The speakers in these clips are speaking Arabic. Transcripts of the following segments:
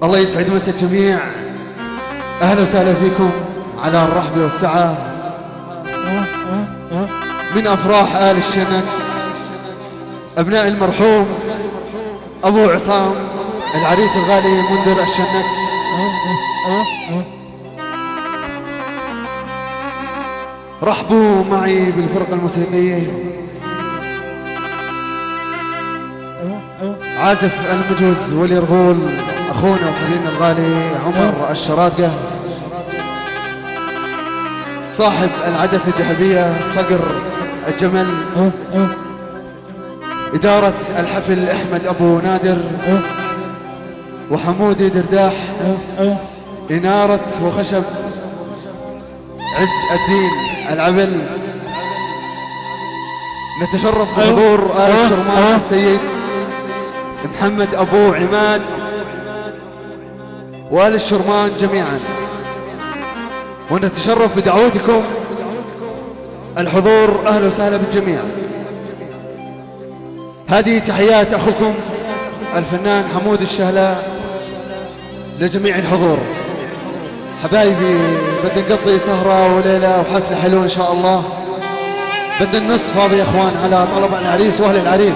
الله يسعد مسا الجميع. أهلا وسهلا فيكم على الرحب والسعة من أفراح آل الشنك، أبناء المرحوم أبو عصام العريس الغالي منذر الشنك. رحبوا معي بالفرقة الموسيقية. عازف المجوز ولي رغول أخونا وحبيبنا الغالي عمر الشراقة، صاحب العدسة الذهبية صقر الجمل. إدارة الحفل أحمد أبو نادر وحمودي درداح. إنارة وخشب عز الدين العبل. نتشرف بحضور آل الشرمان السيد محمد أبو عماد وآل الشرمان جميعا، ونتشرف بدعوتكم الحضور. أهلا وسهلا بالجميع. هذه تحيات أخوكم الفنان حمود الشهلاء لجميع الحضور. حبايبي بدنا نقضي سهرة وليلة وحفلة حلوة إن شاء الله. بدنا النص فاضي يا إخوان على طلب العريس وأهل العريس.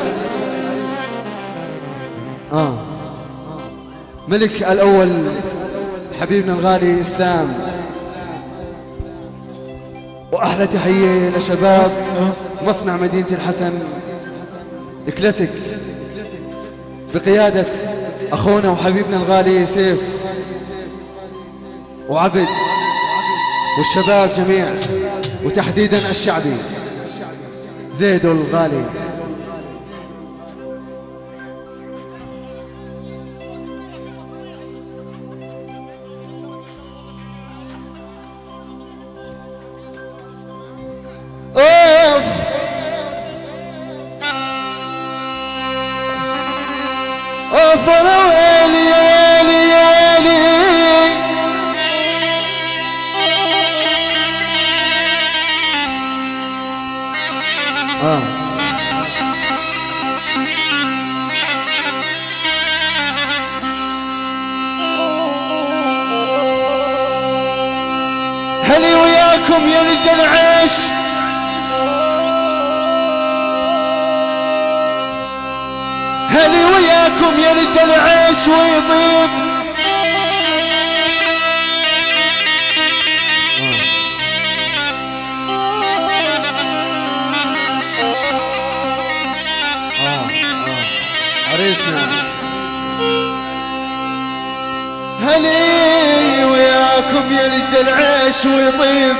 ملك الأول حبيبنا الغالي إسلام. وأحلى تحية لشباب مصنع مدينة الحسن الكلاسيك بقيادة أخونا وحبيبنا الغالي سيف وعبد والشباب جميع، وتحديدا الشعبي زيدو الغالي. هلي وياكم يا ولد العيش، هلي وياكم يا ولد العيش ويطيب. عريسنا هلي وياكم يا ولد العيش ويطيب.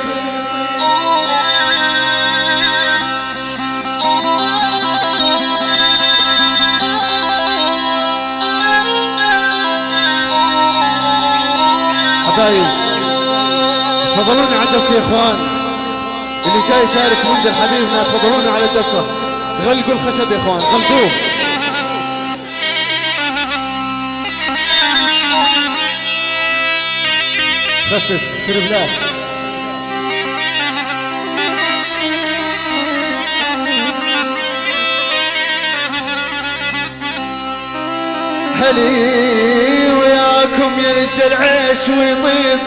حبايب تفضلون على الدكة يا اخوان، اللي جاي يشارك منذر حبيبنا تفضلون على الدكة. غلقوا الخشب يا اخوان، غلقوه. خفف تربلات. هلي وياكم يا ولد العيش ويطيب.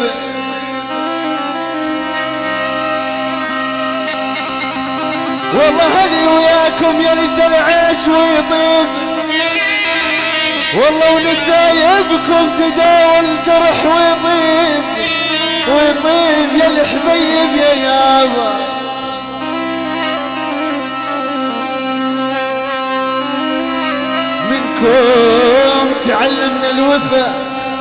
والله هلي وياكم يا ولد العيش ويطيب. والله ونسايبكم تداوى الجرح ويطيب ويطيب يا الحبيب يا يابا. منكم تعلمنا الوفا،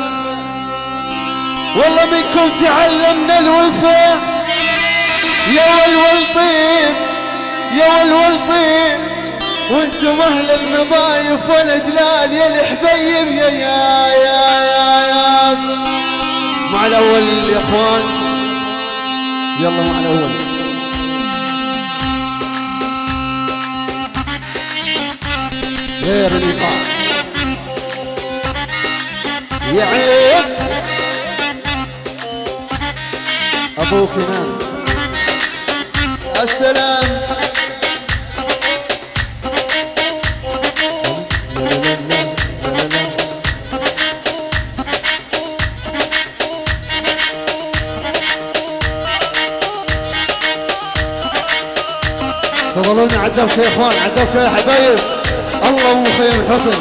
والله منكم تعلمنا الوفا يا ولول طيب يا ولول طيب. وانتم اهل المضايف والادلال يا الحبيب يا مع الاول يا اخوان، يلا مع الاول. غير الايقاع يا عيب ابو كنان. السلام تفضلون عدوك يا اخوان، عدوك يا حبايب. الله مخيم الحسن.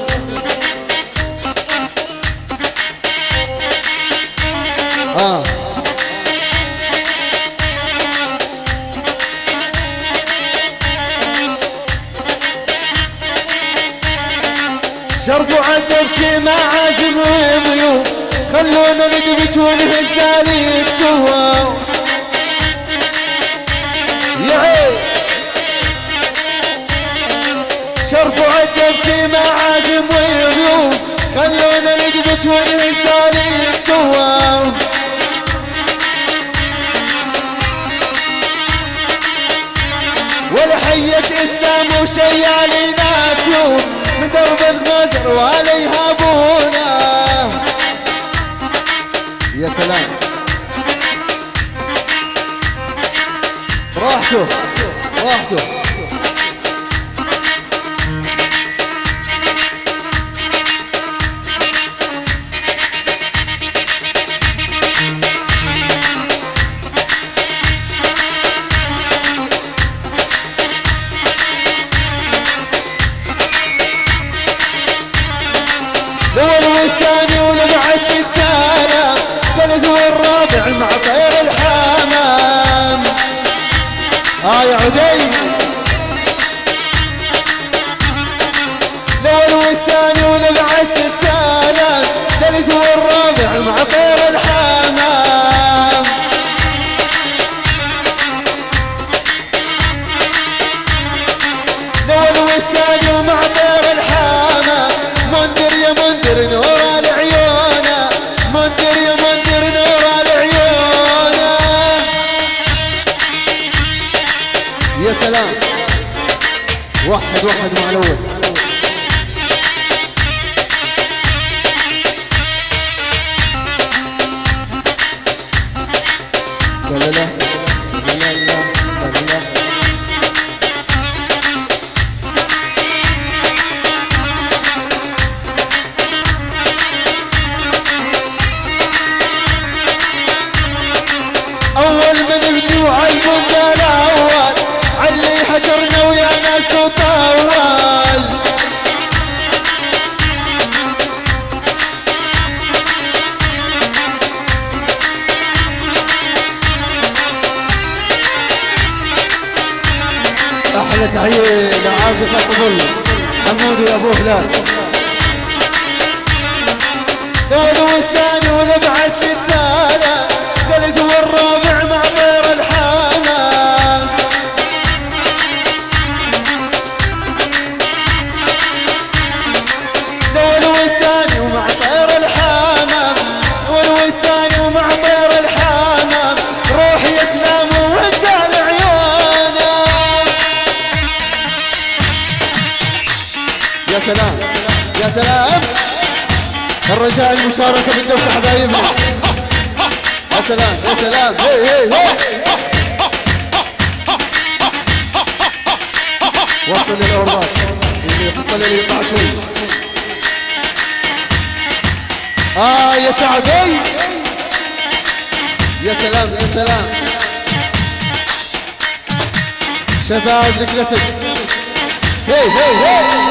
شرفوا عدوك مع عازم وضيوف، خلونا ندبج ونهز عليك جوا. يا عيد شرفوا عدوك مع عازم وضيوف، خلونا ندبج ونهز عليك جوا. والحية اسلام وشيالي ناسيوف، من درب الغزر وعليها ابونا. يا سلام راحته راحته. الاول والثاني ولمعت تتسالم، الثالث والرابع مع طير الحمام. يا عدي. الاول والثاني ولمعت تتسالم، الثالث والرابع مع طير الحمام. الاول والثاني ومع طير الحمام. منذر يا منذر نور العيون، منذر يا منذر نور العيون. يا سلام وحد وحد مع الاول. لا لا لا لا لا لا. اول من بدو عالبنده الاول، علي حجرنا ويا ناس وطول. احلى تحيه لعازف الطبل حمود يا ابو هلال. الاول والثاني ولمعت تتسالى، الثالث والرابع مع طير الحمام. الاول والثاني ومع طير الحمام، الاول والثاني ومع طير الحمام. روح يا سلام وانت العيون. يا سلام يا سلام. الرجاء المشاركة بالدوشة حبايبنا. يا سلام يا سلام. هي هي هي. وقت للأوربات اللي يحط لي يقطع شوي. يا شعبي. يا سلام يا سلام. شباب الكلاسيك. هي هي هي.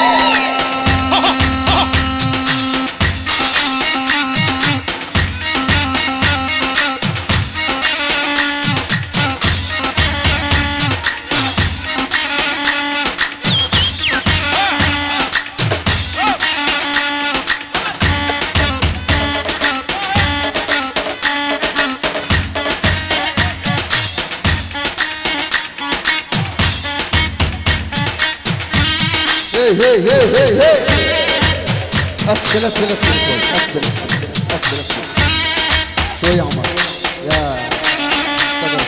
هي هي هي هي. اسفل اسفل اسفل اسفل اسفل اسفل اسفل شوي يا عمر. يا صدر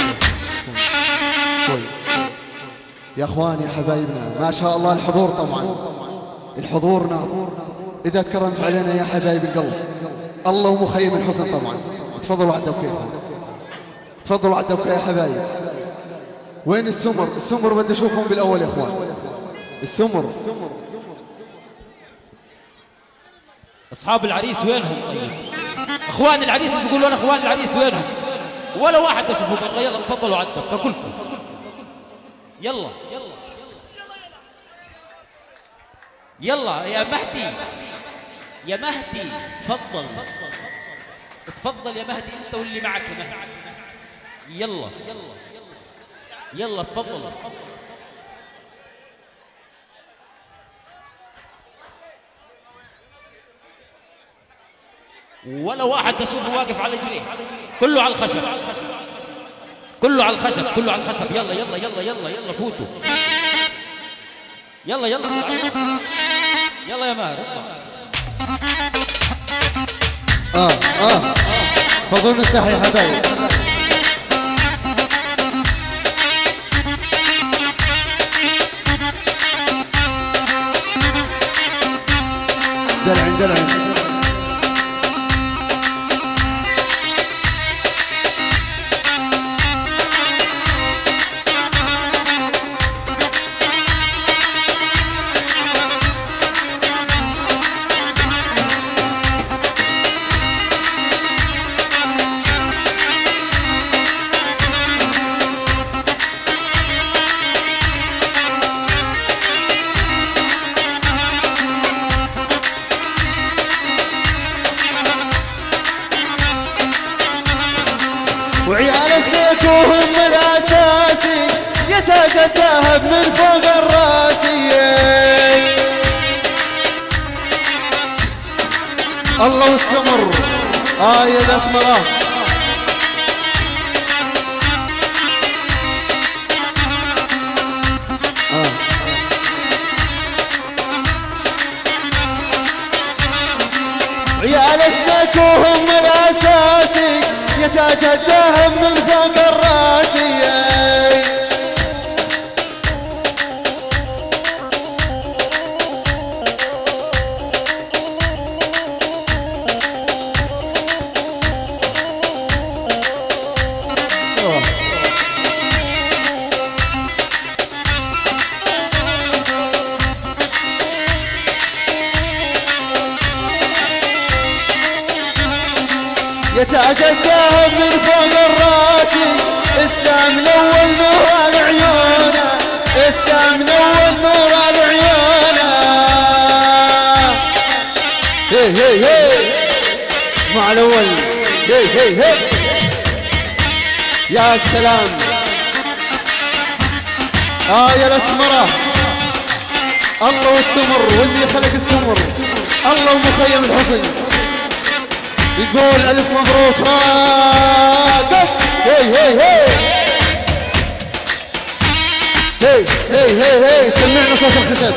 شوي. يا اخواني يا حبايبنا ما شاء الله الحضور طبعا. الحضور نار. اذا تكرمت علينا يا حبايب القلب الله ومخيم الحسن طبعا. تفضلوا على الدوكه يا اخوان. تفضلوا على الدوكه يا حبايب. وين السمر؟ السمر بدي اشوفهم بالاول يا اخوان. السمر. اصحاب العريس وينهم طيب؟ اخوان العريس اللي بيقولون اخوان العريس وينهم؟ ولا واحد اشوفه برا. يلا تفضلوا على الدكه كلكم. يلا يلا يلا يا مهدي، يا مهدي تفضل تفضل يا مهدي، انت واللي معك يا مهدي. يلا يلا يلا تفضل. ولا واحد اشوفه واقف على رجليه، كله على الخشب، كله على الخشب، كله على الخشب. يلا يلا يلا يلا يلا فوتوا، يلا يلا يلا يا ماهر اطلع. فضل مساحة يا حبايب. دلع دلع. وعيال سليكوهم الاساسي يتاج الذهب من فوق الراسي. الله واستمر. يا الاسمرة. عيال سليكوهم الاساسي يتاج الذهب من فوق الراسي. يتاج الذهب من فوق الراسي. اسلام الاول نور عيونه، اسلام الاول نور عيونه. هي هي هي مع الاول. هي هي هي يا سلام. يا الاسمرة. الله والسمر واللي خلق السمر، الله ومخيم الحزن. يقول ألف مبروك. راقب. هي هي هي هي هي هي هي سمعنا صوت الخشب.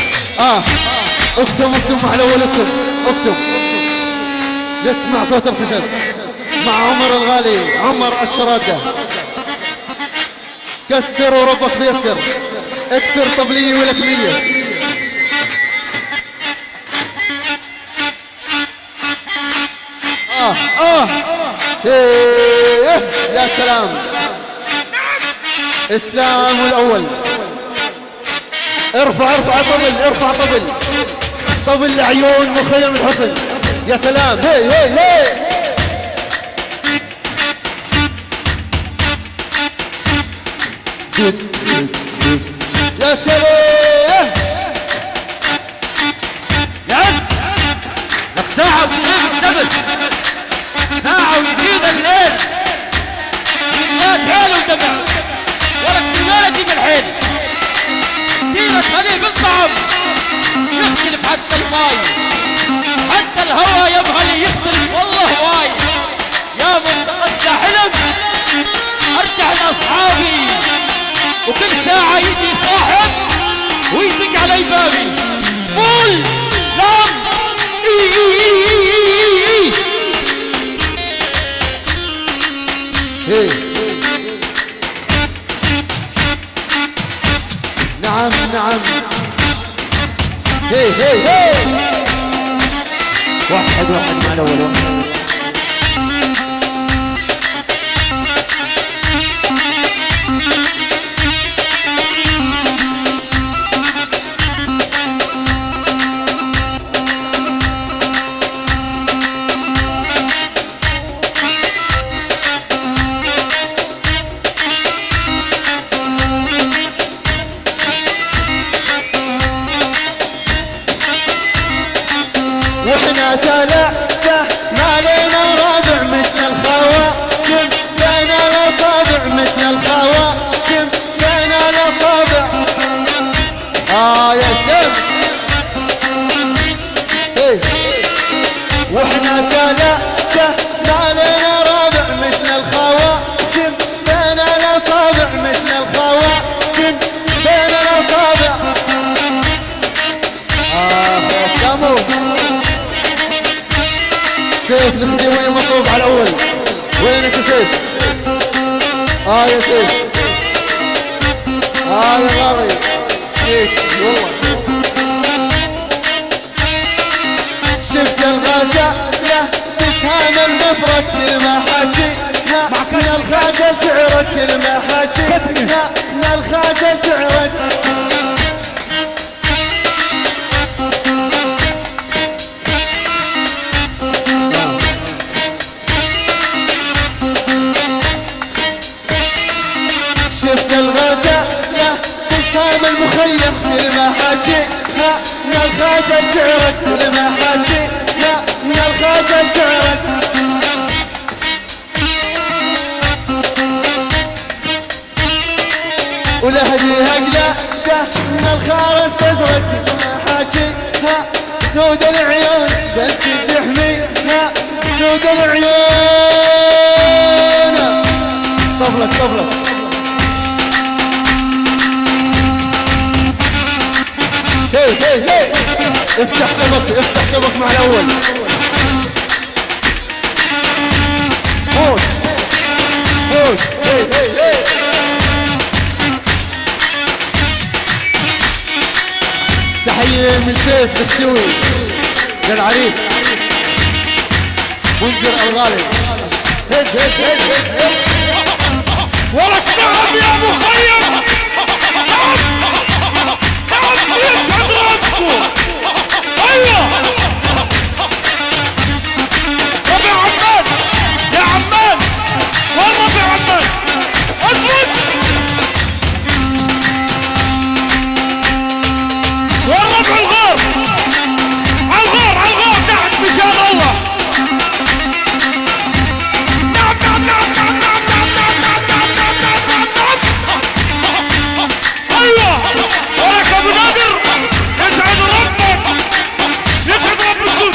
اكتم اكتم مع الاول. اكتم نسمع صوت الخشب مع عمر الغالي، عمر الشرادة. كسر وربك بيسر، اكسر طبلية ولكمية. يا سلام. اسلام الاول. ارفع ارفع طبل، ارفع طبل، طبل لعيون مخيم الحسن. يا سلام. هي هي هي يا سلام. يس لك ساعة وتغيب الشمس، ساعة ويزيد الليل. لا حيل ودمع ولك ولا تجيب الحيل. دينك خليه بالطعم يختلف حتى الماي، حتى الهوى يبغى يختلف والله واي. يا منتقدنا حلم ارجع لاصحابي، وكل ساعة يجي صاحب ويدق علي بابي. قول لام هي. نعم نعم. هي هي هي واحد واحد مع الاول. واحد ثلاثة ما لنا رابع مثل الخواتم بين الأصابع مثل الخواتم بين الأصابع. يا سلام. واحنا ثلاثة ما لنا رابع مثل الخواتم بين الأصابع مثل الخواتم بين الأصابع. يا سامو سيف نخدي وين مطلوب على الأول. وينك يا سيف؟ يا سيف يا غالي فيك والله. شفت الغزالة تسهام المفرق كل ما حكينا من الخجل تعرق كل ما حكينا من الخجل تعرق. شفت الغزالة تسهام المخيم كل ما حكينا من الخجل تعرق كل ما حكينا من الخجل تعرق. ولهديها قلادة من الخارج تزرق كل ما حكينا سود العيون بنتي تحميها سود العيون. طفلك طفلك. هي افتح شبك افتح شبك مع الاول. فوت فوت. هي تحية من سيف الشوي للعريس منذر الغالي. هز ولك نعم يا مخيم. يسعد ربكم. ايوه ربع عمان يا عمان. وين ربع عمان؟ اسود. وين ربع الغار؟ عالغار عالغار تحت مشان الله. نعم نعم نعم نعم نعم نعم نعم نعم نعم نعم نعم. ايوه ولك ابو نادر. يسعد ربك يسعد رب السود.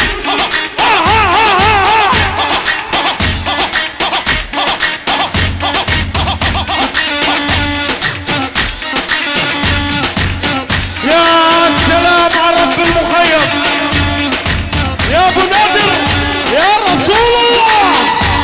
يا سلام على رب المخيم يا ابو نادر يا رسول الله.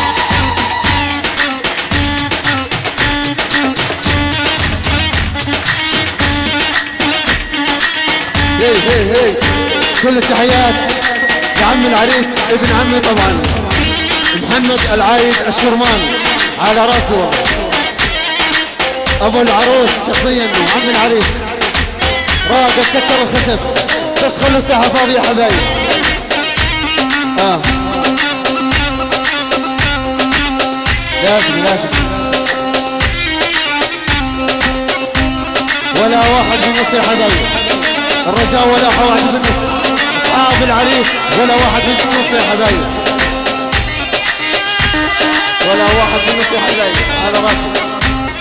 هي كل التحيات لعم العريس ابن عمي طبعا محمد العايد الشرمان على راسه ابو العروس شخصيا وعم العريس راقد سكر الخشب بس خلوا الساحه فاضيه يا حبايب. لازم ولا واحد بالنص يا حبايب. الرجاء ولا واحد بالنص. اصحاب العريس ولا واحد بالنص يا حبايب. ولا واحد بالنص يا حبايب على راسي.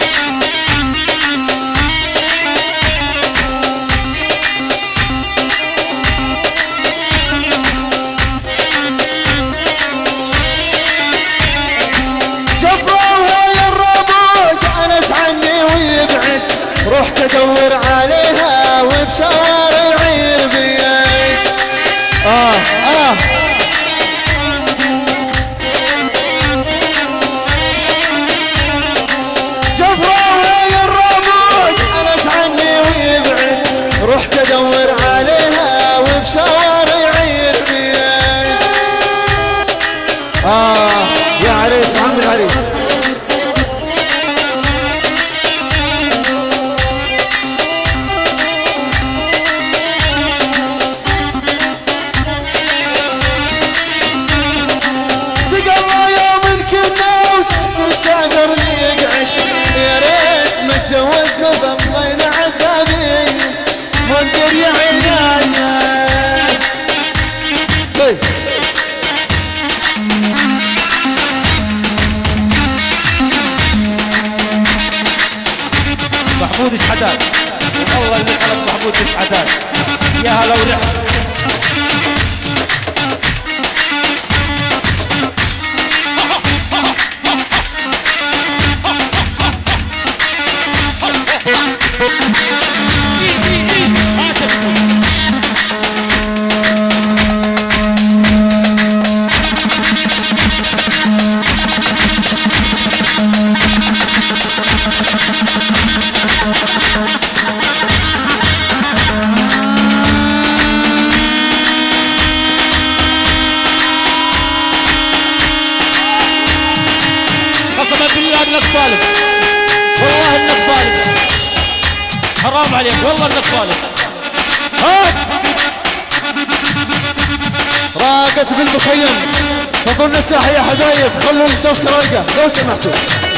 رحت ادور عليها وبشوارع البيت. جفرة وهي الرموج قالت عني ويبعد. رحت ادور عليها وبشوارع البيت. يا عريس عم العريس تجوزنا ضلينا عذابي منذر يا عينانا. مسعدات، والله اللي خلق محمود مسعدات. يا هلا ورحب. انك طالب، والله انك طالب، حرام عليك والله انك طالب. هات راقت بالمخيم تظن الساحة يا حبايب، خلوا الصوت راقة لو سمحتوا.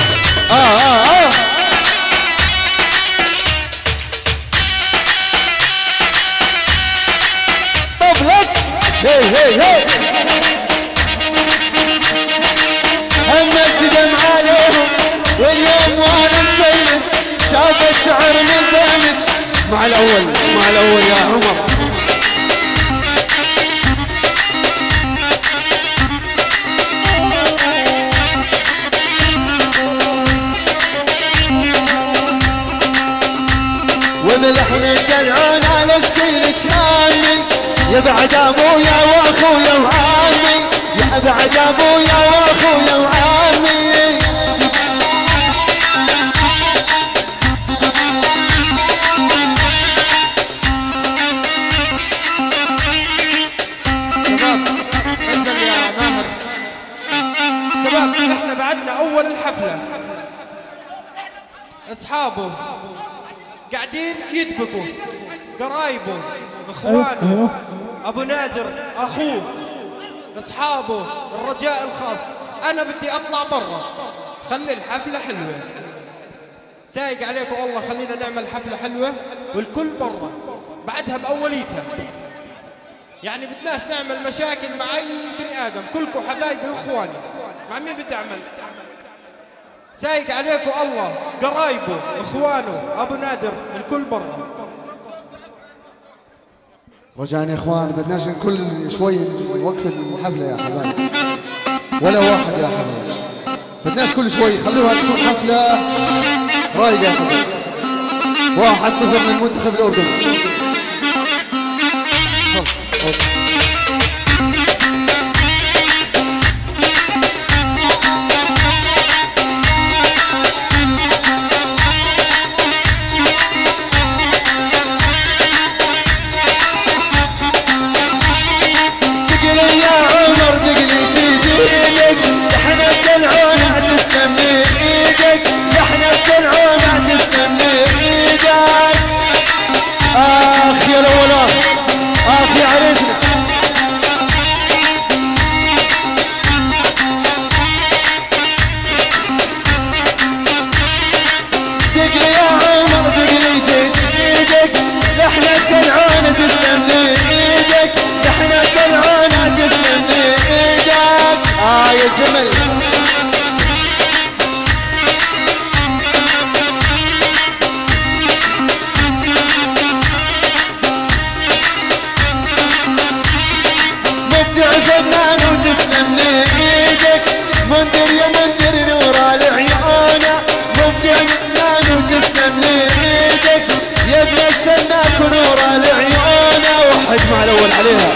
طب لك هي همت دم عليهم واليوم وانا مسيف، شاف الشعر من دمج مع الاول يا عمر. وبلحن الدلعون على شكيل شامي، يا بعد ابويا واخويا وعمي، يا بعد ابويا واخويا وعمي. شباب انزل يا ماهر. شباب احنا بعدنا اول الحفله، اصحابه قاعدين يدبقوا، قرايبه اخوانه ابو نادر اخوه اصحابه الرجاء الخاص. انا بدي اطلع برا، خلي الحفله حلوه، سايق عليكم والله، خلينا نعمل حفله حلوه والكل برا بعدها باوليتها. يعني بدناش نعمل مشاكل مع اي بني ادم، كلكم حبايبي واخواني. مع مين بدي اعمل؟ سايق عليكم الله، قرايبه اخوانه ابو نادر الكل برا. رجعنا يا اخوان، بدناش كل شوي نوقف الحفله يا حبايبي، ولا واحد يا حبايبي، بدناش كل شوي، خلوها تكون حفله رايقه يا حبايبي. 1-0 للمنتخب الاردني. مع الاول عليها.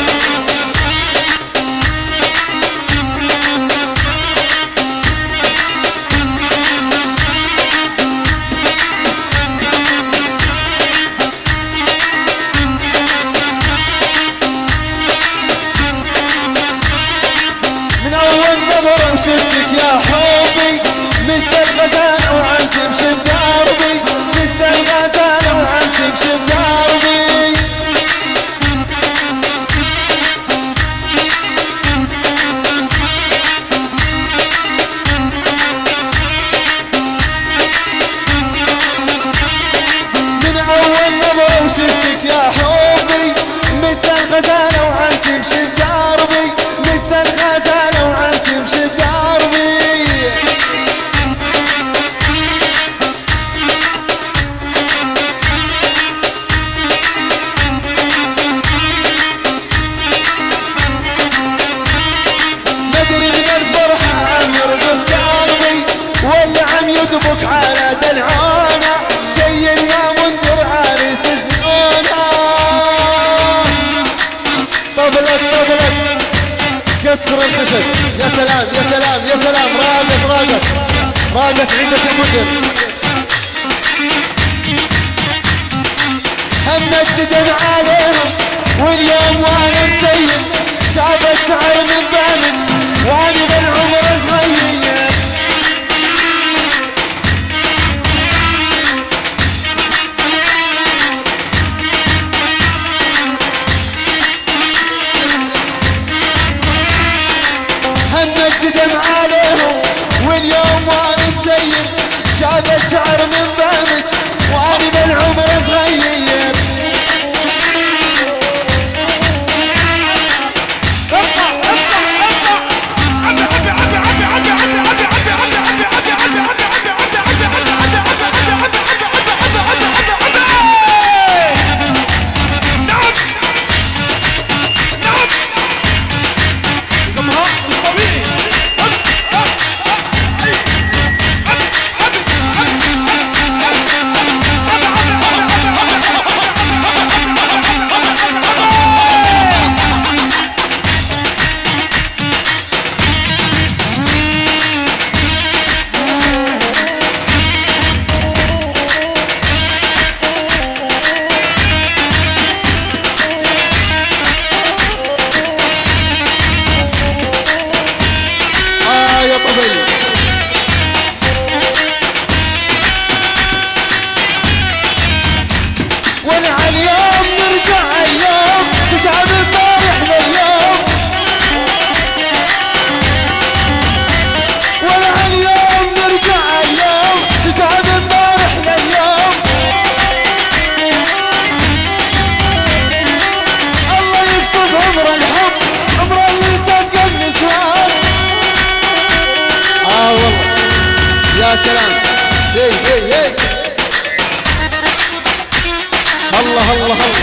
من اول نظرة وشفتك يا حبي، مثل الغزالة وعم تمشي بدربي، مثل الغزالة وعم تمشي بدربي. شفتك يا حبي مثل الغزالة وعم تمشي بدربي، مثل الغزالة وعم تمشي بدربي. المرشد. يا سلام يا سلام يا سلام. راقت عندك المدير. همجد عليهم واليوم وانا مسيب شعب الشعر من بامج وانا بالعمر صغير. همجد عليهم واليوم وانا مسيب شعب الشعر من بامج وانا بالعمر صغير. يا سلام. هي الله الله الله.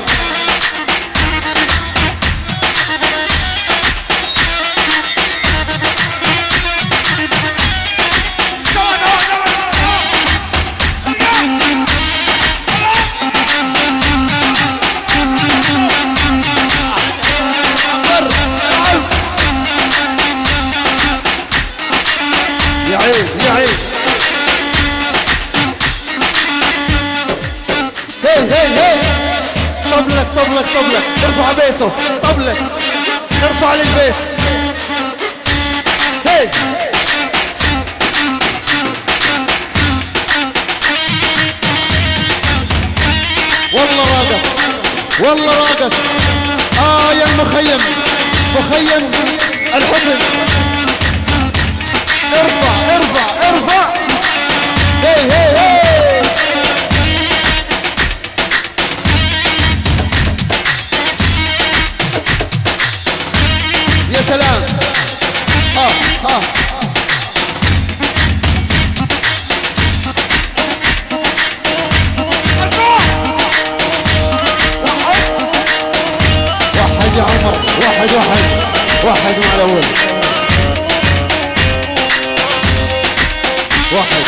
يا عين يا عين. هي طبلك ارفع بيسه. طبلك ارفع للبيس. هي والله راقص. يا المخيم مخيم الحزن. ارفع. هي يا سلام. واحد يا عمر. واحد مع الاول. واحد.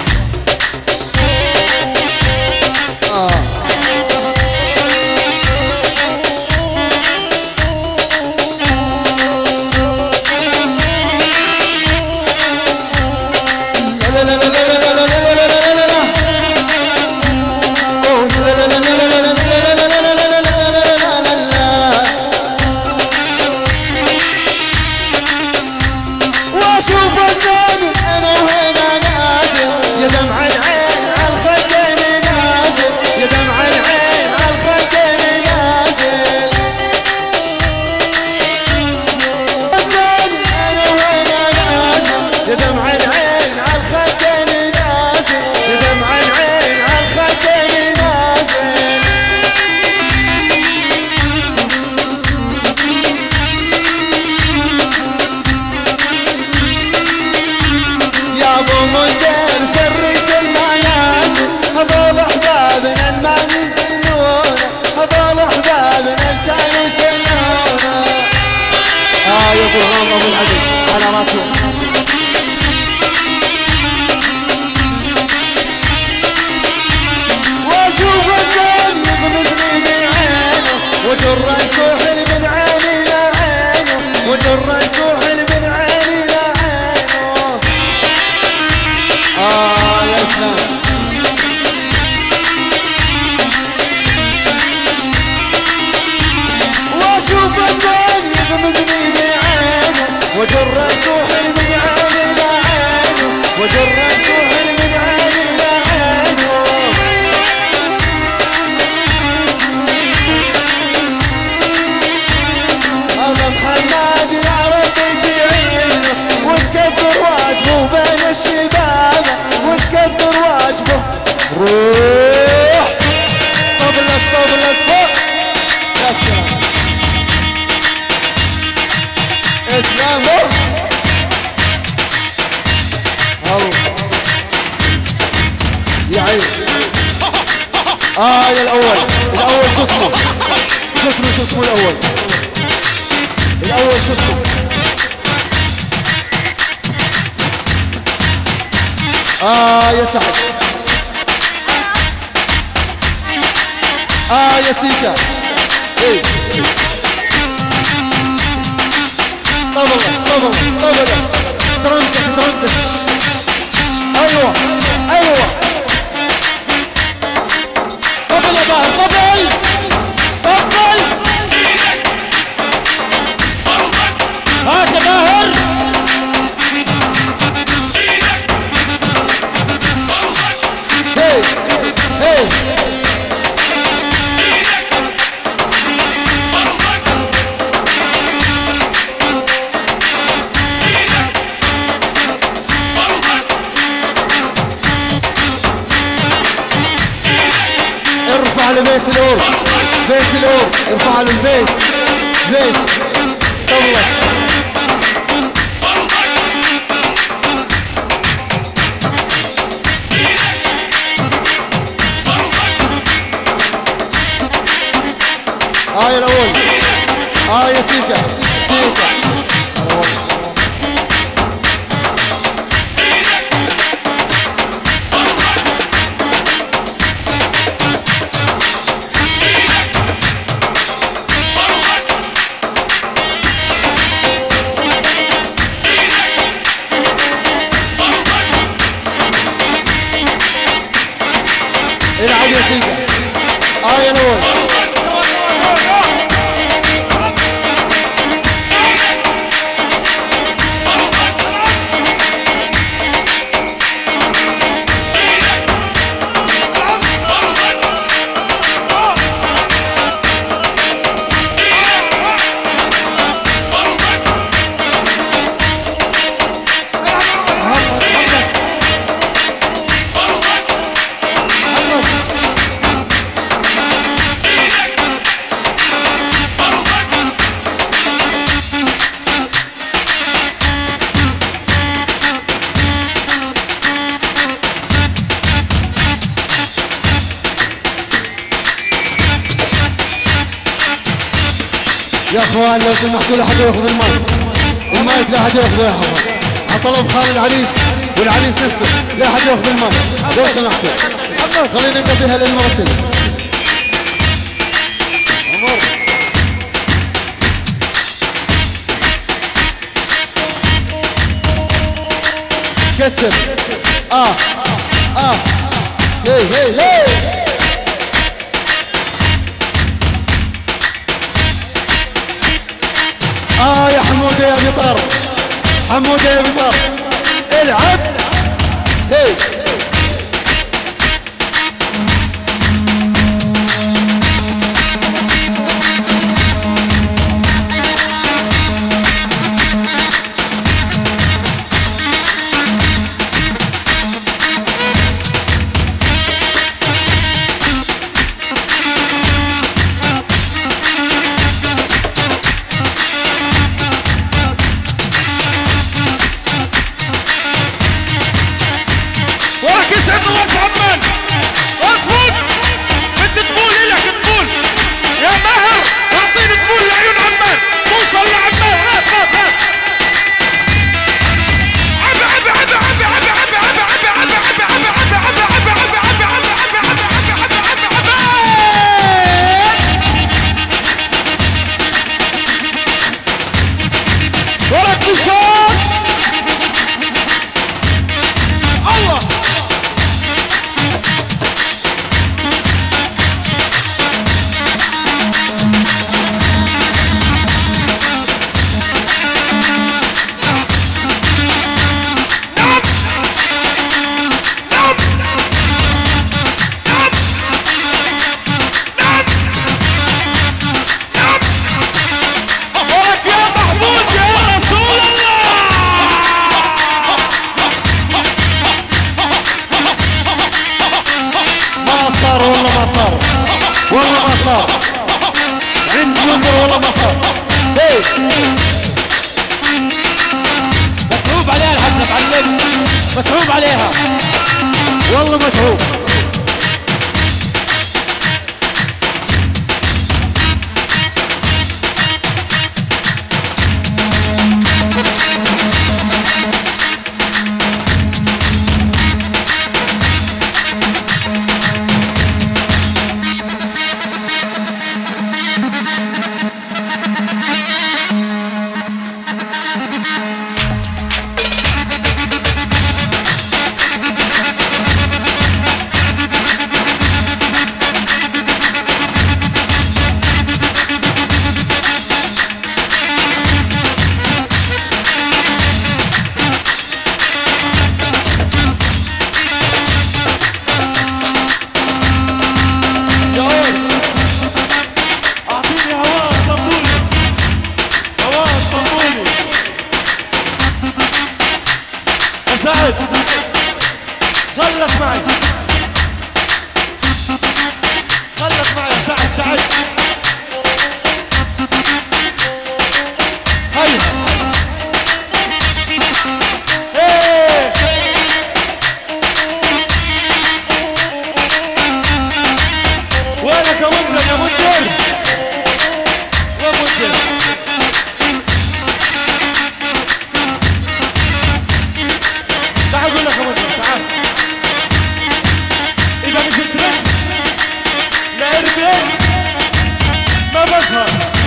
ابو العدل على راسه. واشوف الدم يغمزني من عينه وجر الكحل من عيني لعينه وجر الكحل يا عيني. يا الأول شو اسمه؟ شو اسمه الأول؟ شو اسمه؟ يا سعد. يا سيكا. ايه طبلة ترمسك. ايوه طبل يا باهر، طبل هات يا باهر. هي ارفع لبيس الأور، ارفع له البيس طلع. يا الأول. يا سيكا. العب يا سيكا. يا الأول. يا اخوان لو سمحتوا لا حد ياخذ المايك لا حد ياخذه يا حفظ. طلب خال العريس والعريس نفسه لا حد ياخذ المايك لو سمحتوا. خلينا نقضيها للمرتين. عمر كسر. هي يا حمودة يا بطار، العب. هي والله ما صار عند منظر والله ما صار. متعوب عليها الحاج معلم، متعوب عليها والله متعوب. سعد خلك معي، خلك معي يا سعد. سعد هيا وينك يا مدر يا مدر؟ يا مدر تعال اقول لك يا مدر، تعال. اذا مش الترند لعربين ما بظهر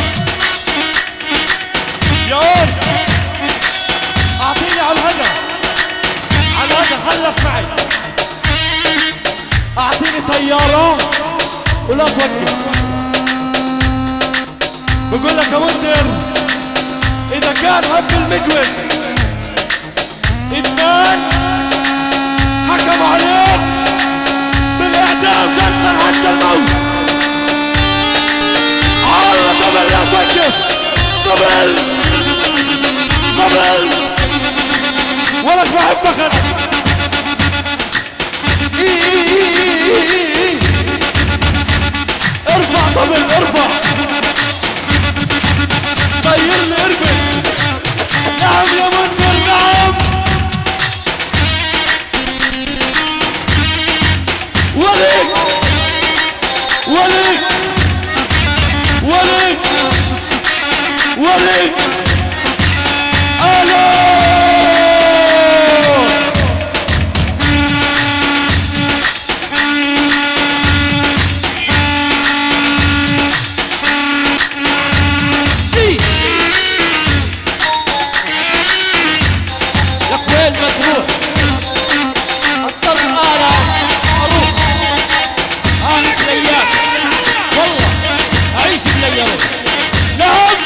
يا ولد. اعطيني على الهدى، على الهدى خلك معي. اعطيني طيارة ولا توقف. بقول لك يا مدر اذا كان هب المجوز اثنان حكموا عليك بالاعدام جلدا حتى الموت. الله قبل لا توقف، قبل قبل ولك بحبك انا. ارفع قبل ارفع، طيرني ارفع. نعم يا منذر نعم. ولي ولي ولي ولي الو مجروح اضطر انا اروح هانت الايام والله اعيش بالايام. نعم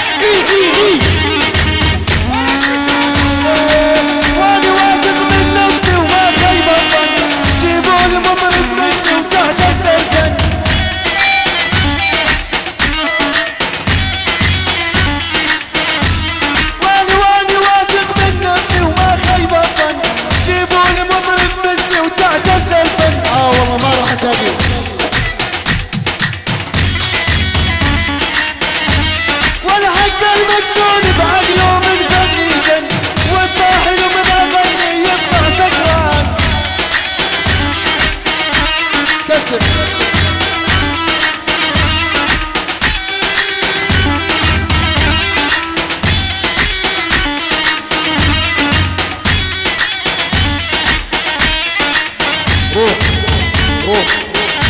وانا واثق من نفسي وما خيب الظن، جيبوني مضرب مني وتحت الزلزال. وانا واثق من نفسي وما خيب الظن، جيبوني مضرب مني وتحت الزلزال. والله ما راح اتابع. ولا حتى المجنون بعقله من فنيدا، والساحل من اغني يطلع سكران. كسر روح روح.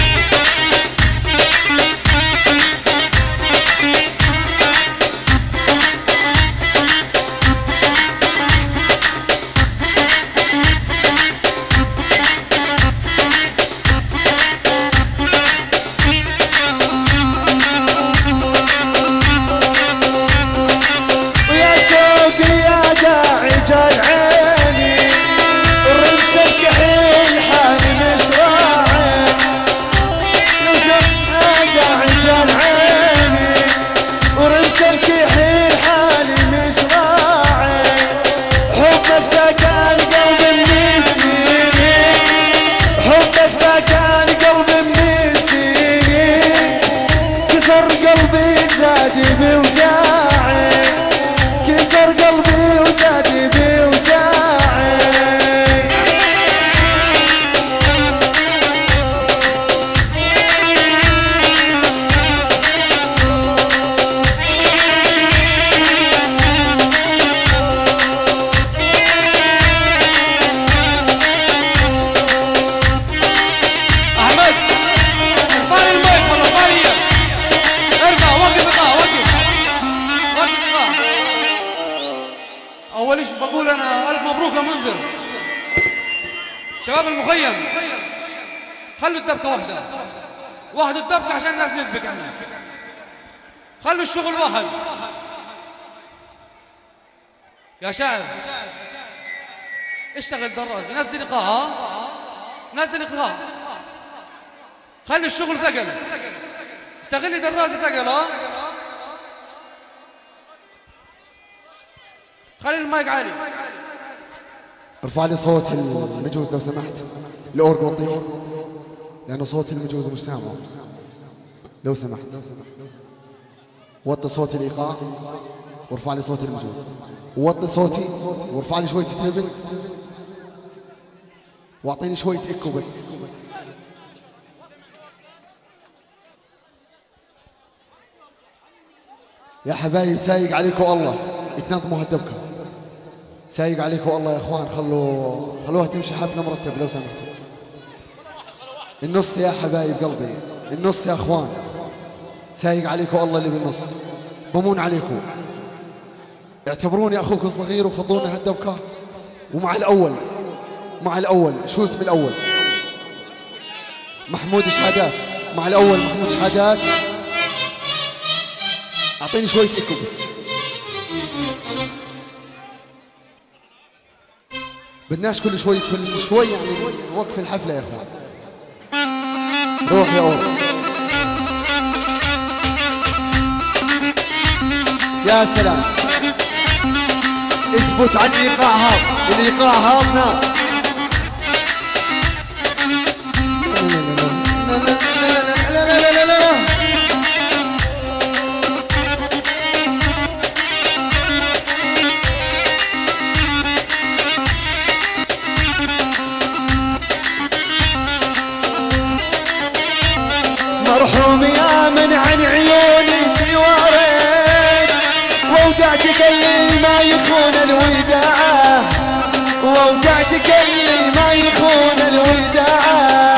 ويا شوقي يا داعي جال عيني، الرمش الكحيل حالي مش راعي. يا داعي جال عيني، ورمش الكحيل حالي مش راعي. حبك سكن قلبي من سنيني، حبك سكن قلبي من سنيني. كسر قلبي زادي بوجاعي، كسر قلبي وزادي بوجاعي. احمد ارفع المايك والله طيب. ارفع وقف اقطع وقف وقف اقطع. اول شيء بقول انا الف مبروك لمنذر. شباب المخيم خلوا الدبكه واحده، واحدوا الدبكه عشان نعرف نذبك احنا. خلوا الشغل واحد. يا شاعر اشتغل دراز، نزل ايقاع، ها نزل ايقاع. خلي الشغل ثقل، اشتغل لي دراز ثقل. ها خلي المايك عالي. ارفع لي صوت المجوز لو سمحت. الأورج وطيه لأنه صوت المجوز مش سامعه. لو سمحت وطي صوت الإيقاع وارفع لي صوت المجوز، ووطي صوتي وارفع لي شوية تربل واعطيني شوية إيكو بس. يا حبايب سايق عليكم الله، يتنظموا هالدبكة. سايق عليكم الله يا اخوان، خلوها تمشي حفلة مرتب لو سمحتوا. النص يا حبايب قلبي، النص يا اخوان. سايق عليكم الله اللي بالنص، بمون عليكم. اعتبروني اخوكم الصغير وفضونا هالدبكة. ومع الاول شو اسم الاول؟ محمود شحادات. مع الاول محمود شحادات. اعطيني شوية ايكو بس. بدناش كل شوي يعني نوقف الحفلة يا اخوان. روح يا أور. يا سلام، اثبت على الإيقاع هذا، الإيقاع هذا نار. مرحوم يا من عن عيوني تواريت، وودعتك اللي ما يخون الوداعة، وودعتك اللي ما يخون الوداعة.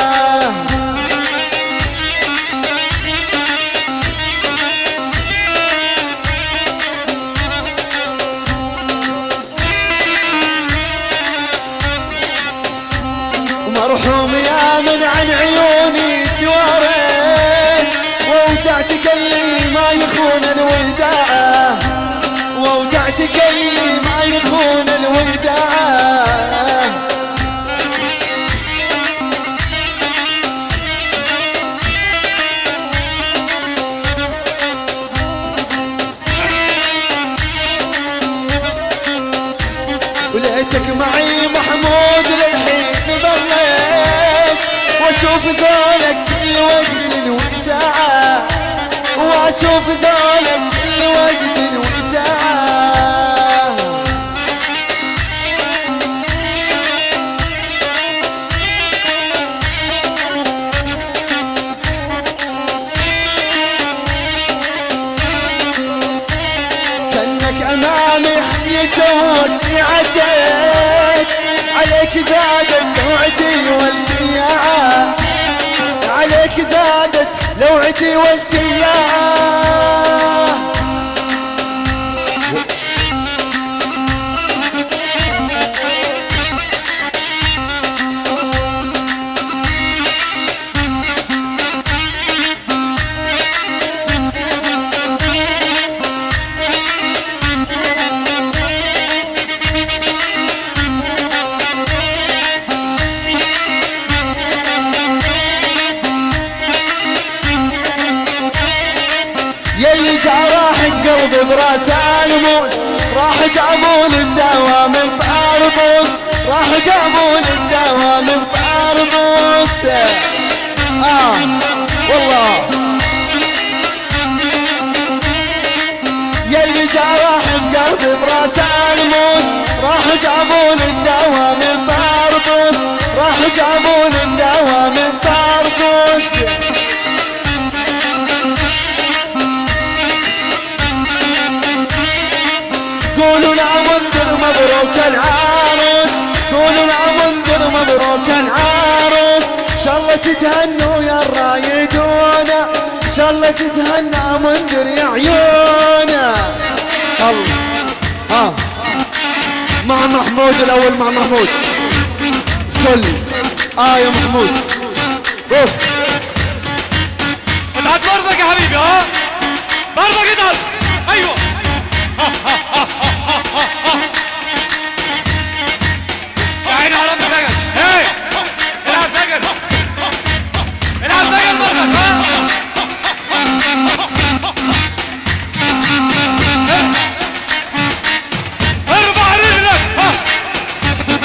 مرحوم يا من عن عيوني تواريت، وودعتك اللي ما يخون الوداعة، وودعتك اللي ما يخون الوداعة. ولقيتك معي محمود للحين ضليت، واشوف ذولك كل وقت وساعة، واشوف ذولك كل وقت وساعة. كأنك امامي حيته وقتي عديت، عليك زادت لوعتي والتياعة، عليك زادت لوعتي والتياعة. يلي جراحة قلبي براس الموس، راح جابون الدواء من طربوس، راح جابون الدواء من طربوس. والله يلي جراحة قلبي براس الموس، راح جابون الدواء من طربوس، راح جابون الدواء من طربوس. قولوا لا منذر مبروك العروس، قولوا لا منذر مبروك العروس. ان شاء الله تتهنوا يا الرايدون، ان شاء الله تتهنى منذر يا عيونا. الله مع محمود الاول، مع محمود كل يا محمود روح. ادعت برضك يا حبيبي. برضك ادعت. ايوه يا عيني على ربك فجر. هاي العب فجر، العب فجر برضك. ارفع رجلك.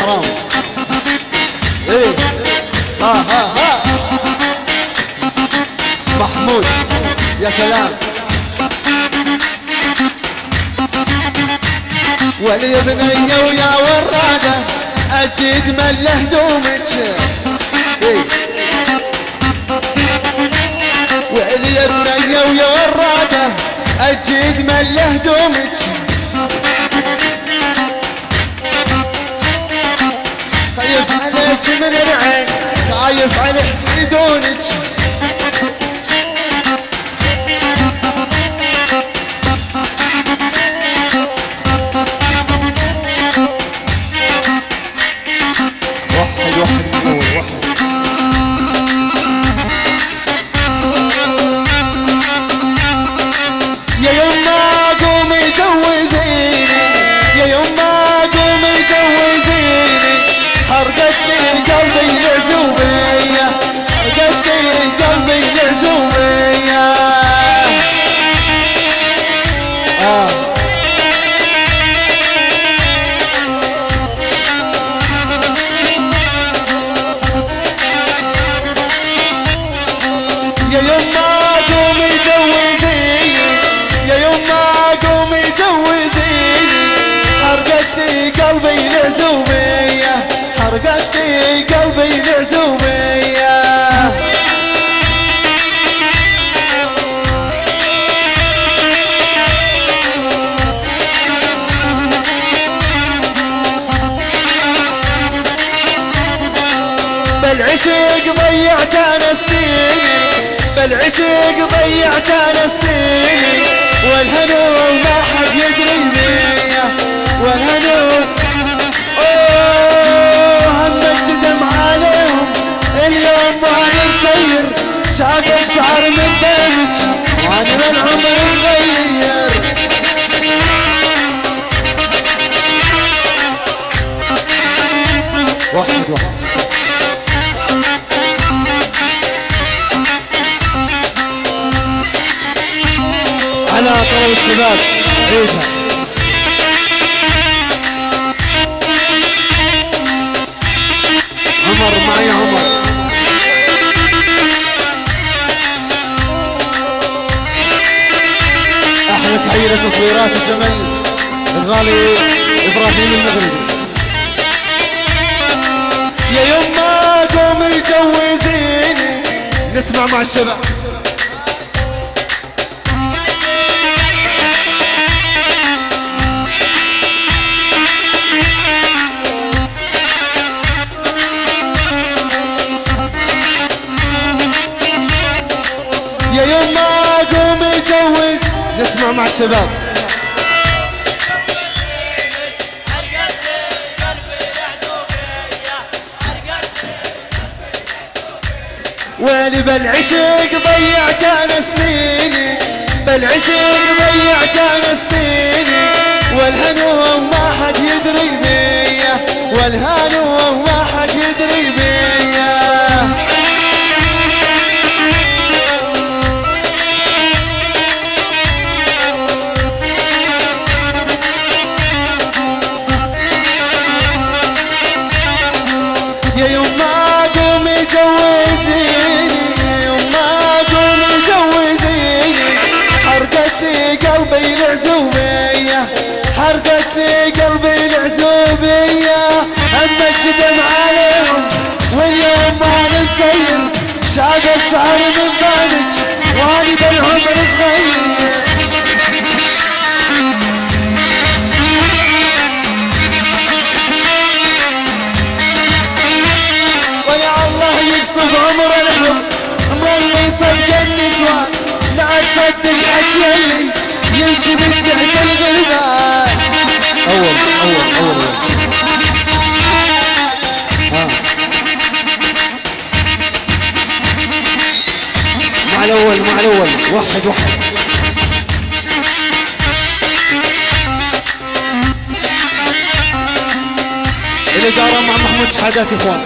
الكرام. ايه ها محمود يا سلام. ولي بنية ويا ورادة اجيد مله هدومك. ايه ولي بنية ويا ورادة اجيد مله هدومك. خايف عليك من العين خايف على حسيدونك. بالعشق ضيعت انا سنيني بالعشق ضيعت انا سنيني والهنو ما حد يدري بيا والهنو همك جدم عليهم اليوم وانا مطير شاف الشعر من بينك وانا من عمري صغير. واحد على طلب الشباب عيدها. عمر معي عمر احلى تحية لتصويرات الجمل الغالي ابراهيم المغربي. يا يما قومي جوزيني نسمع مع الشباب. يا يما قومي جوز نسمع مع الشباب. ويلي بالعشق ضيعت انا سنيني بالعشق ضيعت انا سنيني والهنو ما حد يدري بيا والهنو ما حد يدري بيا. يا يما قومي جوزيني يما قومي جوزيني حرقت لي قلبي العزوبية حرقت لي قلبي العزوبية همك جدم عليهم واليوم ما نسير شاق الشعر من بانك واني بالعمر صغير. يقصف عمر الحب مولي صدق النسوان لا تصدق حكي اللي يمشي من تحت الغلبان. اول مع الاول واحد الاداره مع محمود شحادات اخوان.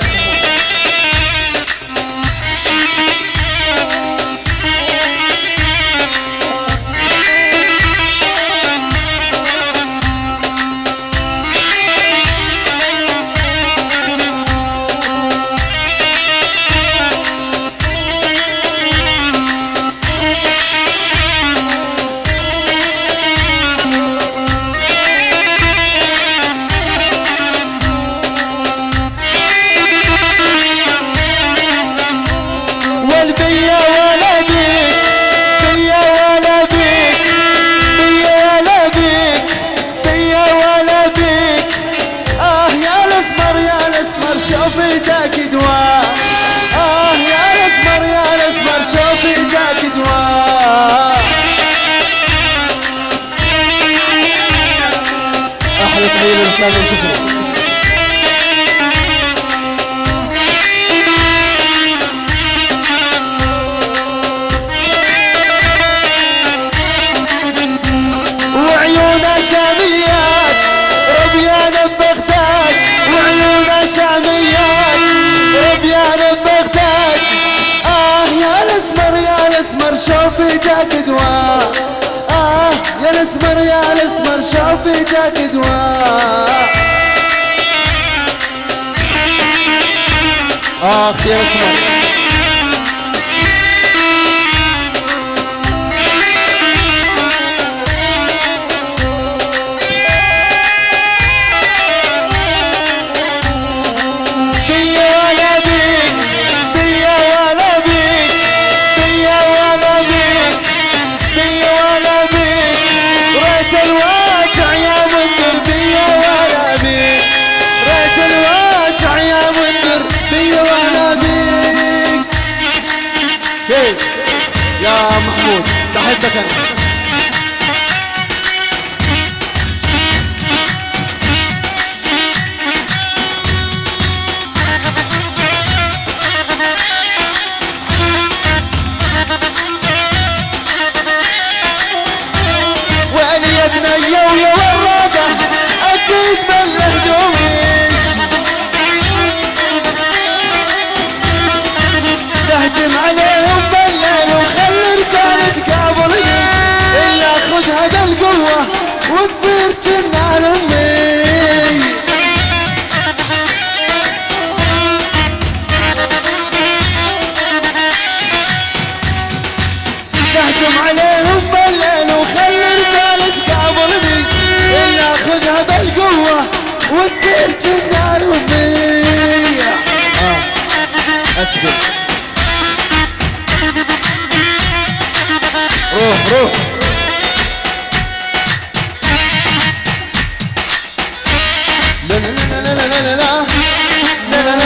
ايدك دواء يا الاسمر يا الاسمر شوف ايدك دواء. احلى تحيه للاستاذ وشكرا. وعيونه شاميات ربيانه ببغداد، وعيونه شاميات ربيانه ببغداد. يا الاسمر يا الاسمر شوف ايدك دواء يا الاسمر يا الاسمر شوف ايدك دواء. يا الاسمر يا محمود تحبك انا. وأنا يا بنية ويا ورادة أجيب من هدومك، نهجم عليهم بالليل وخلي رجال تقابلني، ياخذها بالقوة وتصير جنة لأمي. نهجم عليهم بالليل وخلي رجال تقابلني، ياخذها بالقوة وتصير جنة لأمي. اسكت روح لا لا لا لا لا لا لا لا لا لا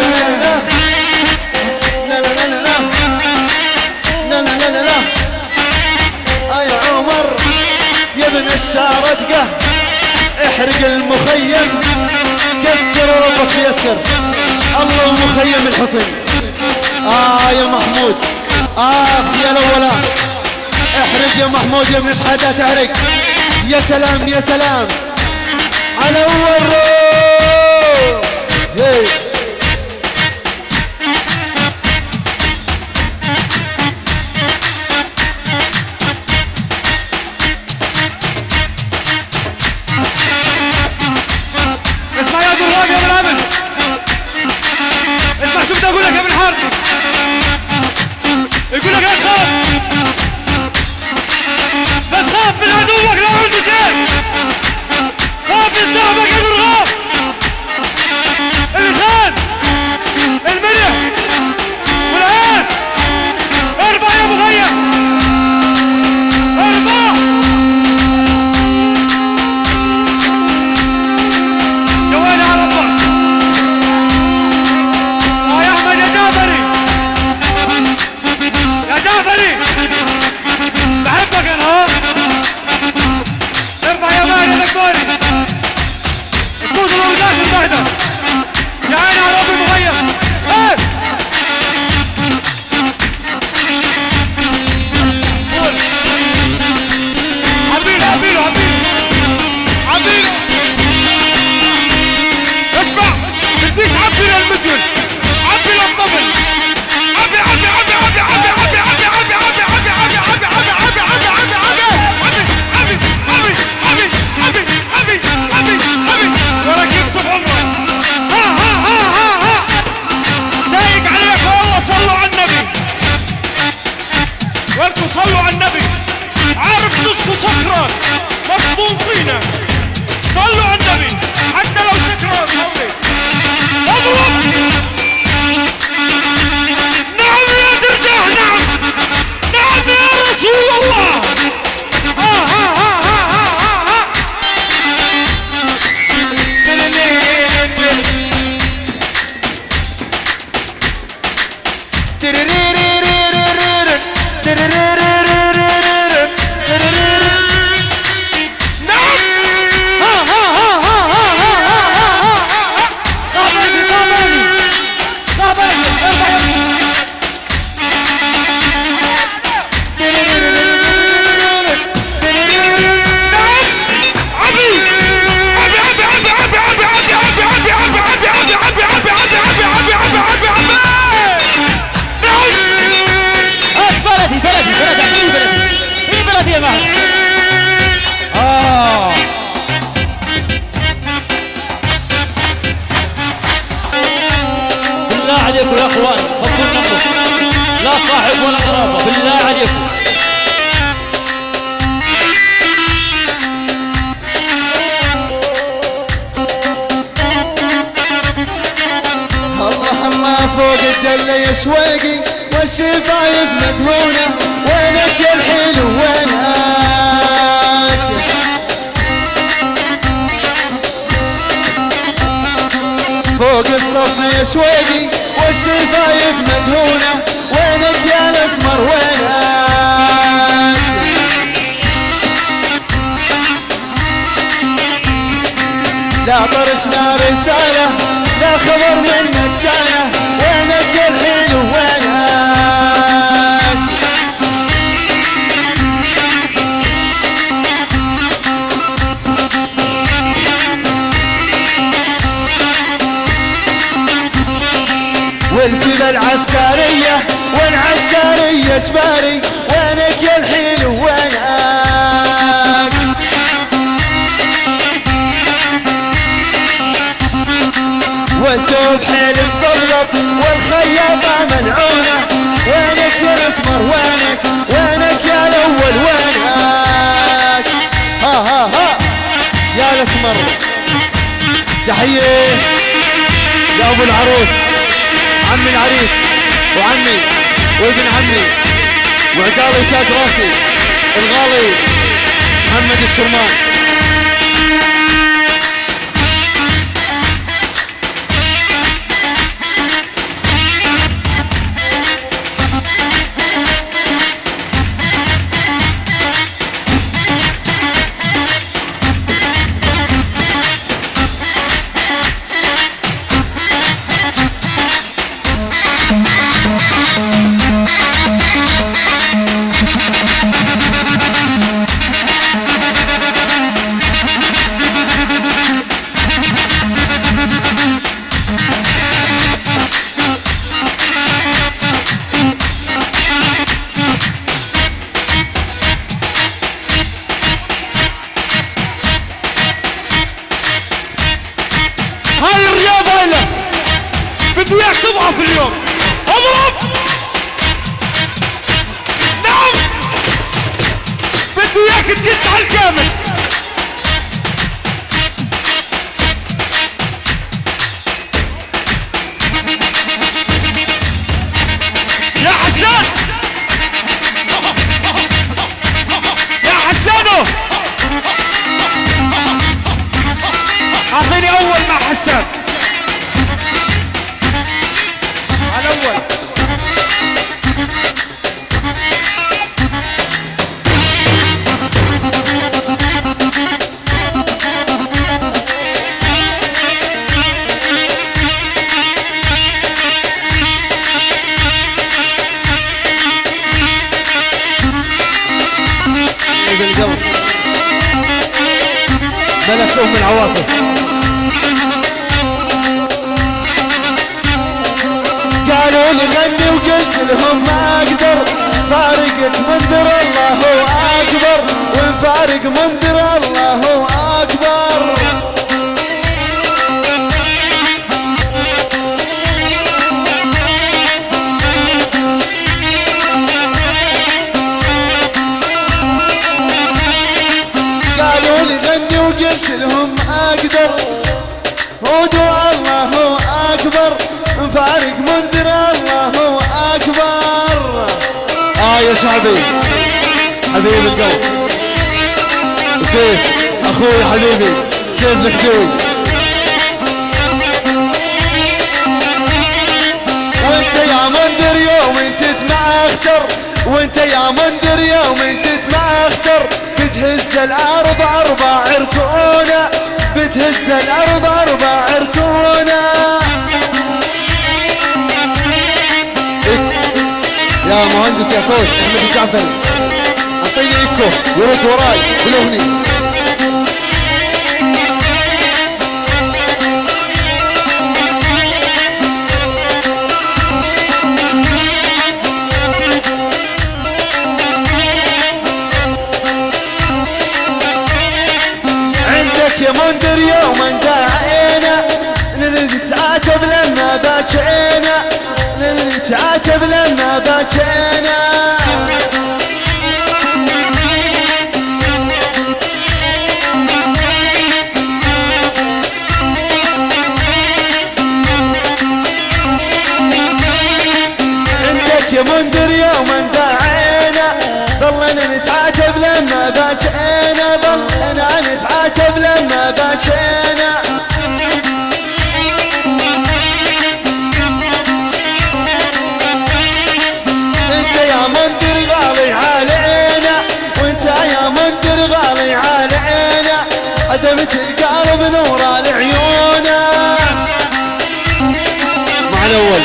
لا لا لا لا. يا عمر يا ابن الشارقة احرق المخيم، كسر ربك يسر الله مخيم الحصن. يا محمود يا الاولى احرق يا محمود يا ابن شحاتة تحرق. يا سلام يا سلام على اول روح. اسمع يا دراب يا ابن العبد، اسمع شو بدي اقول لك يا ابن حرب. يقول لك لا تخاف، لا تخاف من عدوك لو عنده شيء، خاف من صاحبك يا درغام. الخان الملح والعيش ارفع يا مخيم ارفع. يا ويلي على ربك يا احمد يا جعفري، يا جعفري بحبك انا. ارفع يا ماهر يا دكتوري. بالله عليكم يا اخوان فضلوا النمط، لا صاحب ولا قرابه بالله عليكم. الله الله فوق الدلة يا شويقي والشفايف مدهونة، وينك يا الحلو وينك؟ فوق الصف يا شويقي والشفايف مدهونة، وينك يا الاسمر وينك؟ لا طرش لا رسالة لا خبر منك جانا، وينك يا الحلو وينك؟ والكذا العسكرية والعسكرية جباري، وينك يا الحلو وينك؟ والثوب حيل مضرب والخياطة ملعونة، وينك يا الاسمر وينك؟ وينك يا الاول وينك؟ ها ها ها يا الاسمر. تحية يا ابو العروس، عمي العريس وعمي وابن عمي وعقالي تاج راسي الغالي محمد الشرمان. هاي الرياضة لك، بدي اياك تضعف اليوم. اضرب. نعم بدي اياك تقط على الكامل. يا حسان يا حسانو اعطيني اول مع حسان على اول. بالقلب ملكهم العواصف. قالوا لي غني وقلت لهم ما اقدر، فارقت منذر الله اكبر، وانفارق منذر الله اكبر. قالوا لي غني وقلت لهم اقدر، ودعاء الله اكبر، فارق منذر الله اكبر. يا شعبي حبيبي القلب سيف اخوي حبيبي سيف الخدوي، وانت يا منذر يوم تتمختر وانت يا منذر يوم تتمختر بتهز الارض 4 ركونه بتهز الارض 4 ركونه يا مهندس يا صوت احمد الجعفري اعطيني ايكو يرد وراي بالاغنيه. عندك يا منذر يوما داعينا نتعاتب لما باكينا نتعاتب لما باكينا عندك يا منذر يوما داعينا ظلنا نتعاتب لما باكينا ظلنا نتعاتب لما باكينا انت يا منذر غالي علينا وانت يا منذر غالي علينا عدمت القلب نور العيون مع الاول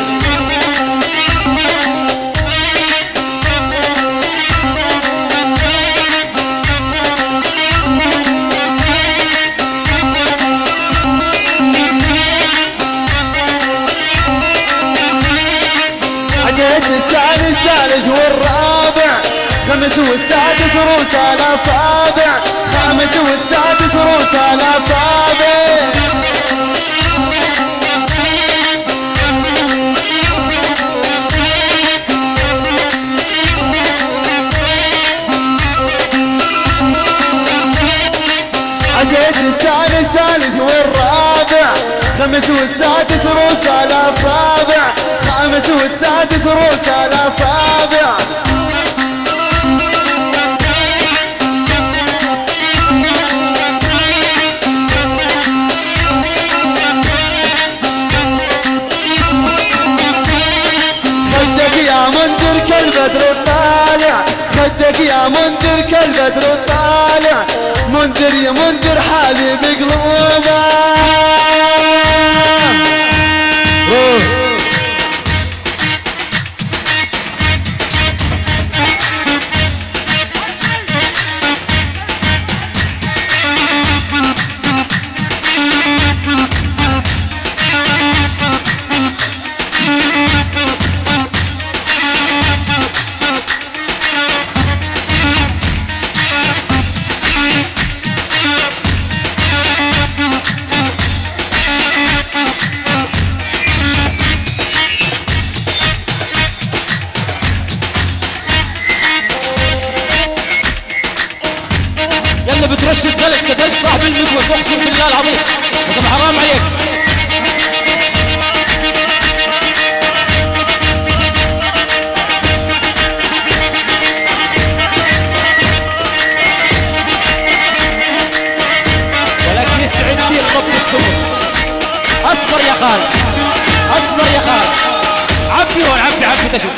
الثالث والرابع خمس والسادس رؤوس الاصابع خامس والسادس رؤوس الاصابع عديت الثالث والرابع خمس والسادس رؤوس الاصابع خامس والسادس رؤوس الاصابع خدك يا منذر كالبدر الطالع خدك يا منذر كالبدر الطالع منذر يا منذر حبيب قلوبه يلا بترش الثلج كتلت صاحب المكوس اقسم بالله العظيم بس حرام عليك. ولكن يسعد فيه الرب السمر. اصبر يا خالد اصبر يا خالد عبي هون عبي تشوف.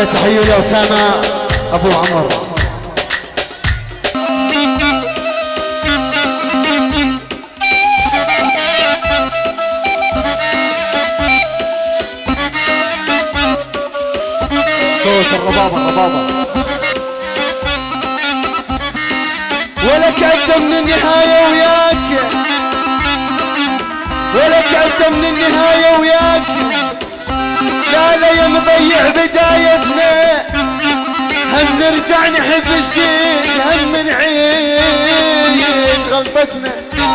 ويا تحية لأسامة أبو عمر. صوت الربابة ولك أبدأ من النهاية وياك، ولك أبدأ من النهاية وياك، لا يا مضيع بدايتنا، هم نرجع نحب جديد، هم نعيد غلطتنا.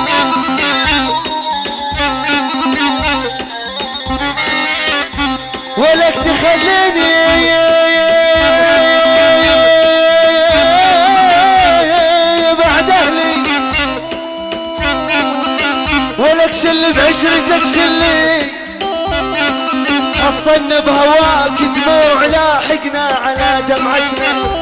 ولك تخليني بعد أهلي، ولك شل بعشرتك شلي، حصلنا بهواك دموع لاحقنا على دمعتنا.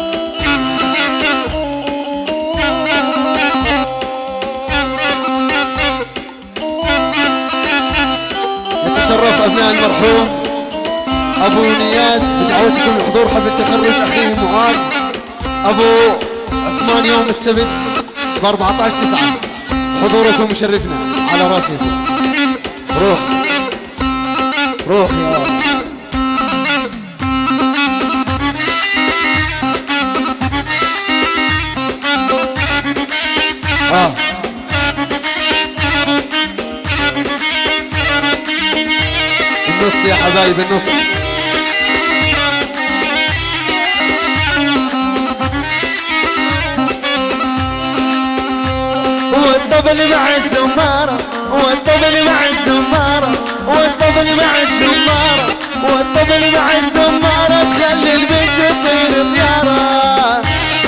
يتشرف أبناء المرحوم أبو نياس بدعوتكم لحضور حفل تخرج أخيه معاذ أبو عثمان يوم السبت ب 14/9. حضوركم مشرفنا على راسي. روح روح يا النص يا حبايب النص. والطبل مع الزمارة، والطبل مع الزمارة، والطبل مع الزمارة، والطبل مع الزمارة، تخلي البنت تطير طيارة.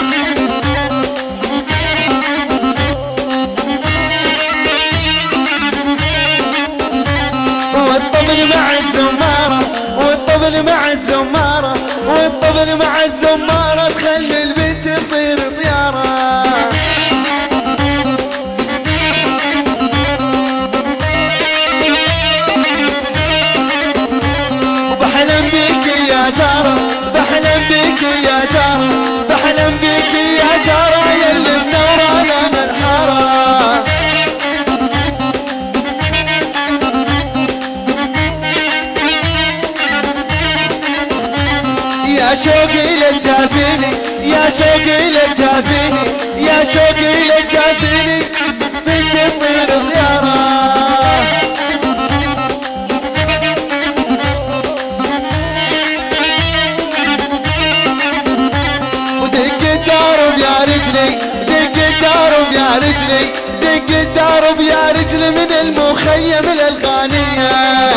والطبل مع الزمارة، والطبل مع الزمارة، والطبل مع الزمارة، تخلي البنت تطير طيارة. وبحلم بيك يا جارة، بحلم بيك يا جارة، بحلم بيك يا جارة، يلي منورة لنا الحارة. يا شوقي للجافيني، يا شوقي للجافيني، يا شوقي للجافيني، بنت تطير طيارة. ودق الدرب يا رجلي، دق الدرب يا رجلي، دق الدرب يا رجلي، من المخيم للغانية.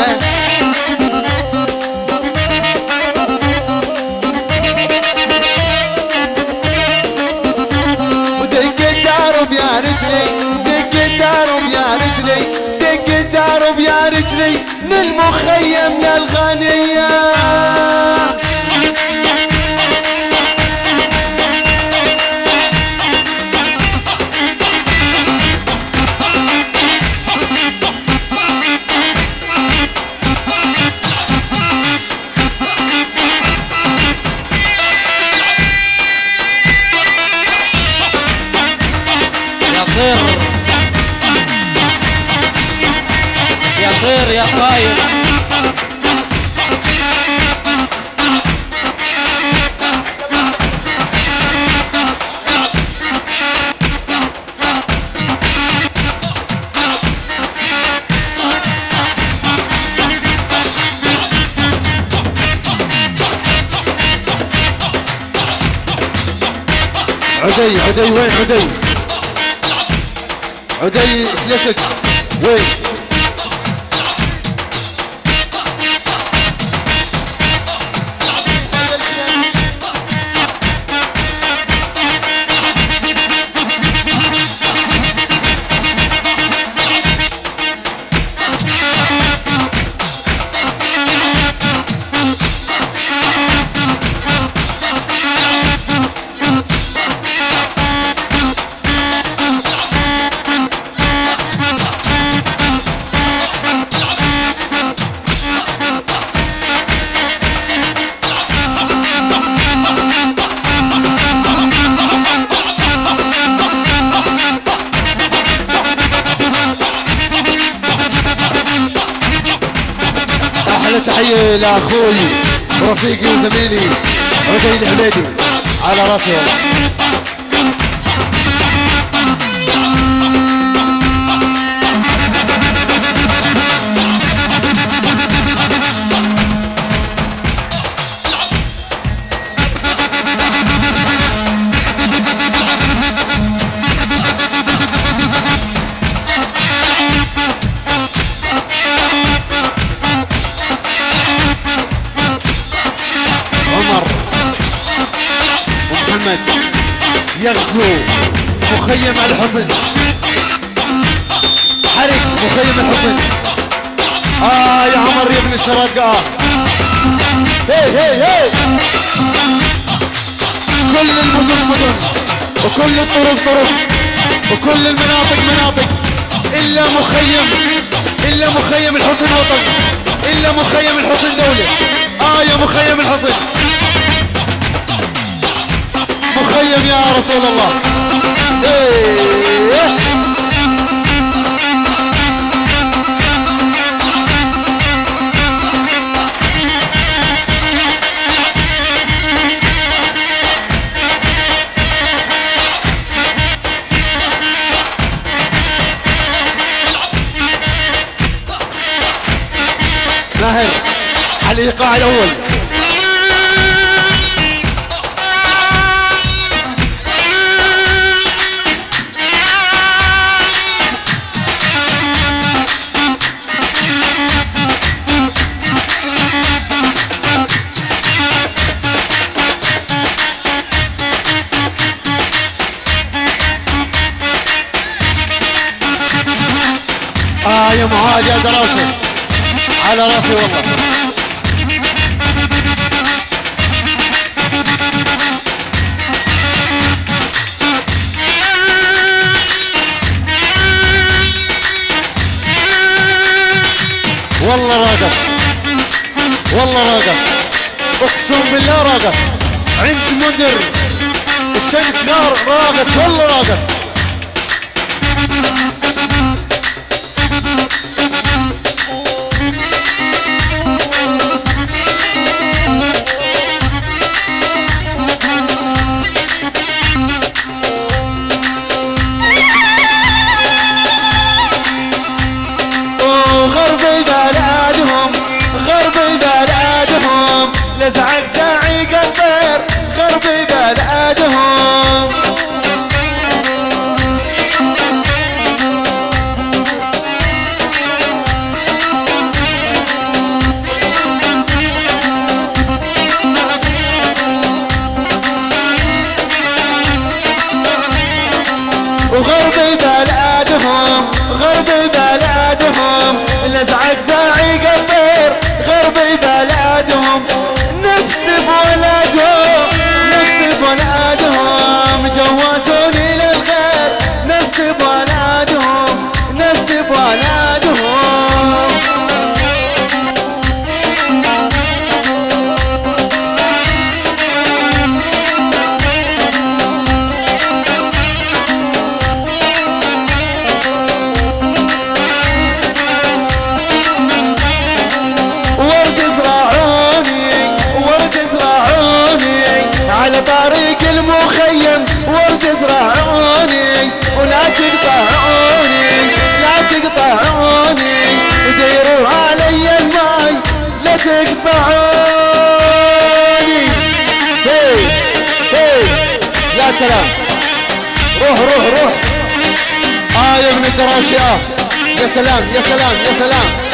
يا رجلي، دق الدرب يا رجلي، دق الدرب يا رجلي، من المخيم للغانية. يا طير يا طاير، عدي وين عدي؟ عدي كلاسيك وين؟ تحية لأخوي ورفيقي وزميلي عبيد العبيدي على راسي والله. يغزو مخيم الحصن، حرق مخيم الحصن. يا عمر يا ابن الشراقة. هي هي هي كل المدن مدن وكل الطرق طرق وكل المناطق مناطق إلا مخيم الحصن وطن، إلا مخيم الحصن دولة. يا مخيم الحصن مخيم يا رسول الله. ماهر على الايقاع الاول. يا معاذ يا دراوشة على راسي والله. والله راقف، والله راقف، اقسم بالله راقف. عند مدر الشنك نار راقف، والله راقف. لزعق زعيق الطير غربي بلادهم. وغربي بلادهم غربي بلادهم لزعق زعيق الطير غربي بلادهم. نفسي بولادهم نفسي بولادهم جواتوني للغير. نفسي بولادهم نفسي بولادهم. على طريق المخيم ورد زرعوني ولا تقطعوني لا تقطعوني وديروا علي الماي لا تقطعوني. هي هي يا سلام روح روح روح. يا ابن الدراوشي يا سلام يا سلام يا سلام.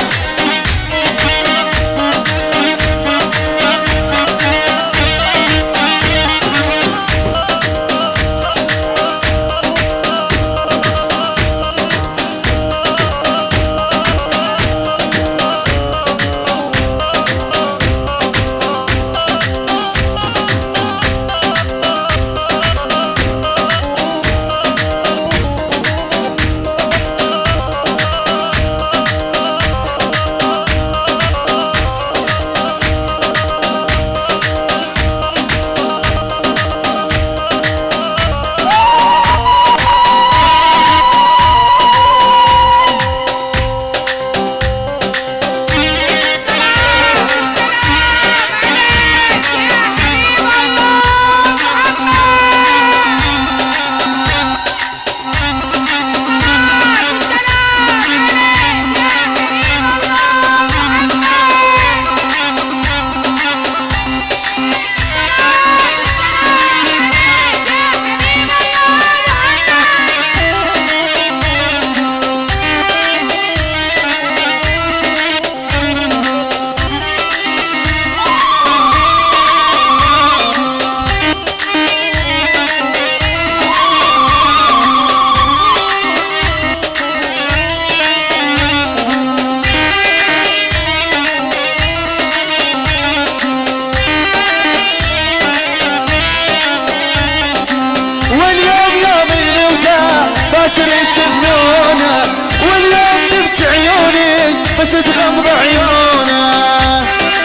باكر يشوفونه واليوم تبكي عيوني بس تغمض عيونه.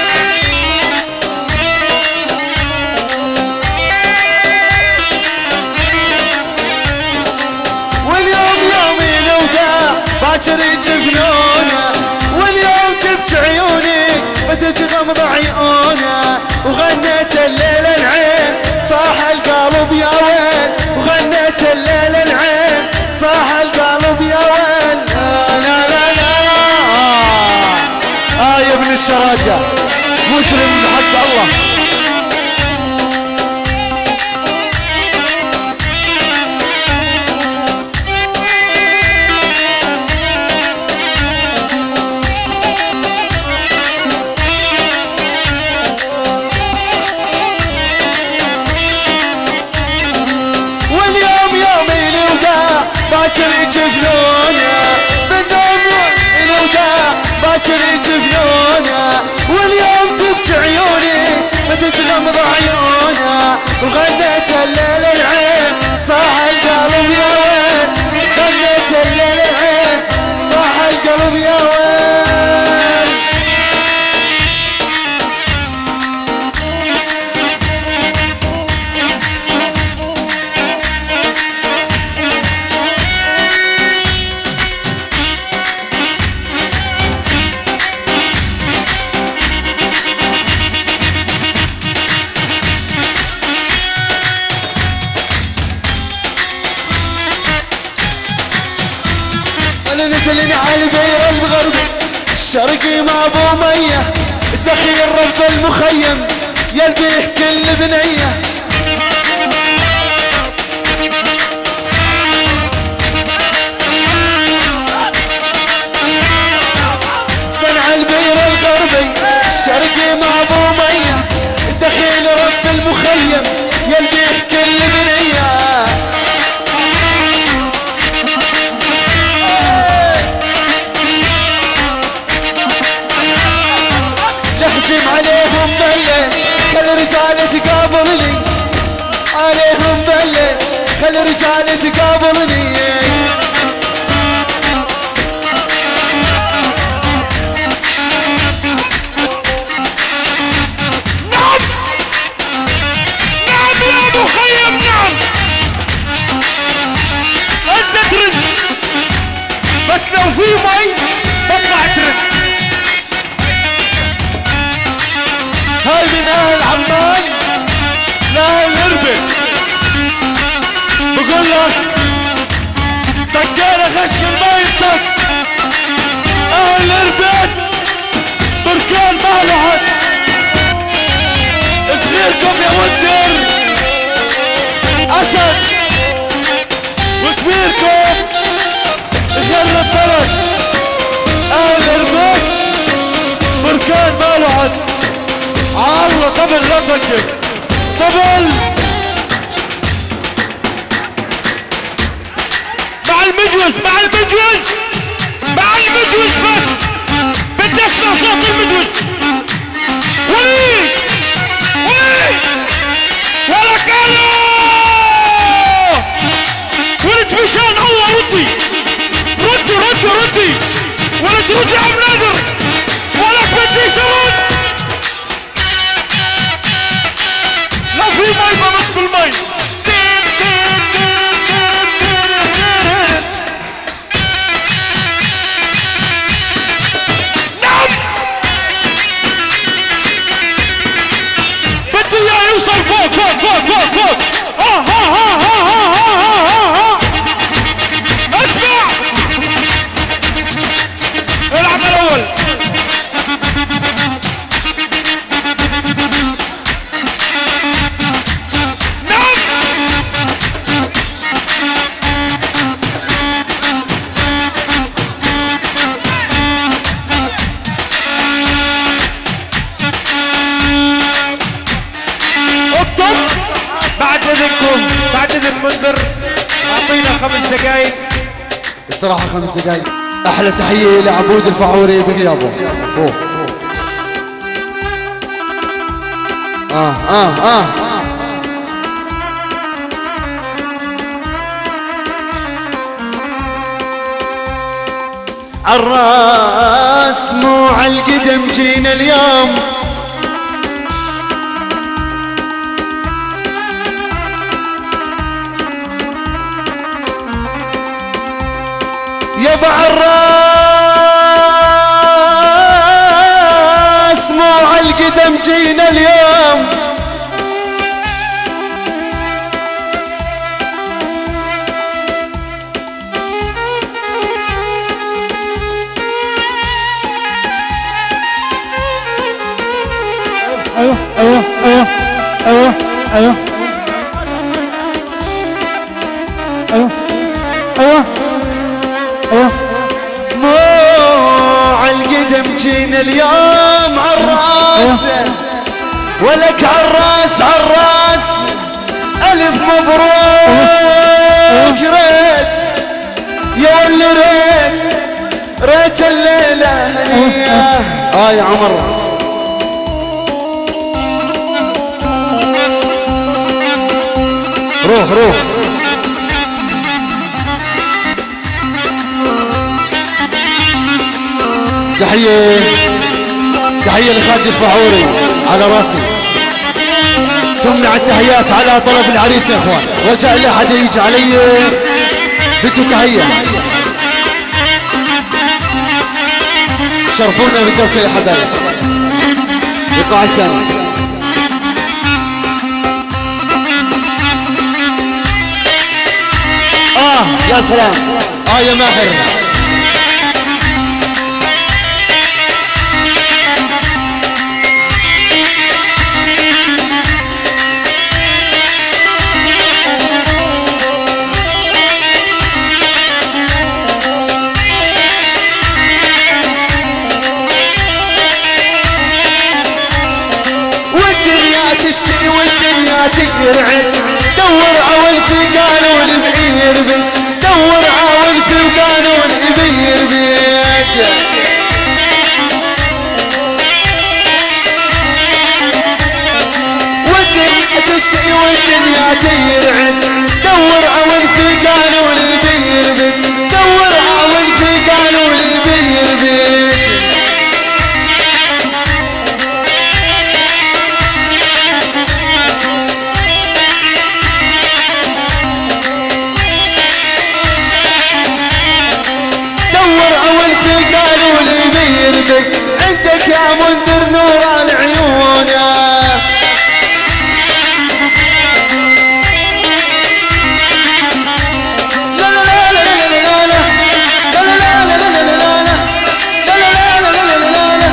واليوم يومي الوداع باكر يشوفونه واليوم تبكي عيوني بس تغمض عيونه. وغنيت الليل العين صاح القلب يا ويل وغنيت الليل العين صاح القلب يا ويل. لا لا لا يا ابن الشراكة مجرم بحق الله. باكر يجفنونه بالنوم الوداع باكر يجفنونه واليوم تبكي عيوني بتغمض عيونه. وغنيت الليل العين صاح القلب يا وين غنيت الليل العين صاح القلب يا وين. نتلني على البير الغربي الشرقي ما ابو ميه الدخيل رب المخيم يلبيه كل بنيه. استنى على البير الغربي الشرقي ما ابو ميه الدخيل رب المخيم يلبيه كل بنيه. نهجم عليهم بالليل خلي رجال تقابلني عليهم بالليل خلي رجال تقابلني. نعم نعم يا مخيم نعم انت ترد بس لو في مي بطلع ترد. هاي من اهل عمان لاهل الاربد بقول لك دقينا خش من ما يطق اهل الاربد بركان ما له حد. صغيركم يا ودر اسد وكبيركم يخرب بلد. اهل الاربد بركان ما له حد. الله طبل لا توقف طبل مع المجوز مع المجوز مع المجوز بس بدي اسمع صوت المجوز. وليد وليد ولا كانوا ولد مشان الله ردي ردي ردي ردي ولد ردي عم نادر ولك بدي شرود لو في مي بنص بالمي. نعم بدي اياه يوصل فوق فوق فوق فوق فوق. ها ها ها ها ها ها ها. اسمع العب الاول. بعد اذن منذر اعطينا 5 دقائق استراحة 5 دقائق. احلى تحية لعبود الفعوري بغيابه. عالراس مو عالقدم جينا اليوم. يابا عالراس مو عالقدم جينا اليوم. ايوه ايوه ايوه ايوه ايوه ايوه ايوه ايوه مو عالقدم جينا اليوم عالراس. ولك عالراس عالراس الف مبروك. ريت يا ولي ريت الليله هنيه. يا عمر روح تحية لخالد الفعوري على راسي. تمنع التحيات على طلب العريس يا اخوان. رجاء لا حدا يجي علي بده تحية. شرفونا بالدوكة يا حبايب. القاع الثاني يا سلام. يا ماهر والدنيا تشتي والدنيا تقرعد. دور عول في قانون بعير بيت. دور عول في قانون بعير بيت. والدنيا تشتي والدنيا تيرعد. دور عول في قانون بعير بيت. دور عول في قانون بعير بيت. عندك يا منذر نور العيون. لا لا لا لا لا لا لا لا لا لا لا لا لا لا.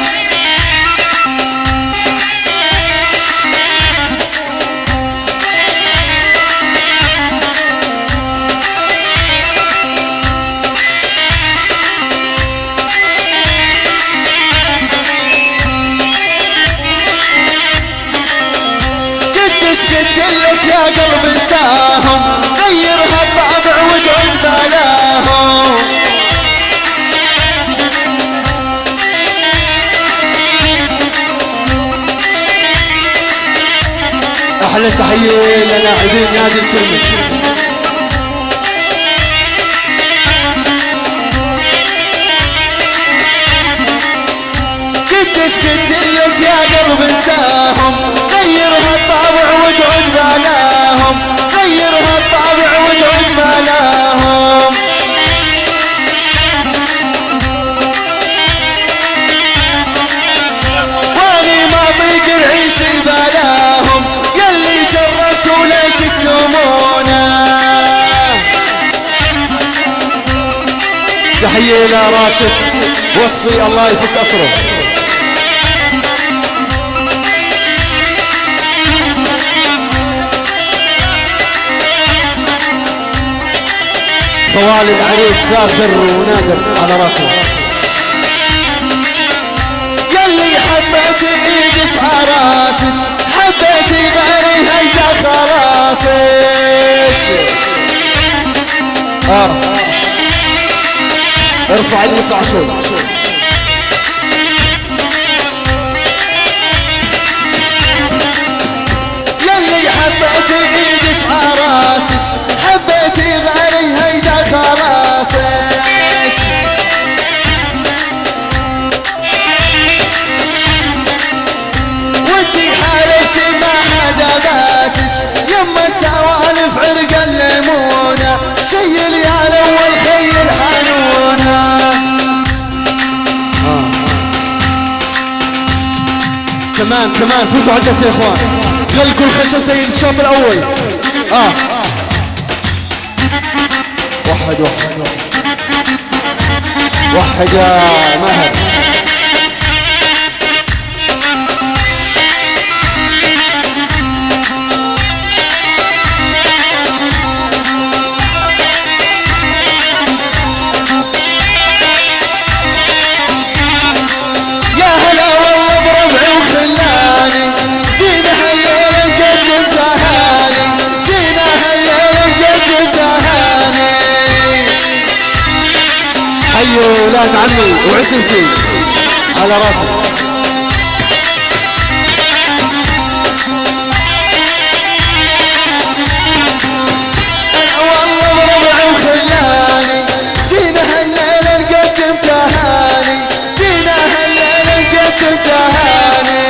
قلت لك يا قلب انساهم. غيرها الطابع واقعد بلاهم. احلى تحيه للاعبين نادي الكرمك. قديش قلت لك يا قلب انساهم. غيرها الطابع واقعد بلاهم. غيرها الطابع واقعد بلاهم. واني ما ضيق العيش بلاهم. يلي جربتوا ليش تلومونا. تحية إلى راشد وصفي الله يفك أسره. طوال العريس فاخر ونادر على راسه. يلي حبيتي ايدك عراسك. حبيتي غيري هيدا خلاصك. ارفع الايقاع شوي. يلي حبيتي ايدك عراسك. حبيتي غيري هيدا خلاصك. كمان فوتوا عندك يا اخوان. غلقوا الخشب زي الشوط الاول. وحد يا ماهر. حيوا ولاد عمي وعسلتي على راسي. والله بربعي وخلاني جينا هالليلة نقدم تهاني، جينا هالليلة نقدم تهاني.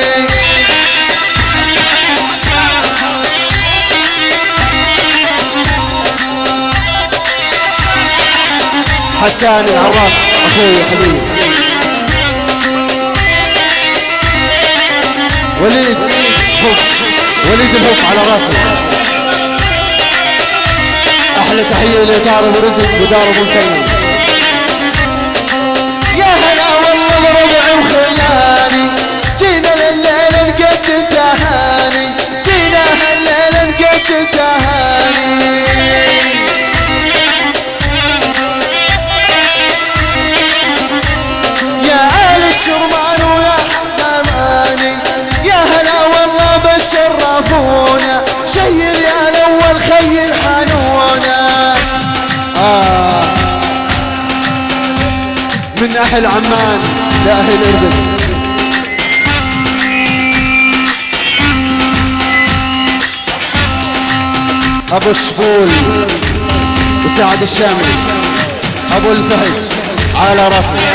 حسان العراس اخوي حبيبي. وليد الهوف على راسي. احلى تحيه لدار ابو رزق ودار ابو مسلم. يا هلا والله بربعي وخلاني جينا لليله نقدم تهاني، جينا هالليله نقدم تهاني. الشرمان ويا حماماني يا هلا والله بشرفونا، شيل يا الاول خيل حنونا. من اهل عمان لاهل اردن. ابو الشبول وسعد الشامي ابو الفهد على راسي.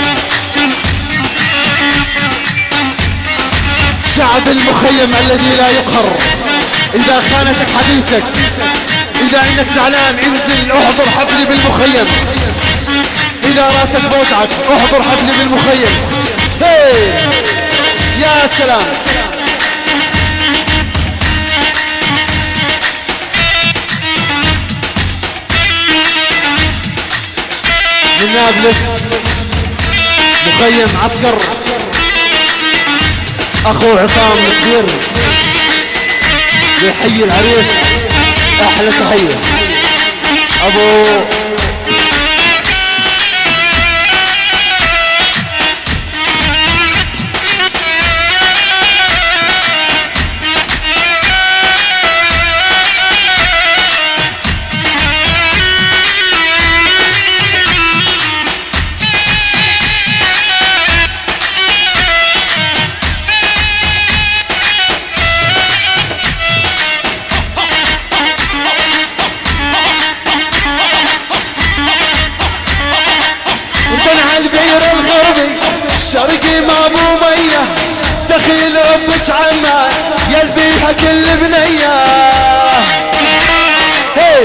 شعب المخيم الذي لا يقهر. إذا خانتك حديثك، إذا إنك زعلان انزل احضر حفلي بالمخيم. إذا راسك بوجعك احضر حفلي بالمخيم. هي يا سلام. من نابلس مخيم عسكر اخو عصام الكبير يحيي العريس احلى تحيه. ابو شرقي ما ابو ميه دخيل ربك عمان يلبيها كل بنيه. هي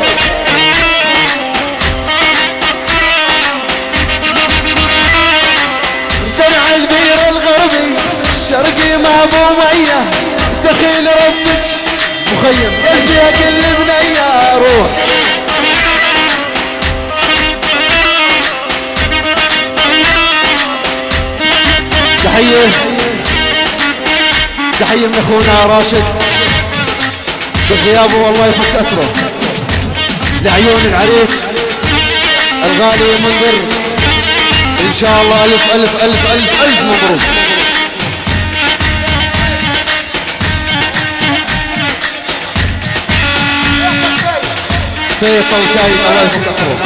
درع البير الغربي شرقي ما ابو ميه دخيل ربك مخيم يلبيها كل بنيه. روح تحية من اخونا راشد بغيابه والله يفك اسره. لعيون العريس الغالي منذر ان شاء الله الف الف الف الف الف مبروك. فيصل كايد الله يفك اسره.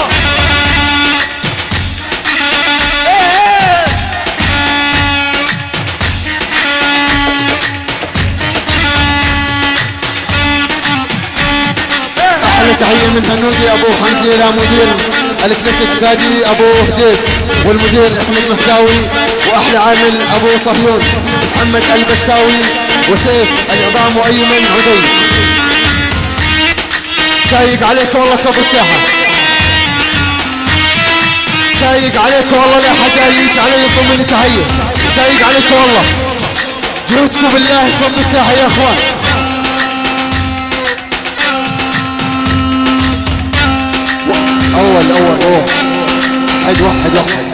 تحية من هنودي ابو حمزة الى مدير الكنيست فادي ابو هديب والمدير احمد مهداوي واحلى عامل ابو صهيون محمد البشتاوي وسيف العظام وايمن عدي. سايق عليك والله ابو الساحة، سايق عليك والله لا حدا يجي علي يضم لي تحية. سايق عليك والله جهودكم بالله تفضل الساحة يا اخوان. اول واحد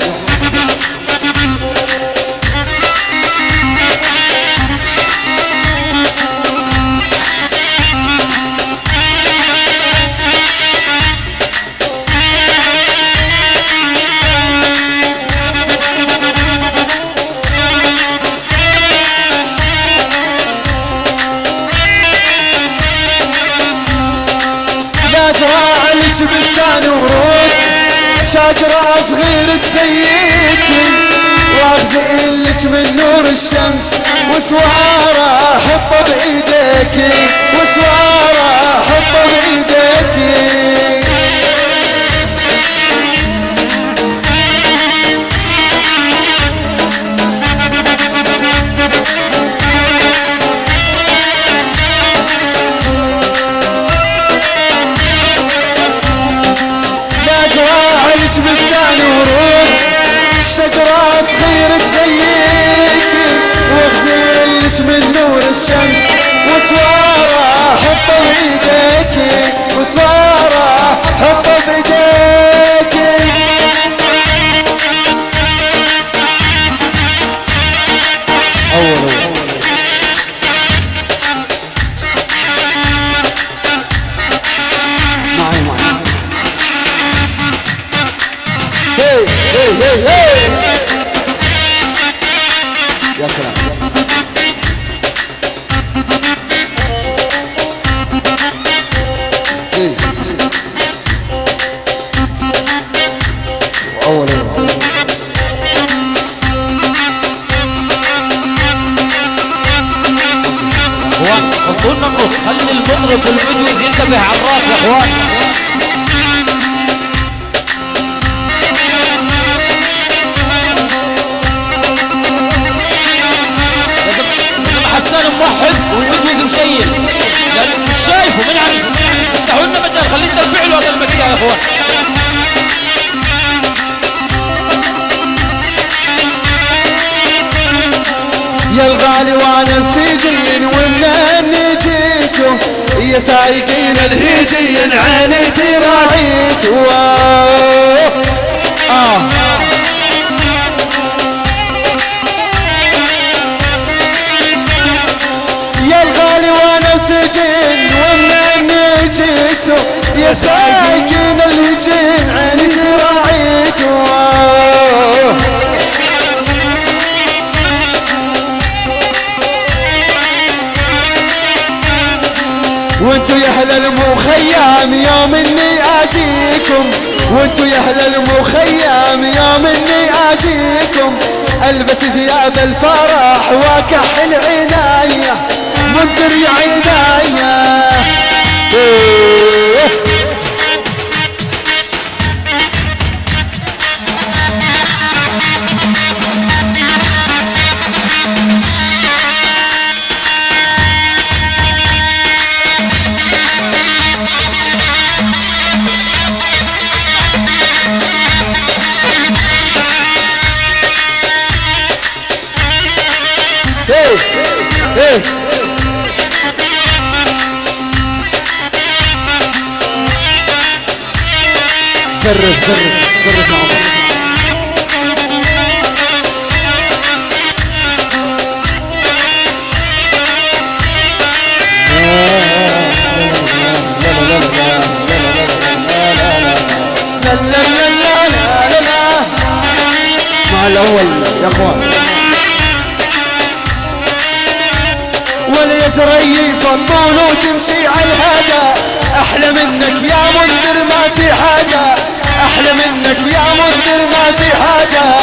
بستان ورود شجرة صغير تفيدك واغزل لك من نور الشمس وسوارة حطه بايديك وسوارة حطه بايديك بستان ورود شجرة صغيرة تفيك واغزلك من نور الشمس وسوارة حطه بايديك وسوارة حطه بايديك يا سلام اخوان حطوا لنا النص، خلي المضرب والمجوز ينتبه على الراس يا اخوان. حسان موحد والمجوز مشيل لانه مش شايفه من عارف. افتحوا لنا مجال خلينا ندفع له هذا المكان يا اخوان. يا الغالي وانا مسجين ومنين جيتوا يا سايقين الهيجين عينتي راعيتوا يا الغالي وانا مسجين ومنين جيتوا يا سايقين الهيجين عينتي راعيتوا وانتو يا اهل المخيم يوم اني اجيكم وانتو يا اهل المخيم يوم اني اجيكم البس ثياب الفرح واكحل عناية منذر يا عناية صرف مع بعض. مع الأول يا اخوان. واليسري فضول وتمشي على الهدى احلى منك يا منذر ما في حدا احلى منك يا منذر ما في حدا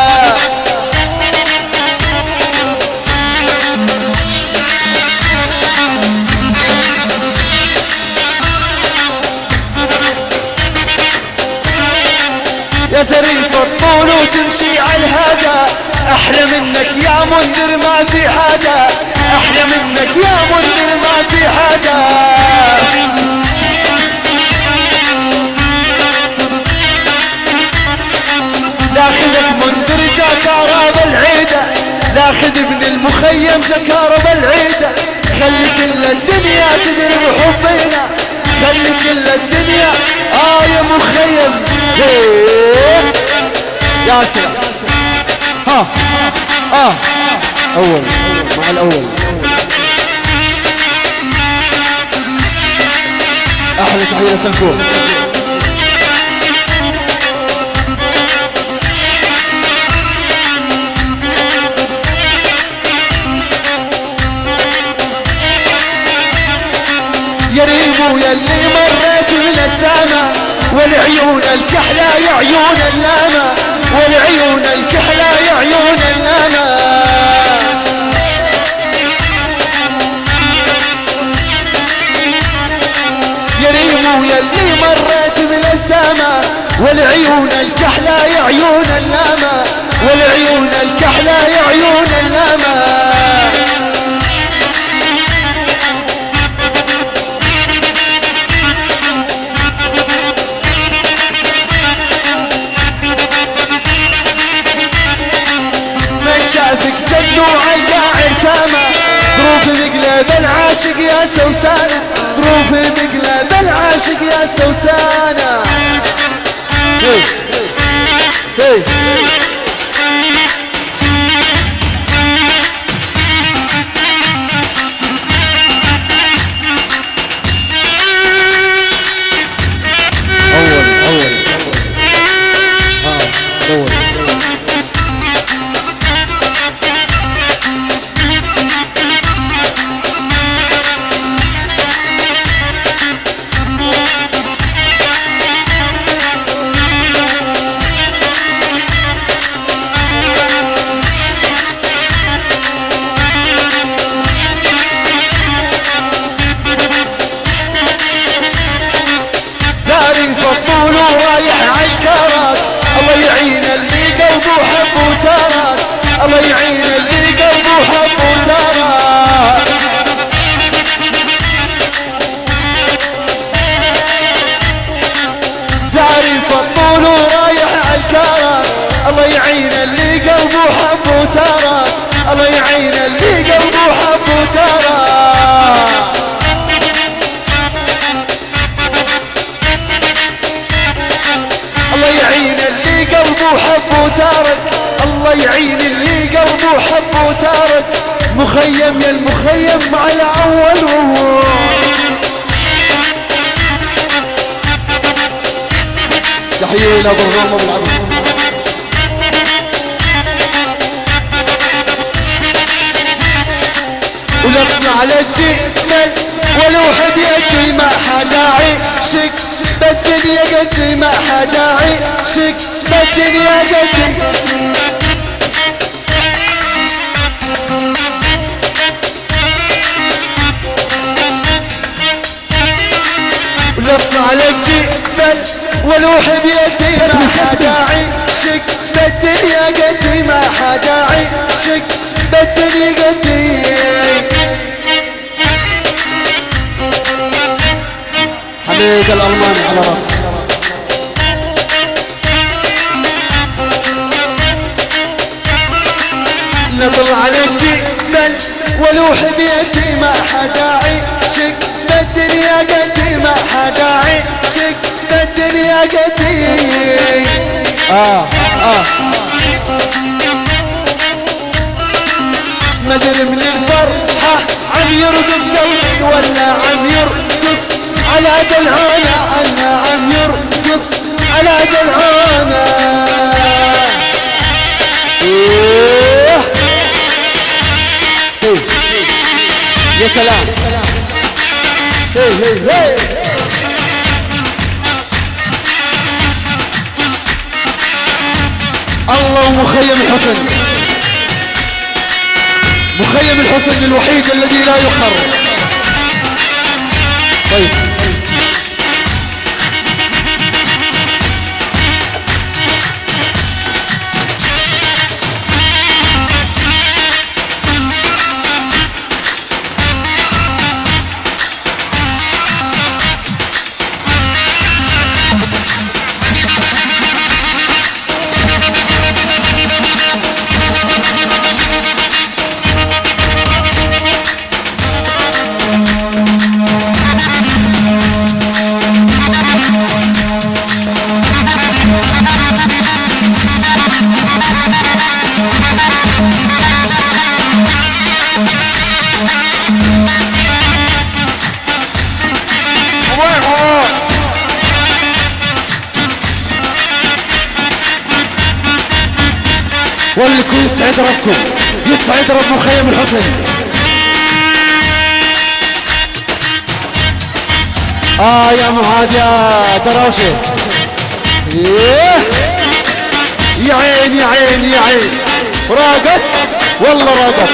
يا زريف الطول وتمشي على الهدى احلى منك يا منذر ما في حدا احلى منك يا منذر ما في حدا لاخذك منذر جاك اراض العيدة ياخذ ابن المخيم زكارة بالعيدة. خلي كل الدنيا تدري بحبنا، خلي كل الدنيا يا مخيم. يا سلام. أول مع الأول أحلى تحية سنكور. يا ريمو يلي مريت من الدامة، والعيون الكحلة يا عيون اللامة، والعيون الكحلة يا عيون اللامة. يا ريمو يلي مريت من الدامة، والعيون الكحلة يا عيون اللامة، والعيون الكحلة يا عيون اللامة. شافك جد وعالقاع ارتامة، ظروف مقلب العاشق يا سوسانة، ظروف مقلب العاشق يا سوسانة. هي هي الله يعين اللي قلبه حب وترى. زاري فضول ورايح عالكرة، الله يعين اللي قلبه حب وترى، الله يعين اللي قلبه حب وترى. الله يعين اللي قلبه حب وترك، الله يعين اللي قلبه حب وتارك. مخيم يا المخيم مع الأول تحية إلى ظهرهم والعبد. ولطنا على الجمل ولوح بيدي ما حدا عشق، بالدنيا قدي ما حدا عشق، بالدنيا قدي. ولطنا على الجبل ولوح بيدي ما حدا عشق، بالدنيا قدي ما حدا عشق، بالدنيا قدي. حميد الألماني على راسه. نطلع على الجبل ولوح بيدي ما حدا عشق، بالدنيا قدي ما حدا عشق، بالدنيا قدي. مدري من الفرحة عم يرقص قلبي ولا عم يرقص على دلعانة، أنا عم يرقص على دلعانة. يا سلام. الله. مخيم الحسن، مخيم الحسن الوحيد الذي لا يخر. طيب ولكم يسعد ربكم، يسعد رب مخيم الحسن. يا معاد يا دراوشي، يا عين يا عين يا عين، راقت والله راقت.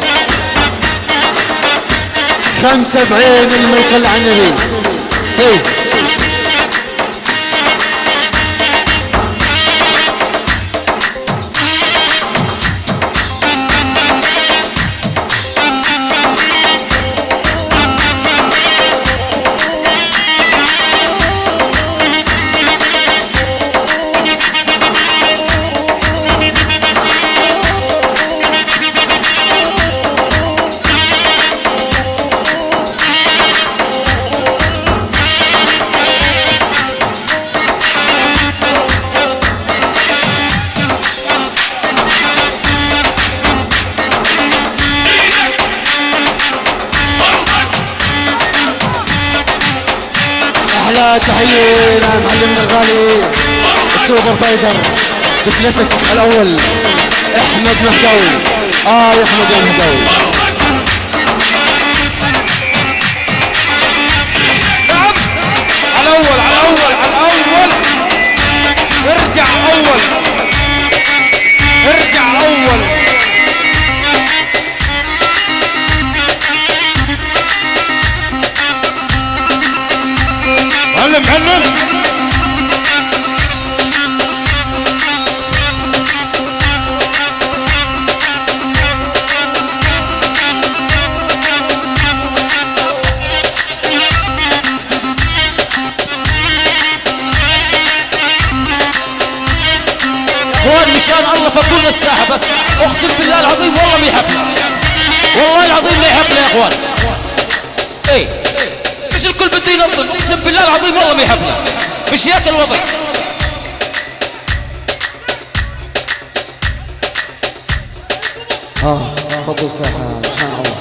5 بعين اللي يصلي على النبي. تحية لمعلمنا الغالي السوبر فايزر بالكلاسيك الأول أحمد مهداوي. يا أحمد يا مهداوي. نعم على الأول على الأول على الأول. ارجع أول ارجع أول. معلم معلم اخوان مشان الله فكونا الساحه بس، اقسم بالله العظيم والله ما يحفله، والله العظيم ما يحفله يا اخوان. مش الكل بده ينظم، اقسم بالله العظيم والله ما يحفله، مش هيك الوضع. فضل الساحه مشان الله.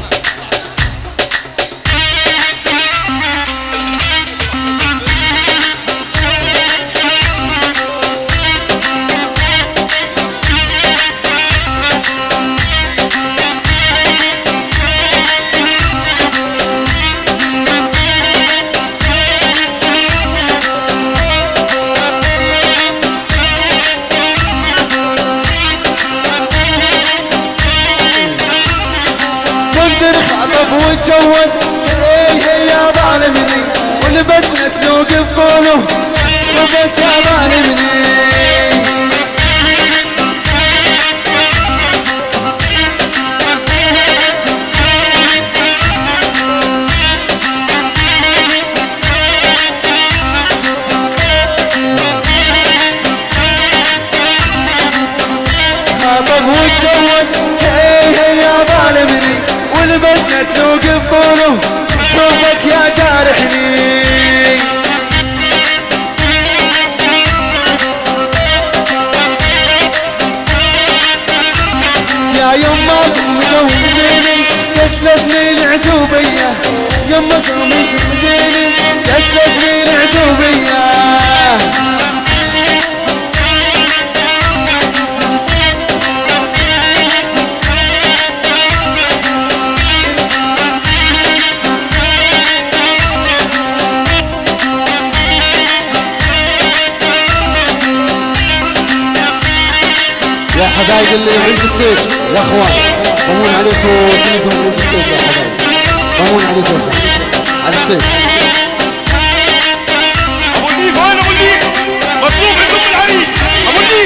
وتجوز يا ظالمني والبدنة تذوق بقوله ربك يا ظالمني. خاطب وتجوز يا ظالمني والبدنة تذوق بقوله حبك يا جارحني. يا يما مجوزيني قتلتني العزوبية، يما مجوزيني قتلتني العزوبية. يا حبايب اللي عند الستيج يا اخوان ضمون عليكم تنزلوا عند الستيج يا حبايب، ضمون عليكم على الستيج. ابو الليف وين ابو الليف؟ مطلوب عندكم العريس ابو الليف.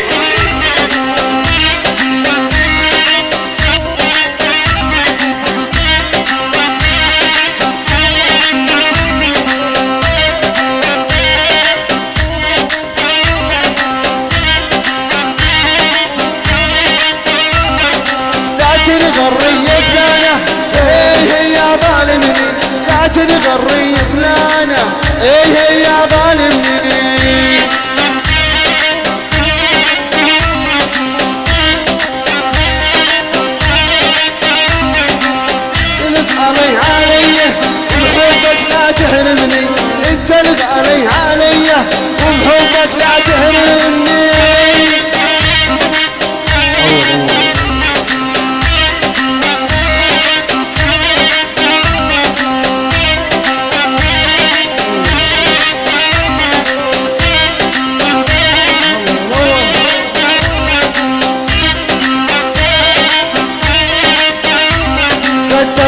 تنغري فلانة يا ظالمني، لا تنغري فلانة يا ظالمني. الغالي علي وبحبك لا تحرمني، انت الغالي علي وبحبك لا تحرمني.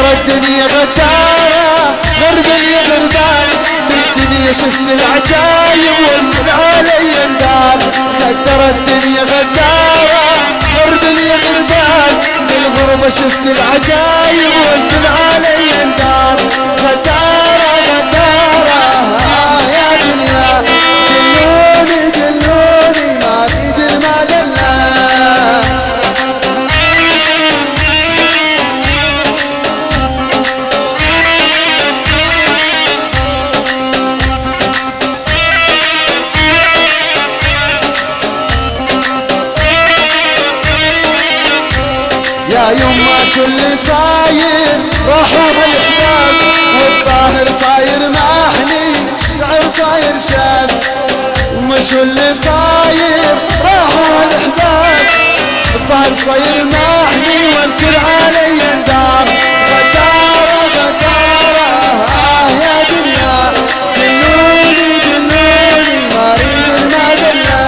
الدنيا غدارة غربل يا غربان بالدنيا شفت العجايب وانت علي اندار غدر الدنيا غدارة غربل يا غربان بالغربة شفت العجايب وانت علي اندار غدارة غدارة يا دنيا دلوني دلوني ما اريد المدلة يا يما شو اللي صاير راحوا هالاحباب والظاهر صاير محني الشعر صاير شاب وما شو اللي صاير راحوا هالاحباب الظاهر صاير محني والكل علي اندار غدارة غدارة يا دنيا دلوني دلوني ما اريد المدلة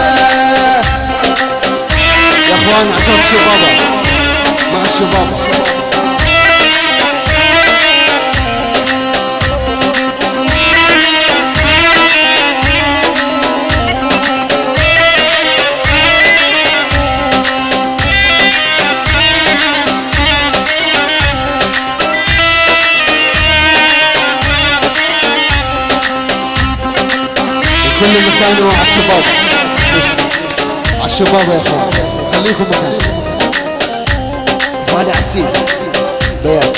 يا اخوان عشان الشباب مع الشباب كل مكان مع الشباب على الشباب يا اخوان خليكم مكان فالي عسير بيان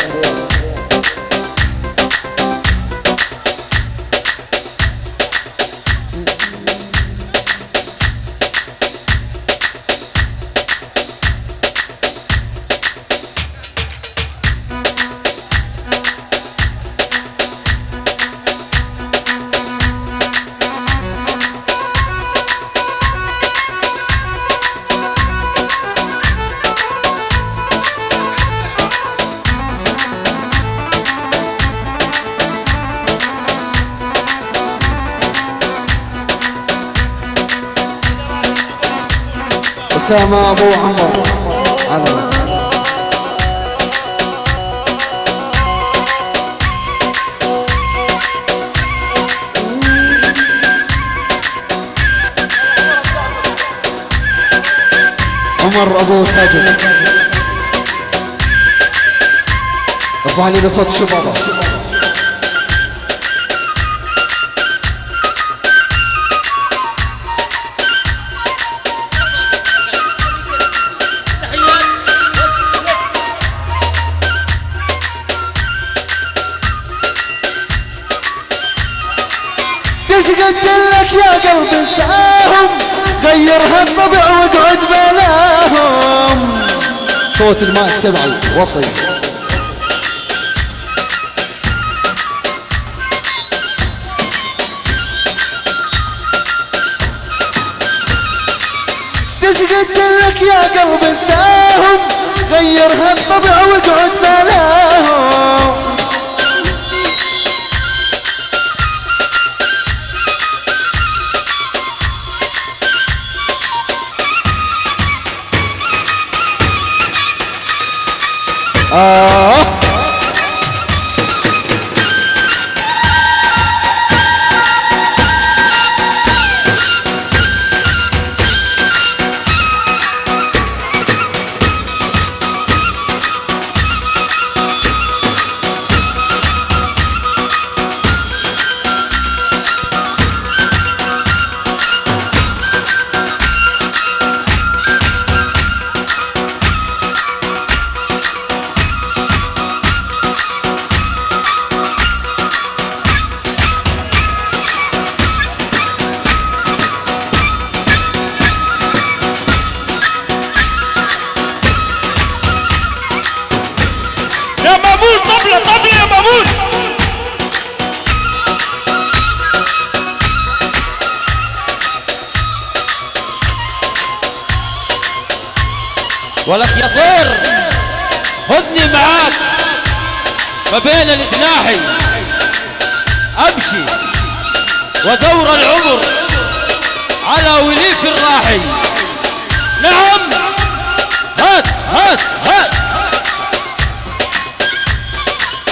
أسامة أبو عمر على راسي عمر أبو ساجد ارفع لي بصوت الشباب ايش قلت لك يا قلب انساهم غير هالطبع واقعد بلاهم صوت الماء تبعي وطي ايش قلت لك يا قلب انساهم غير هالطبع واقعد بلاهم يا مامون طبلة طبلة يا مامون. ولك يا طير خذني معاك ما بين الجناحي امشي ودور العمر على وليف الراحي. نعم هات هات هات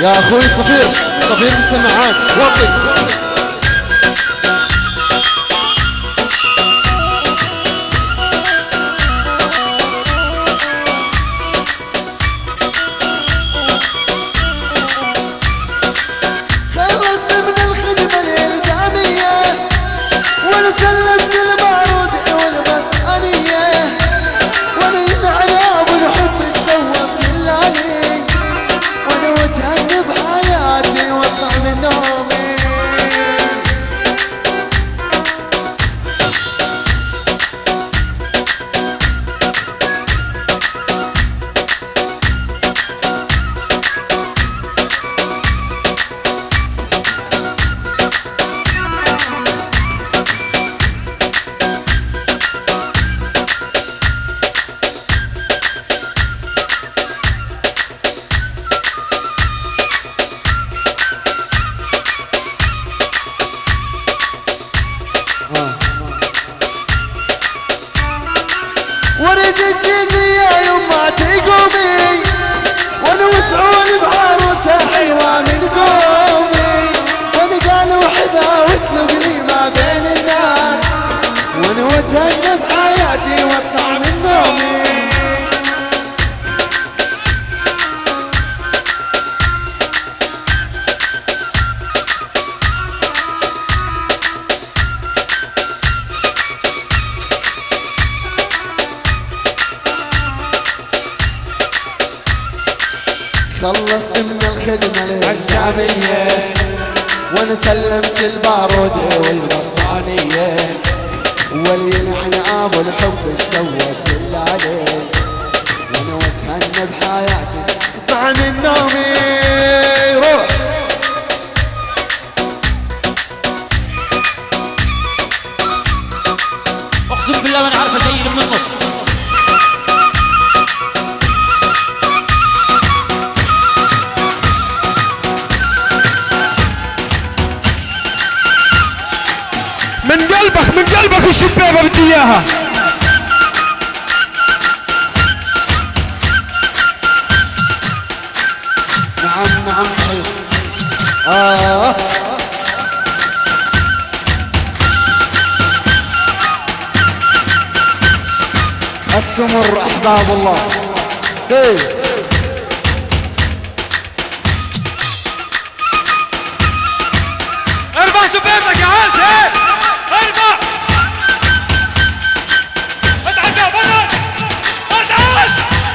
يا اخوي صفير السماعات وطي. خلصت من الخدمة الإلزامية وأنا سلمت البارود والبطانية، وأنا العناب والحب استوى في الليالي، وأنا واتهنى بحياتي واطلع من نومي. ورد تجيزي يا يما تقومي، وانا وسعوني بعروسة حلوة من قومي، وانا قالوا حبها وتنقلي ما بين الناس، وانا واتهنى بحياتي واطلع من نومي. خلصت من الخدمة الإلزامية وانا سلمت البارود والبطانية، ولي العناب والحب استوى في الليالي، وانا واتهنى بحياتي اطلع من نومي. روح اقسم بالله ما انا عارف اشيل من النص. من قلبك الشبابة بدي اياها. نعم صحيح. السمر احباب الله. ارفع شبابك يا عز. ارفع اتعب اتعب اتعب.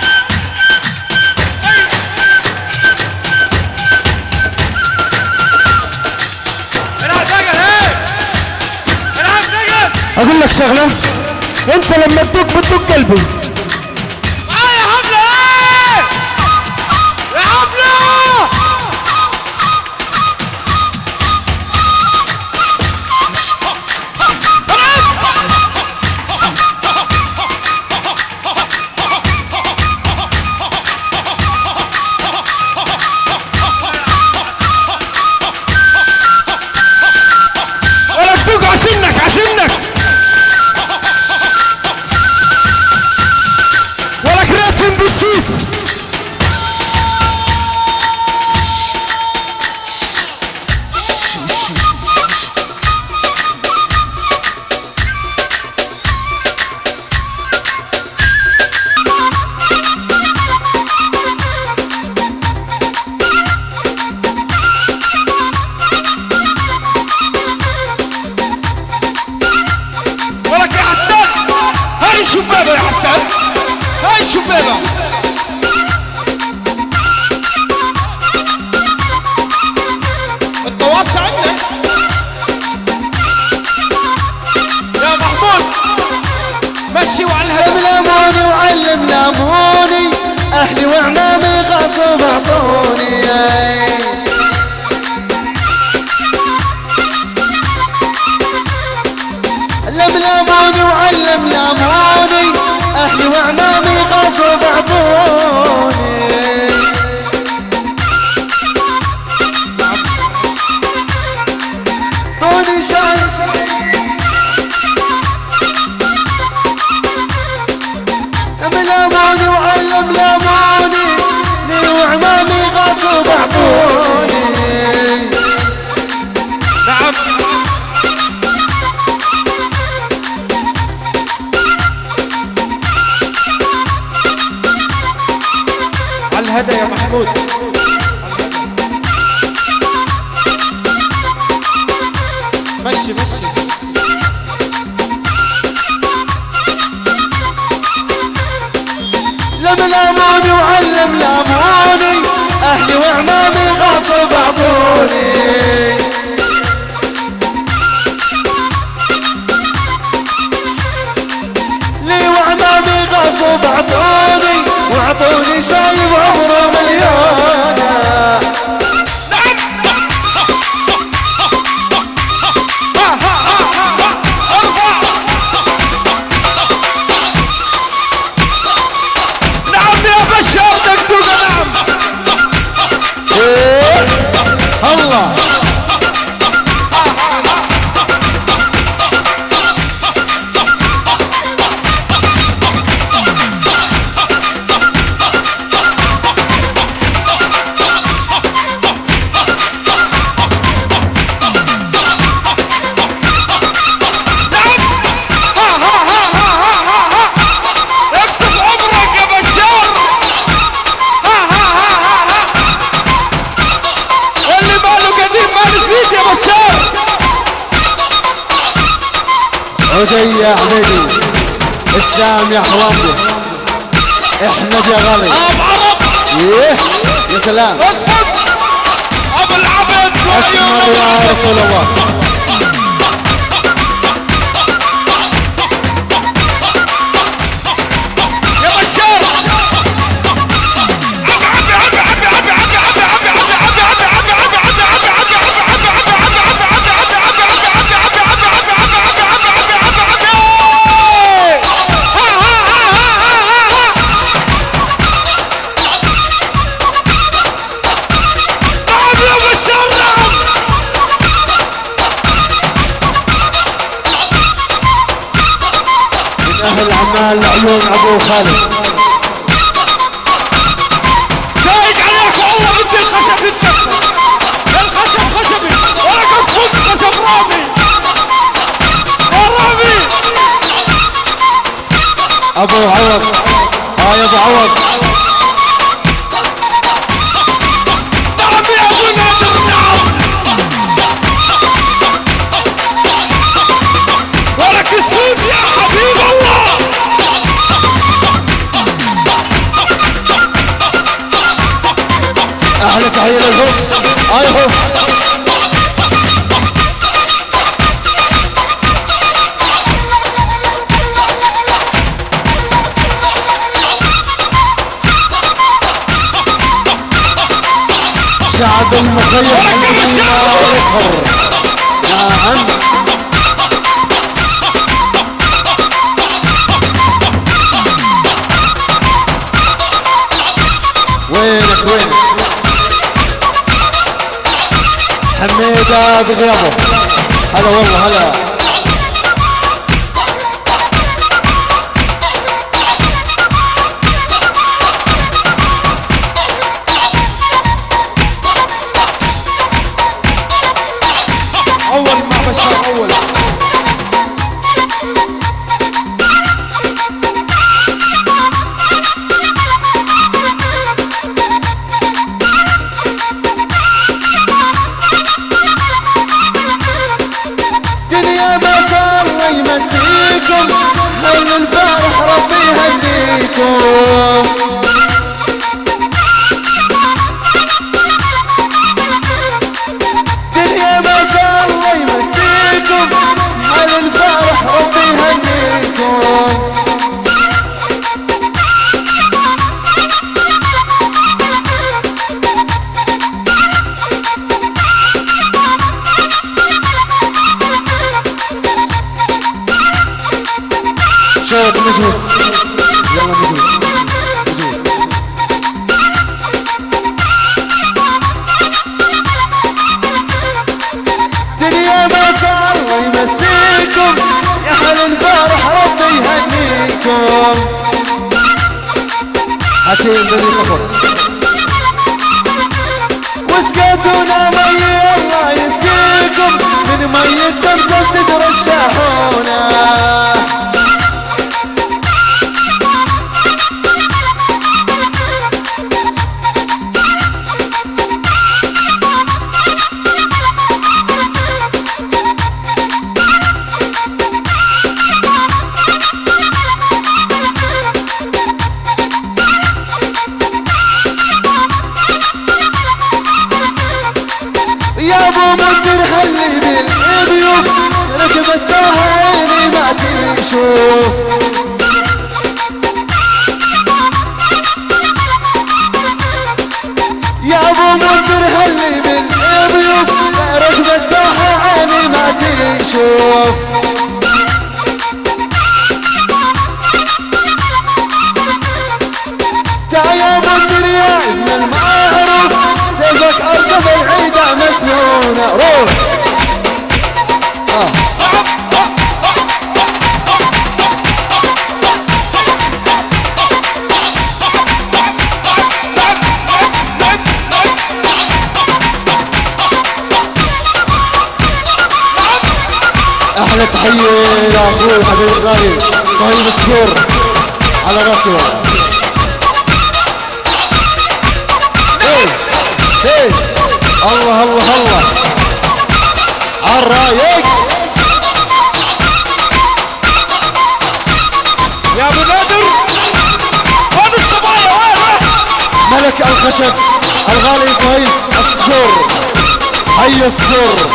العب دقل. العب دقل. اقول لك شغله، انت لما تدق بتدق قلبي. معايا حفله. يا حفله. عشنك ولا كراتين بالسيس. شبابة يا حسان. هاي الشبابة. الطواب عندك يا محمود. مشي وعلى لاموني وعلم لاموني، اهلي وعمامي غصب اعطوني. لاموني وعلم لاموني، اهلي وعمامي غصب اعطوني. طوني شاي لاموني وعلم لاموني، لي وعمامي غصب اعطوني. محمود. مشي مشي. لملاموني وعلم لاموني، اهلي وعمامي غصب اعطوني. لي وعمامي غصب اعطوني، واعطوني شايب عمره مليون. عدي يا حبيبي، اسلام يا حوامدي، احمد يا غالي، ابو عرب، ايه يا سلام، اصفد ابو العبد، اسمر يا رسول الله. يا بشار عبي عبي عبي عبي عبي عبي عبي عبي عبي عبي عبي عبي عبي عبي اهل عمان لعيون ابو خالد. زايد عليك والله، بدي الخشب يتكسر، الخشب خشبي ولك الصوت خشب رامي يا رامي. ابو عوض، يا ابو عوض. نعم يا ابو نادر، نعم ولك الصوت يا حبيب الله. اهلا تحيه للهوف. هوف شعب المخيم المدينة والحر. نعم وينك وينك حميدة بغيابه. هلا والله هلا. اول مع بشار اول. دنيا ما صار الله يمسيكم، حول الفرح ربي يهديكم. دنيا ما صار الله يمسيكم، حول الفرح ربي يهديكم. شوط مجهود، يلا مجهود مجهود. دنيا ما صار الله يمسيكم، يا اهل الفرح ربي يهنيكم. حكيم بني صفر وسقيتونا مي الله يسقيكم، من مية زمزم تترشحونا. تحية لأخوي حبيبي الغالي صهيب سكور على راسي والله. هي الله الله الله عالرايق يا ابو نادر وين الصبايا وين؟ ملك الخشب الغالي صهيب السكور حي السكور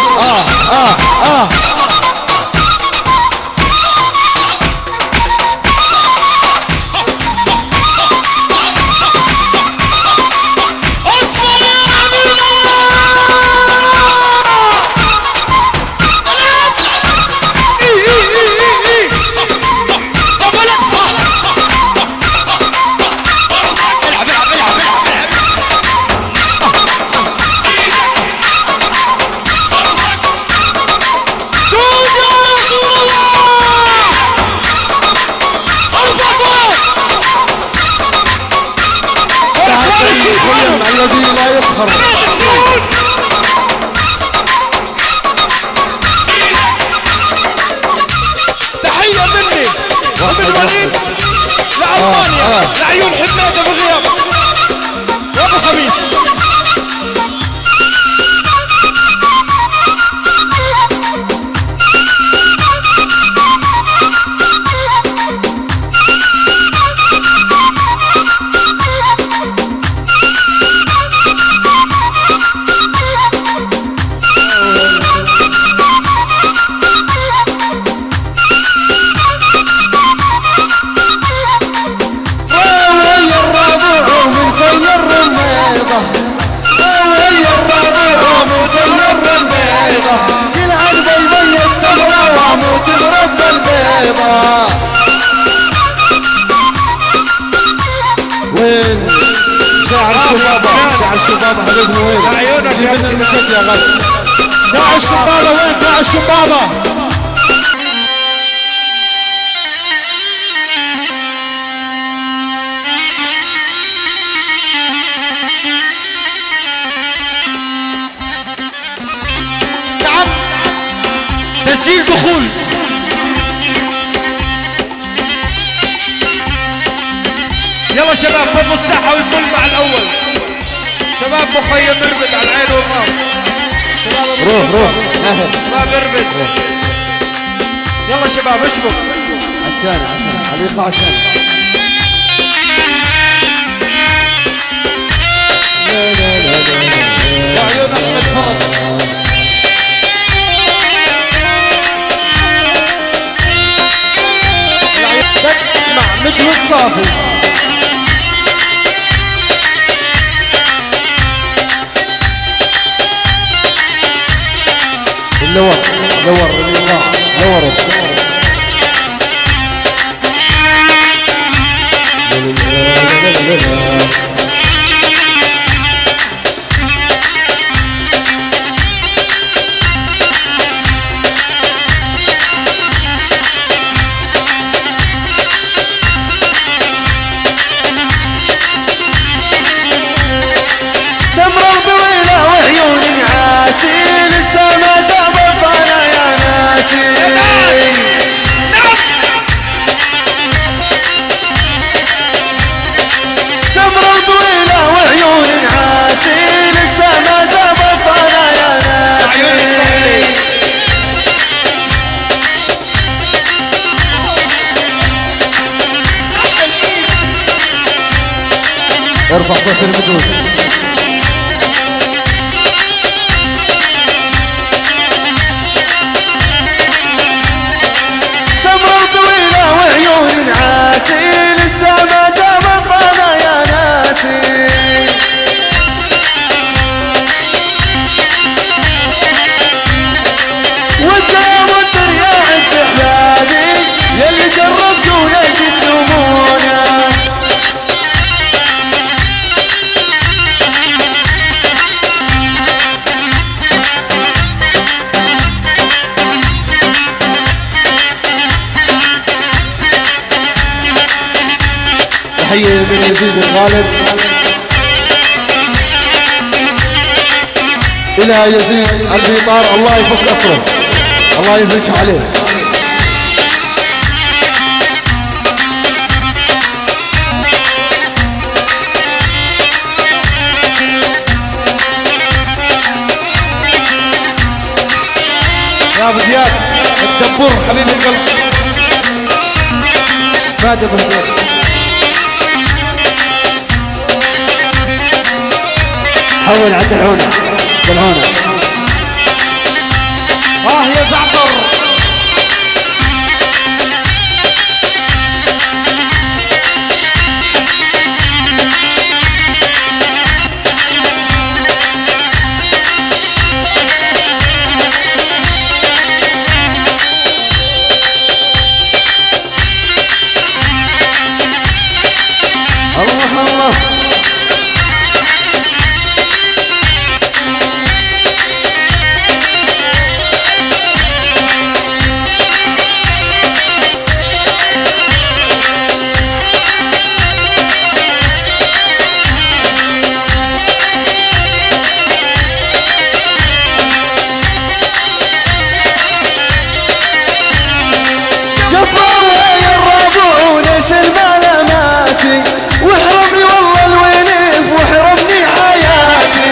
الذي لا يفخر. تحية مني ومن الوليد لألمانيا لعيون حمادة بغياب وابو خميس. وين شاعر الشبابة؟ شاعر الشبابة حبيبنا وين؟ عيونك يا ابن المشد يا غالي. داع الشبابة وين؟ داع الشبابة نعم تسجيل دخول. يلا شباب فضوا الساحة والكل مع الأول. شباب مخيم مربد على العين والراس. شباب روح شباب مربد. يلا شباب اشبك. عشان حليقة عشان يا عيون أحمد فرج. تسمع مثل الصافي. اللور سمرة طويلة وعيون عاسي لسه ما جابت انا يا ناسي. سمرة طويلة وعيون عاسي لسه ما جابت انا يا ناسي. ارفع صوت المجوز. سمرة طويلة وعيون عاسي لسه ما جابت انا يا ناسي. والدام والدنيا عز احبابي يلي جربتوا ليش تلومونا. تحية من يزيد الغالب إلى يزيد البيطار. الله يفك أسره، الله يفرج عليه. ابو زياد الدبور حبيب القلب. بعد ابو زياد حول عند العونه بالعونه. يا زعتر الله الله. واحرمني والله الويلف واحرمني حياتي.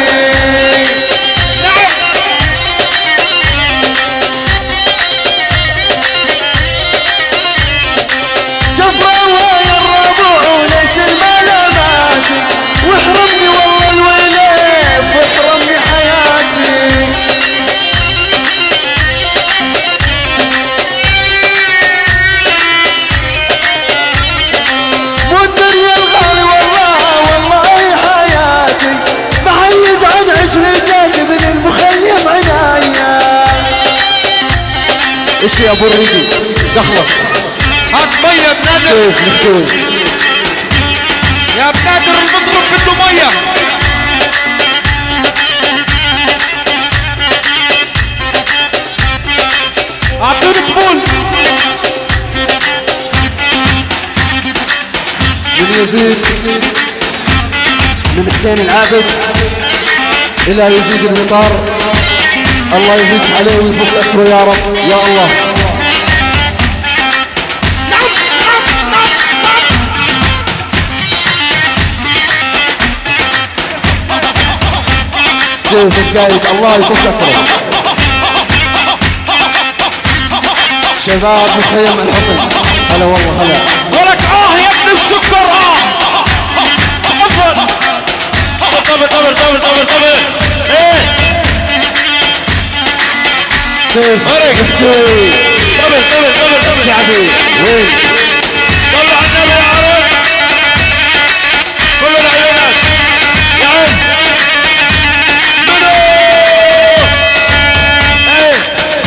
جفا ويا الربوع وليش الملامات واحرمني والله الويلف واحرمني حياتي. والدنيا الغالي والله حياتي محيد عن عشرتك من المخيم عنايا. ايش يا ابو الريدي دخلك هات ميه يا بنادر. سيف مفتوح يا بنادر المطلوب بده ميه. اعطوني قبول من يزيد من حسين العابد الى يزيد المطار. الله يفك عليه ويفك اسره يا رب يا الله. سيف القايد الله يفك اسره. شباب مخيم الحصن هلا والله هلا. ولك يا ابن السكر افضل. طبل ايه سيف مفتوح طبل شعبي وين طلع النبي يا عرب. كل العيونات يا عين منو ايه.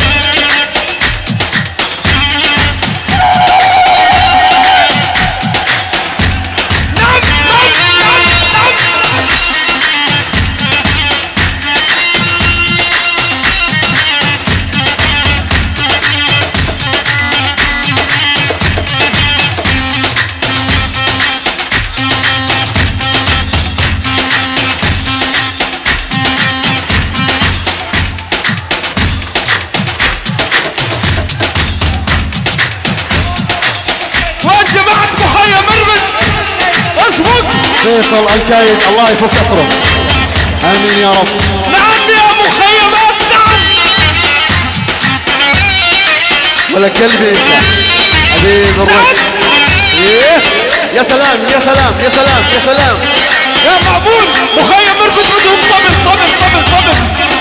فيصل الكايد الله يفك اسره. امين يا رب. نعم يا مخيمات نعم. ولا قلبي انت حبيب الرجل. ايه يا سلام يا سلام يا سلام يا سلام يا مقبول. مخيم اربط بدهم طبل.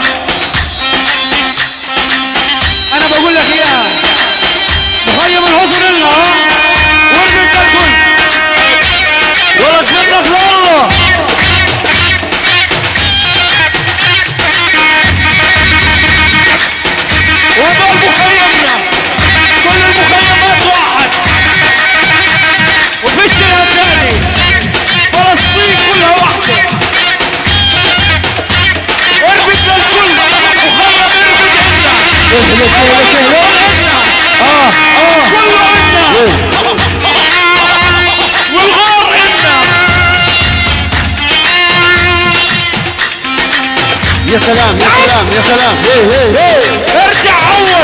انا بقول لك اياها مخيم الحصن لنا واربط الكل. ولك منك لله. وهذول مخيمنا كل المخيمات واحد وفيش لها ثاني. فلسطين كلها واحدة. اربط للكل. مخيم اربط عنا. كله عنا. والغار عنا. يا سلام يا سلام يا سلام. ارجع اول.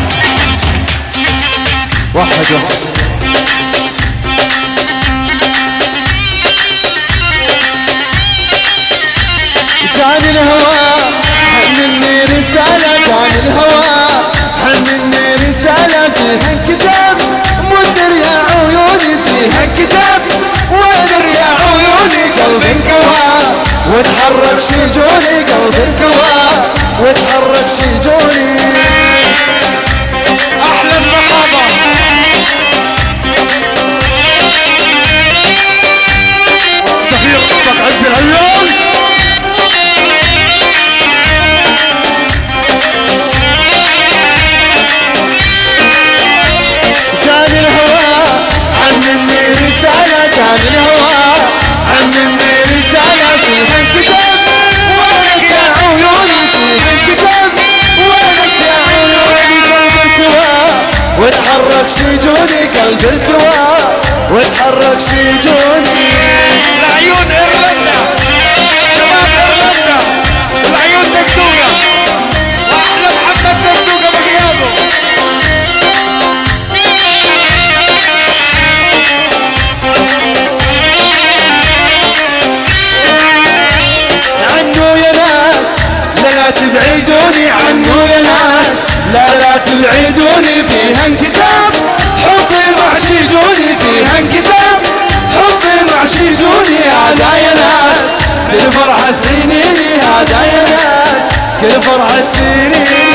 واحد جاني الهوى حملني رسالة. جاني الهوى واتحرك شجوني احلى النقابة تحية طبق عز الهيال جاني الهواء عمني رسالة جاني الهواء عمني رسالة فيها الكتاب وينك يا عيوني فيها الكتاب وينك يا عيوني قلب ارتوى واتحرك شجوني قلب ارتوى واتحرك شجوني العيون ايرلندا شباب ايرلندا العيون دقدوقة واحلى محمد دقدوقة بغيابه عنه يا ناس لا تبعدوني عنه يا ناس لا تبعدوني فيها انكتاب حبي معشجوني فيها انكتاب حبي معشجوني هذا يا ناس كل فرحة سنيني هذا يا ناس كل فرحة سنيني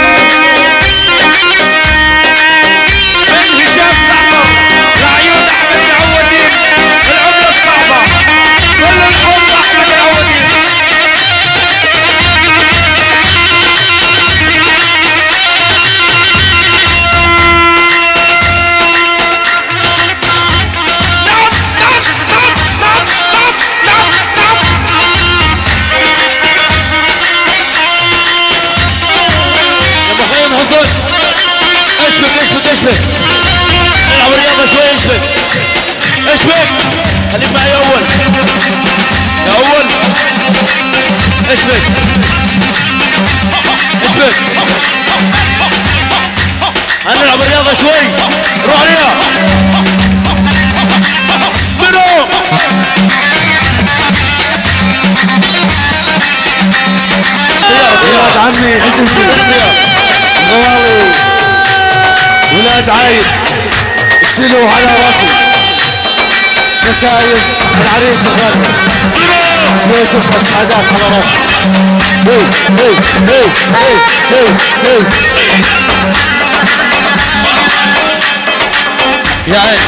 من هشام زعفر العيون احمد العودين العملة الصعبة كل الحب احمد العودين اشبك العب الرياضة شوي اشبك خليك معي اول يا اول اشبك هنلعب الرياضة شوي روح عليها منو ولاد عمي عزمتي غوالي ولاد عايد اغسلوا على راسي نسايب العريس الغالي يوسف اسعدات على راسي هي يا عين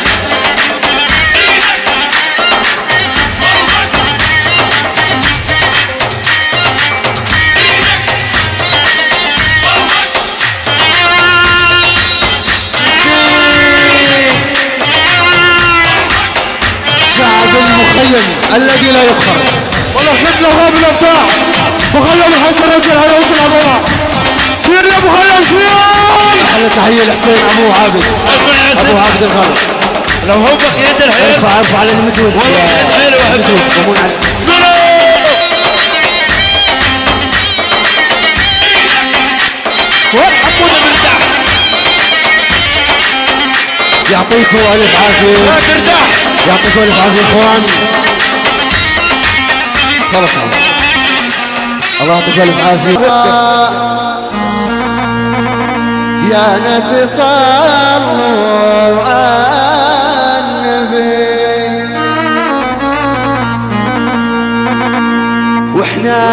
المخيم الذي لا يخر والله خد له غاب الابداع مخيم الحسن رجل على وجه الابواب كثير يا مخيم كثير احلى تحيه لحسين ابو عابد الغالي لو هو بقي يد الحيل ارفع على المجوز والله يد حيل واحد وحبونا مرتاح يعطيكم الف عافيه ما ترتاح يعطيكم الف عافيه اخوان خلص الله يعطيكم الف عافيه يا ناس صلوا على النبي واحنا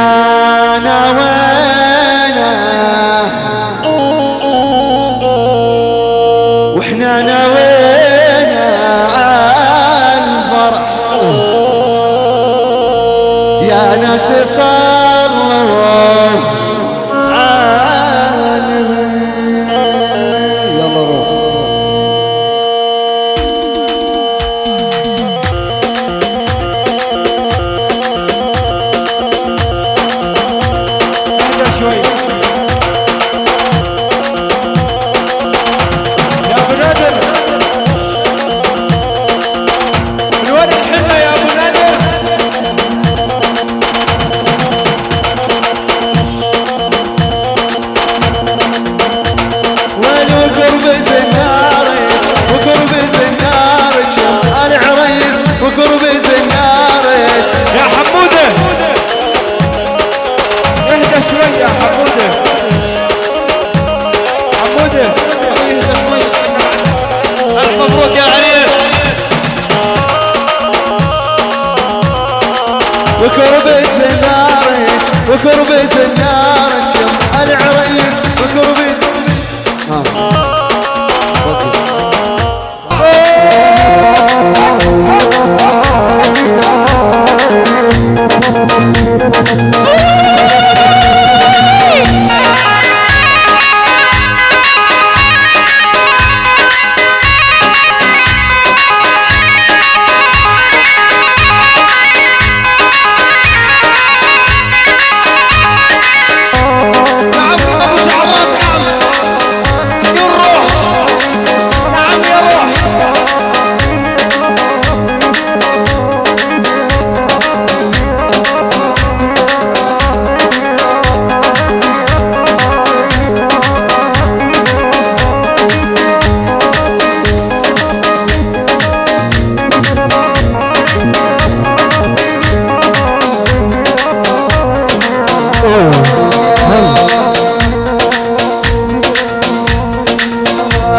نوينا واحنا نوينا عالفرح يا ناس صلوا يا ابو نادر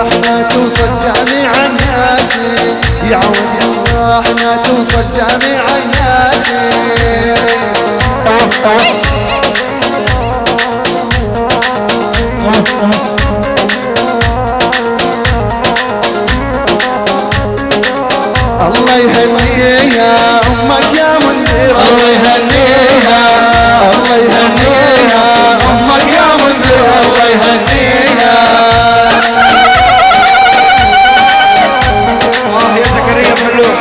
احنا توصل جميع الناس يا عود احنا توصل جميع الناس الله يهنيها امك يا منذر الله يهنيها الله يهنيها امك يا منذر الله يهنيها يا زكريا فلوح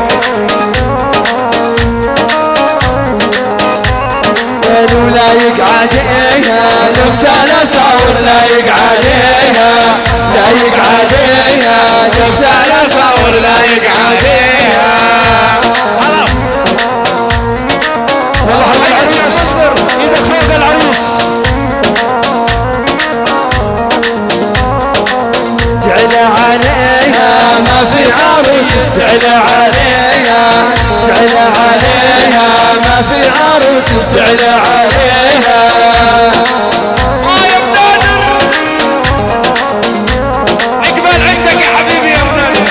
قالوا لا يقعديها نفسها صور لا يقعديها لا يقعديها نفسها صور لا يقعديها والله العريس ايدك فوق العريس تعلى عليها ما في عروس تعلى عليها تعلى عليها ما في عروس تعلى عليها يا بنادر عقبال عندك يا حبيبي يا بنادر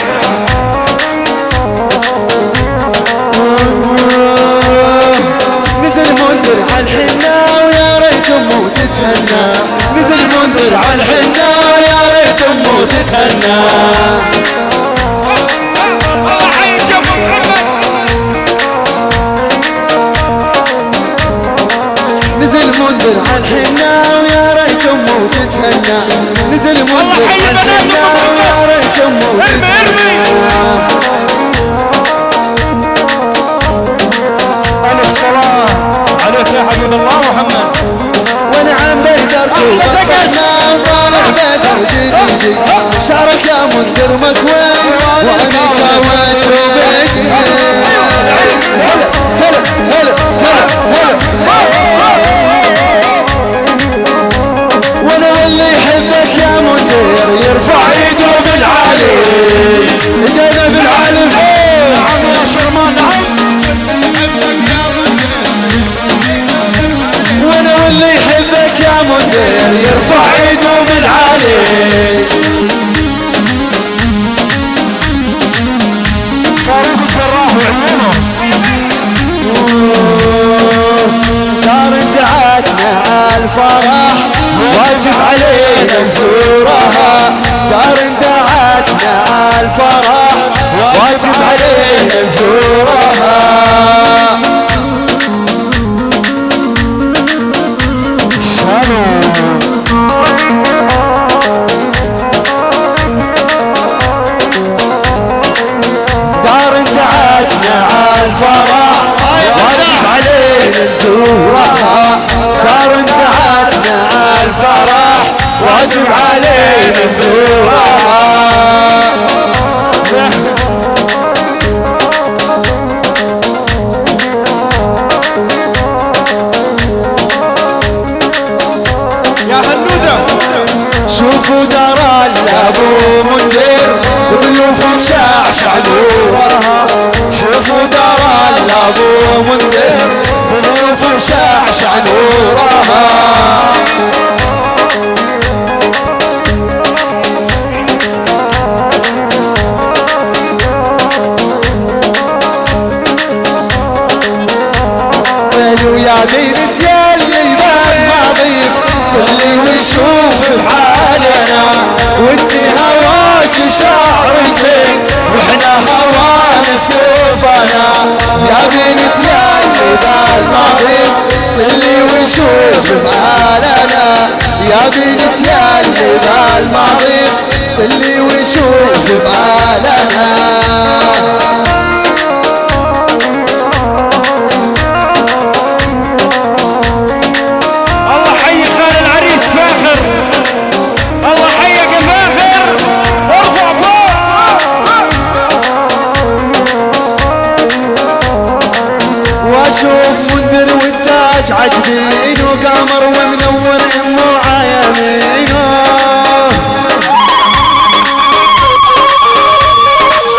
نزل منذر عالحنة ويا ريت امه تتهنى نزل منذر عالحنة ويا ريت امه تتهنى الله حي شوف محمد نزل منذر عالحنة ويا ريت امه تتهنى نزل منذر عالحنة ويا ريت امه تتهنى ألف صلاة عليك يا حبيب الله محمد ونعم بيدركم وطلعنا وطالع بدر جديدي شعرك يا منذر مكوي وانا كويت وبيدي هلا هلا هلا هلا وانا واللي يحبك يا منذر يرفع ايده بالعالي ايده بالعالي نعم يا شرمان نعم وانا واللي يحبك يا منذر يرفع ايده بالعالي فاروق الجراح وعيونه دار دعاتنا عالفرح واجب علينا نزورها دار دعاتنا عالفرح واجب علينا نزورها دار دعاتنا عالفرح واجب علينا نزورها دار دعاتنا عالفرح واجب علينا نزورها يا هنودة شوفوا دار الابو منذر ضيوفهم شعشع نورها شوفوا دار الابو منذر ضيوفهم شعشع نورها قالوا يا بنت يا اللي بال ماضيك اللي ويشوف بحالنا وانت هواك شعرتك واحنا هوانا سيوفنا يا بنت يا اللي بال ماضيك اللي ويشوف بحالنا يا بنت يا اللي بال ماضيك اللي ويشوف بحالنا الله حي خال العريس فاخر الله حيك يا فاخر ارفع فوق واشوف منذر والتاج عجبين وقمر ومنور امه عيامينه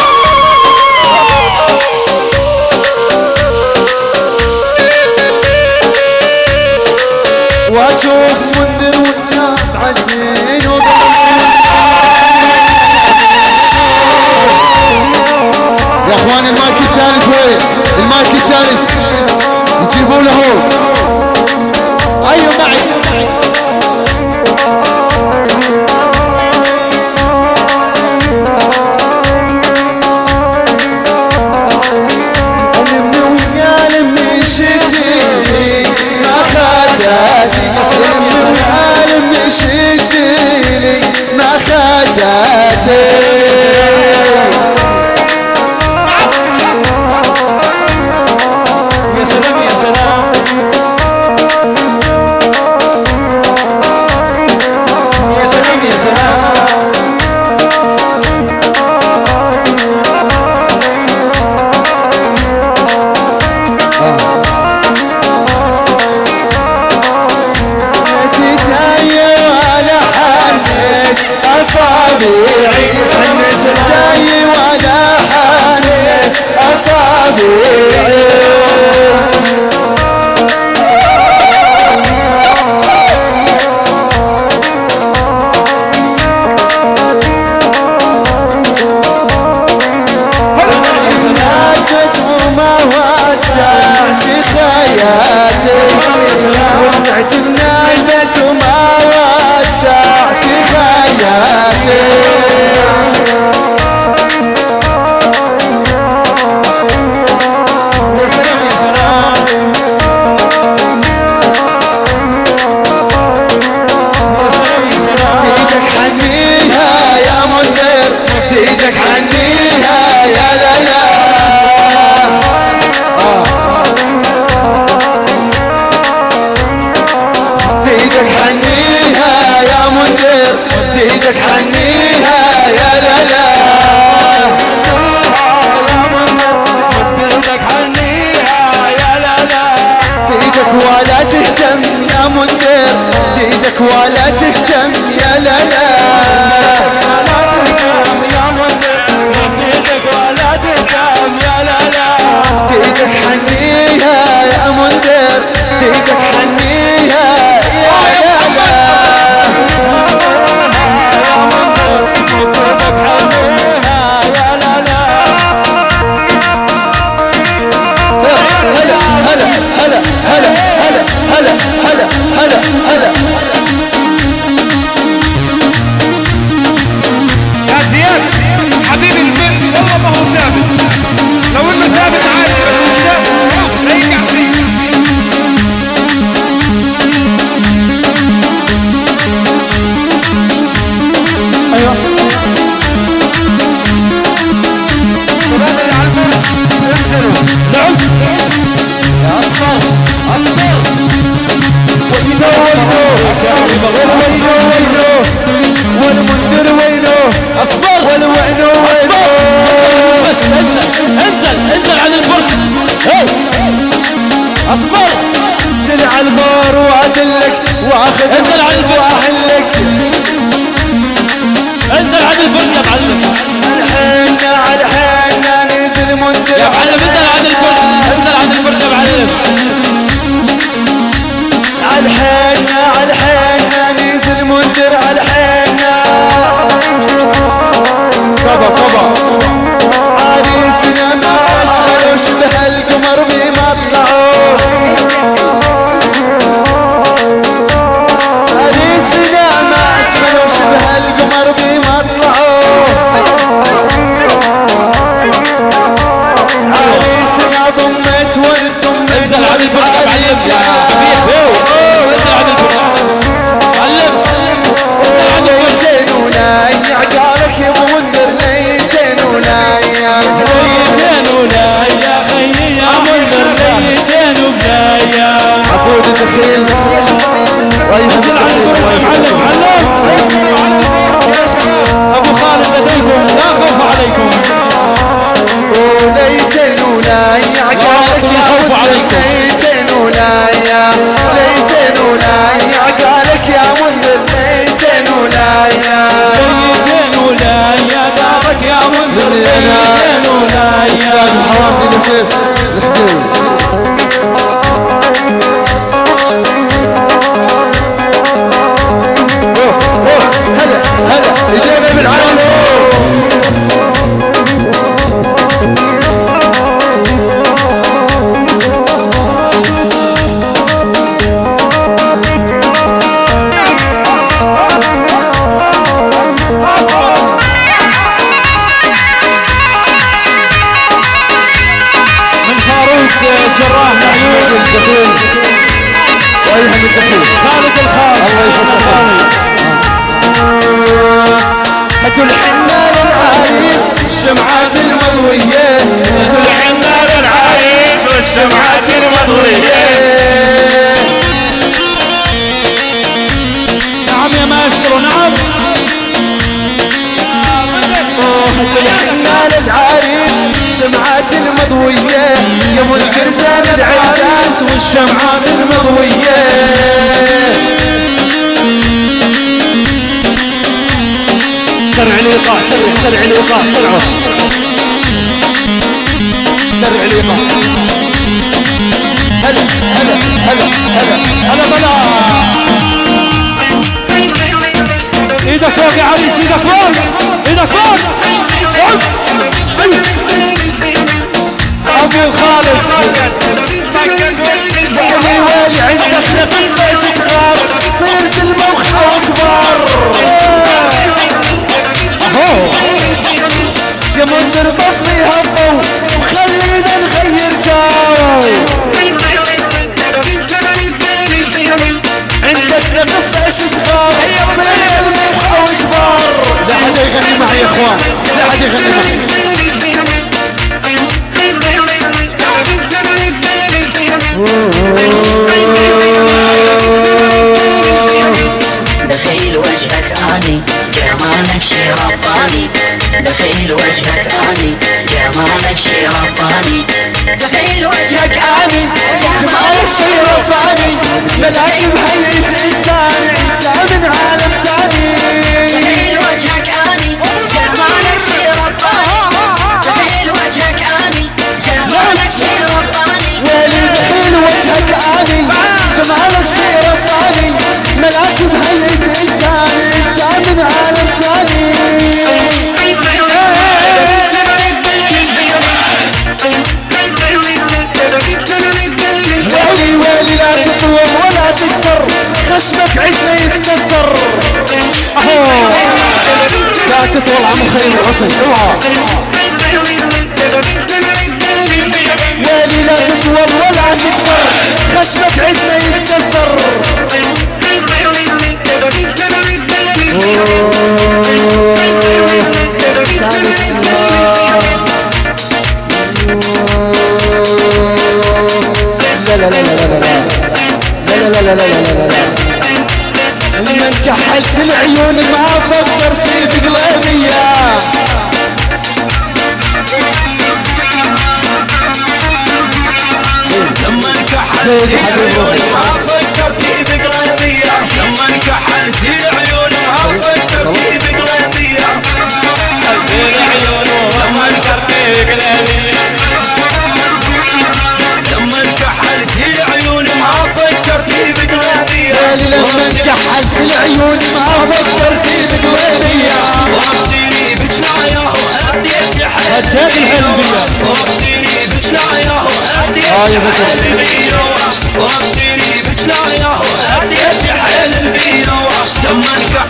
بإيدك حنيها يا لا لا بإيدك حنيها يا منذر بإيدك حنيها يا لا لا بإيدك حنيها يا لا لا بإيدك ولا تهتم يا منذر بإيدك ولا تهتم يا لا لا بإيدك حنيها يا منذر بإيدك حنيها يا لا يا زياد حبيبي الفيلم والله ما هو ثابت لو انه ثابت عادي بس مش ثابت ريح فيه ايوه شباب اللي على الفرق انزلوا نعم يا اصفر اصفر والمنذر وينه اصبر والوعد وينه بس انزل عن الفرق اصبر انزل على البار وادلك واخذ انزل على الفرق واحلك انزل عن الفرق يا معلم الحين على الحين ننزل منذر يا معلم انزل عن الفرق انزل عن الفرق يا معلم على الحين على الحين ننزل منذر على الحين صبا عريسنا ما اجمل وشبه القمر بمطلعه عريسنا ما اجمل وشبه القمر بمطلعه عريسنا ضمت ورد ضمت انزل عن الفرق يا معلم يا حبيبي انزل عن الفرق معلم ليتين ولاي عقالك يا ابو منذر ليتين ولاي ليتين ولاي يا خيي يا منذر ليتين ولاي عبود الدخيل انزل عن الفرق يا معلم ابو خالد لديكم لا خوف عليكم وليتين ولاي عقالك يا خوف منذر عليكم ليتين ولاي ليتين ولاي عقالك يا منذر ليتين ولاي ليتين ولاي يا دارك يا منذر ليتين ولاي استاذ حرام نسيف الخديوي هلا اجينا بالعالم من فاروق جراح معيون الدخيل وايهم الدخيل خالد الخالد الله يفتح هاتوا الحنة للعريس الشمعات المضوية هاتوا الحنة للعريس والشمعات المضوية نعم يا ماسترو نعم هاتوا الحنة للعريس الشمعات المضوية يا منكر زاد العريس والشمعات المضوية سرع الإيقاع سرع الإيقاع سرعه سرع الإيقاع هلا هلا هلا هلا هلا بلا ايدك فوق يا عريس ايدك فوق ايدك فوق ابو خالد ويلي عندك نقيبة صغار صرت الموخة كبار يا منذر بصيها الضو وخلينا نغير جو عندك نقص صغار صرت الموخة كبار لا حدا يغني معي يا اخوان، لا حد يغني معي. دخيل وجهك اني جمالك شي رباني، دخيل وجهك اني جمالك شي رباني، دخيل وجهك اني جمالك شي رباني، ملايين بحياة انسان انت من عالم ثاني. دخيل وجهك اني جمالك شي رباني، دخيل وجهك اني جمالك شي رباني، ويلي دخيل وجهك اني جمالك شي رباني، ملاك بحياة انسان انت من عالم ثاني. ويلي ويلي لا تطول ولا تكسر، خشمك عزة يتكسر. لا تطول عمو خليل الحسن اوعى. ويلي لا تطول ولا تكسر، خشمك عزة يتكسر. لا لا لا لا لا لا لا لا لا لا لا. لما انكحلت العيون ما فكرت بقلبية، لما انكحلت العيون ما فكرت بقلبية، لما انكحلت العيون ما فكرت بقلبية، العيون لما انكحلت بقلبية، لما انكحلت العيون ما فكرت بقلبية، لما انكحلت العيون ما فكرت بقلبية، وابتني بجناياه وهديت الحلبية، وابتني بجناياه وهديت الحلبية، وابتني بجناياه وهديت الحلبية، لما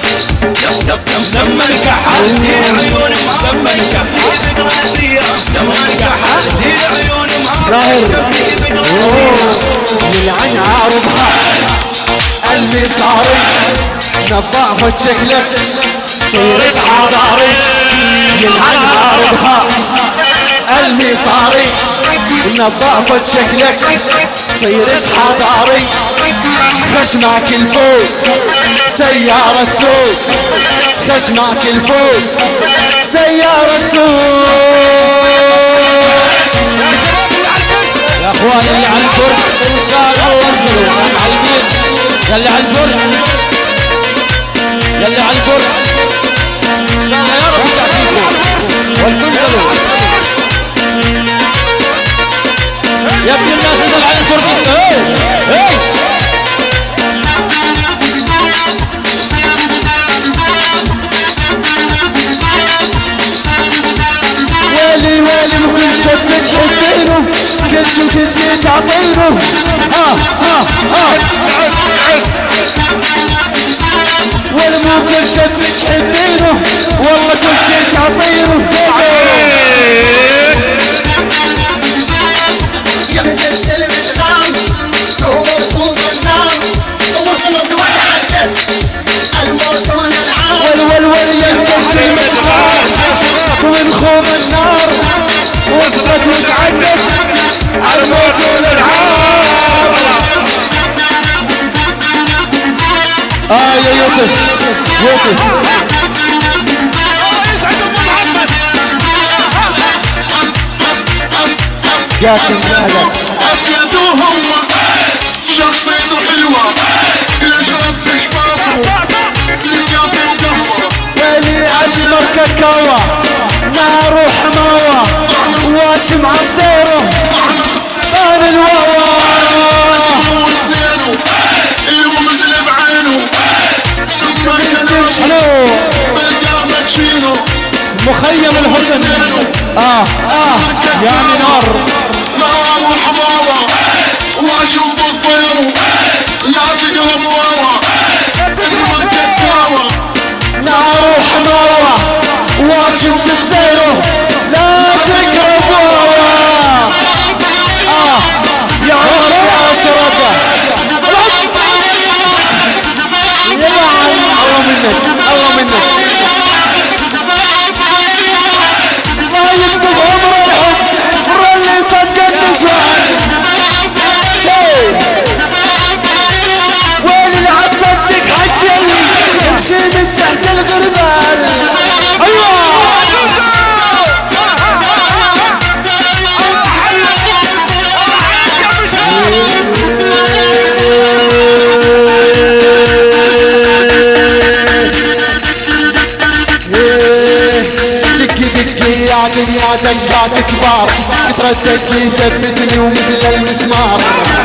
انكحلت العيون ما فكرت بقلبية، لما انكحلت العيون ما فكرت بقلبية، يلعن عارضها المصاري، نظافة شكلك صيرت حضاري. يلعن عارضها المصاري، نظافة شكلك صيرت حضاري. خشمك الفوق سيارة سوق، خشمك الفوق سيارة سوق. يا اخوان اللي على البرج ان شاء الله انزلوا على البيت، يلي على البرج يلي على البرج ان شاء الله يا رب يعطيكم والتنزلوا. يا ابن الناس انزل على البرج. هي ويلي ويلي وكل شي بتحبينه، كل شي تعطينه. ولا مو كل شي بتحبينه، والله كل شي تعطينه. والول ينتهي المسار ونخوض النار، وصلت وتعدت الموت والعار. يا يوسف يوسف جاكم هذا أبيضهم شخصيته حلوة، الأجرب بشبابه لسياسة قهوة، ويلي أزمر كاكاوة نار وحماوة، واشم عصيره طار الواوا. هو زينه اللي ممثل بعينه، سكر شنو بالقامة تشيله، مخيم الحسن. يعني نار وحماوة، واشم بصيره لا تقلب واوا، اسمه كاكاوة، نار وحماوة، واشم بصيره لا تقرب واوا. يا رب يا شرفة الله منك الله منك. الدنيا دقات كبار تردد لي ثبتني ومثل المسمار.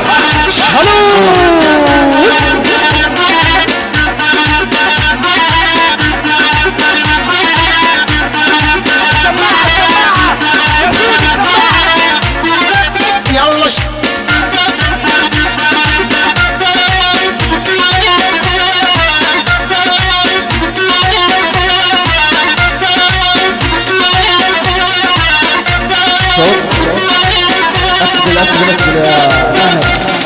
اسفل يا مهد.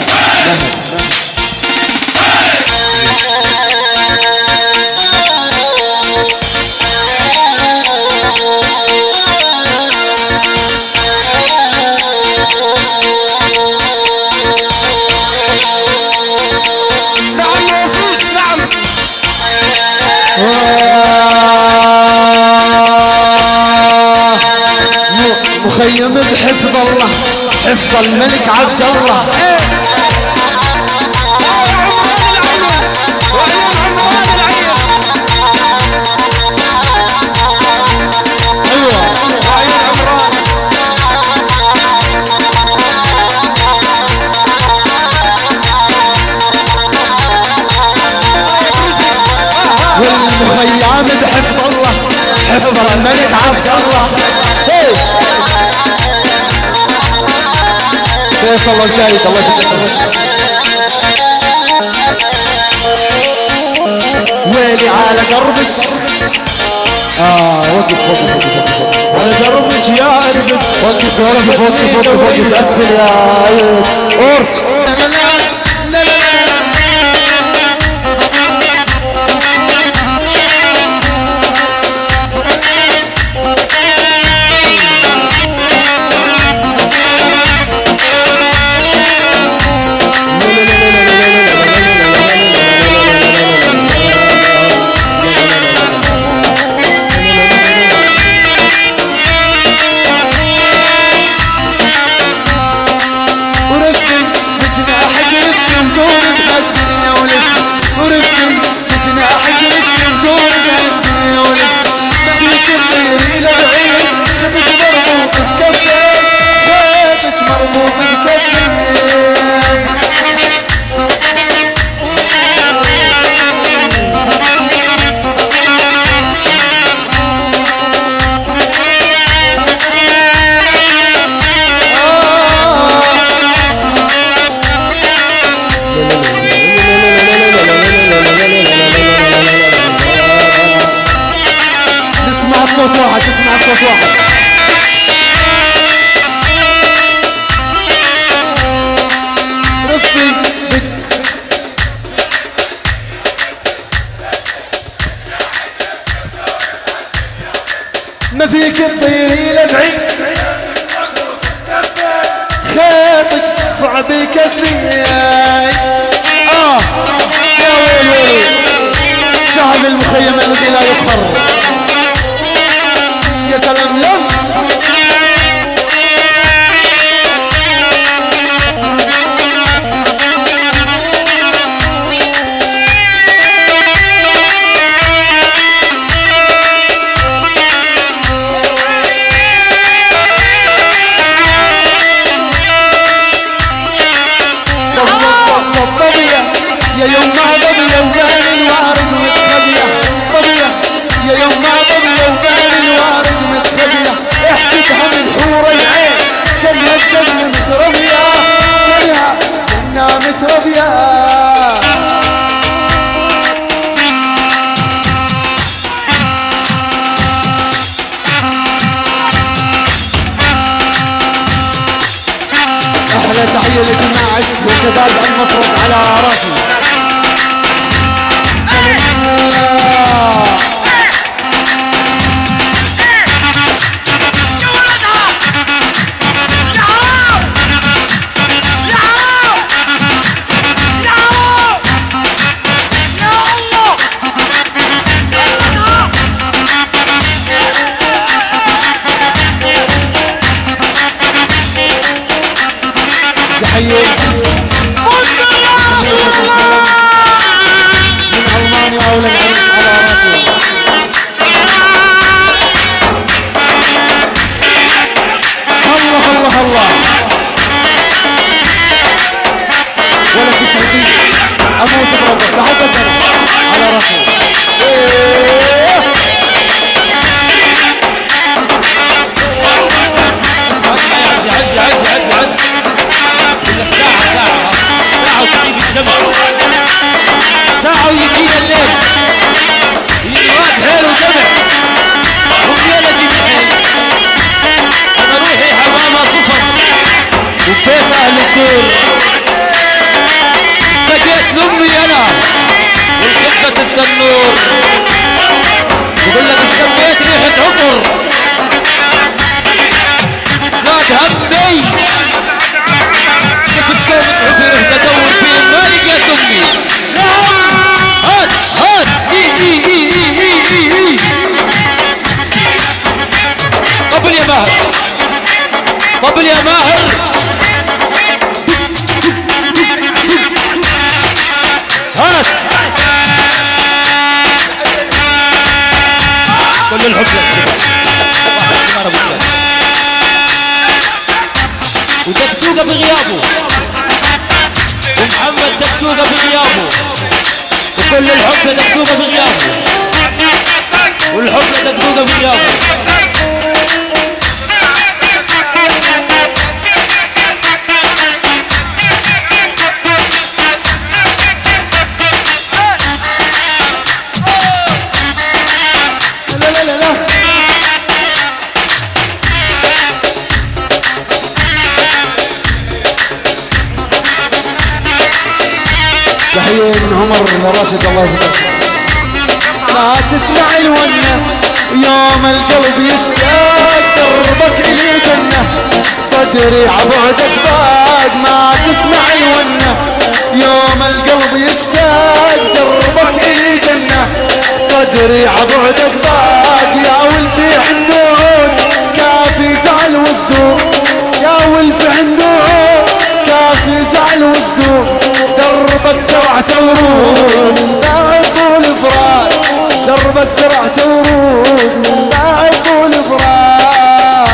مخيم بحفظ الله حفظ الملك عبد الله. والمخيم بحفظ الله حفظ الملك عبد الله. فيصل الزايد الله يسلمك. ويلي على قربك وقف على قربك يا قربك. وقف اسفل يا اورك. ما فيك تطيري لبعيد خيطك صعب كفي. يا ويلي شعب المخيم الذي لا يخر. يا سلام له يا يوم ما ضبي وبان الوارد متخبية. ضبية يا يوم ما ضبي وبان الوارد متخبية. احسبها من حور العين كلها الجنة متربية. كلها جنة متربية. أحلى تحية لجماعة وشباب المفرق على راسي. من ألمانيا أولى العريس على راسي. يا ماهر طبل يا ماهر هات كل الحب ودكتوكة بغيابه ومحمد دكتوكة بغيابه وكل الحب لدكتوكة بغيابه والحب لدكتوكة بغيابه تحية من عمر راشد الله يفتح. ما تسمع الونة يوم القلب يشتاق دربك إلي جنة صدري عبعدك ضاق. ما تسمع الونة يوم القلب يشتاق دربك إلي جنة صدري عبعدك ضاق. يا ولفي عنود كافي زعل وصدوق يا ولفي عنود كافي زعل وصدوق دربك زرعت ورود من بعد والفراق دربك زرعت ورود من بعد والفراق.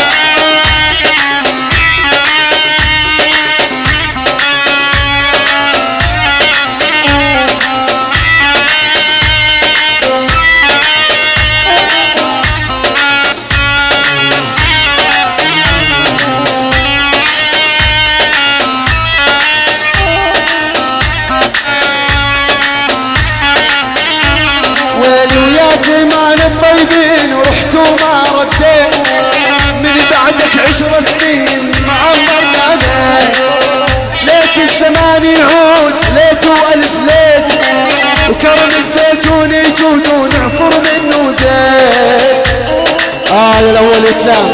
زمان الطيبين ورحتوا ما رديت من بعدك 10 سنين ما عمرنا ذيك ليت الزمان يعود ليت وألف ليت وكرم الزيتون يجود ونعصر منه زيت. الأول إسلام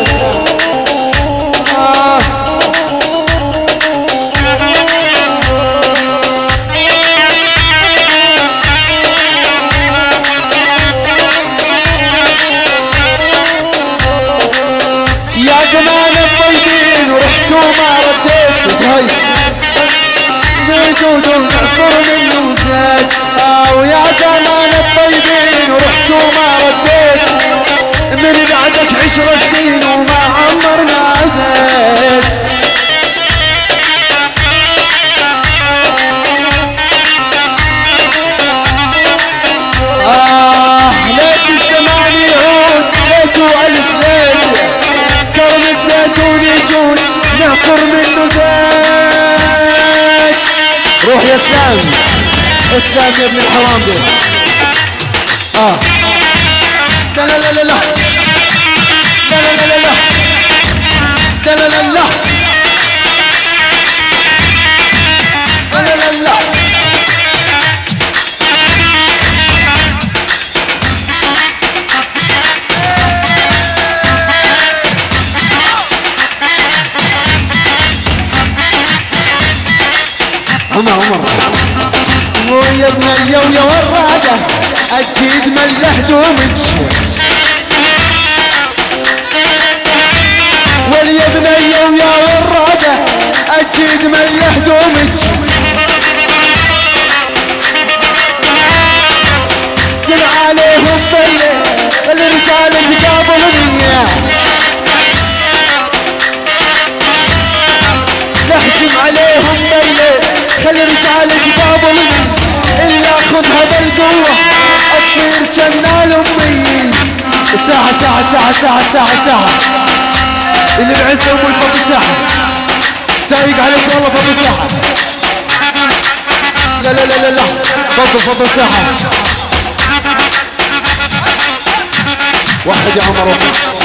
زمان الطيبين ورحتوا ما رديت صهيب بجود ونعصر منه زيت. ويا زمان الطيبين ورحتوا ما رديت من بعدك 10 سنين وما عمرنا بيت. ليت الزمان يعود ليت وألف ليت كرم الزيتون يجون نعصر منه زيت. روح يا اسلام اسلام يا ابن الحرام دي. لا لا لا لا لا لا لا لا لا لا لا لا لا لا لا لا لا. عمر ويا بنية ويا ورادة أكيد مله دومك واليا بنية ويا ورادة أكيد مله دومك زن عليهم بلة الرجال تقابلني نحجم عليهم بلة خلي الرجال تقابلني إلا خذها بالقوة أتصير جنال أمي. الساحة ساحة ساحة ساحة ساحة ساحة اللي بعز أبو الفضل الساحة سايق عليك والله فضل الساحة. لا لا لا لا لا فضل الساحة واحد يا عمر واحد.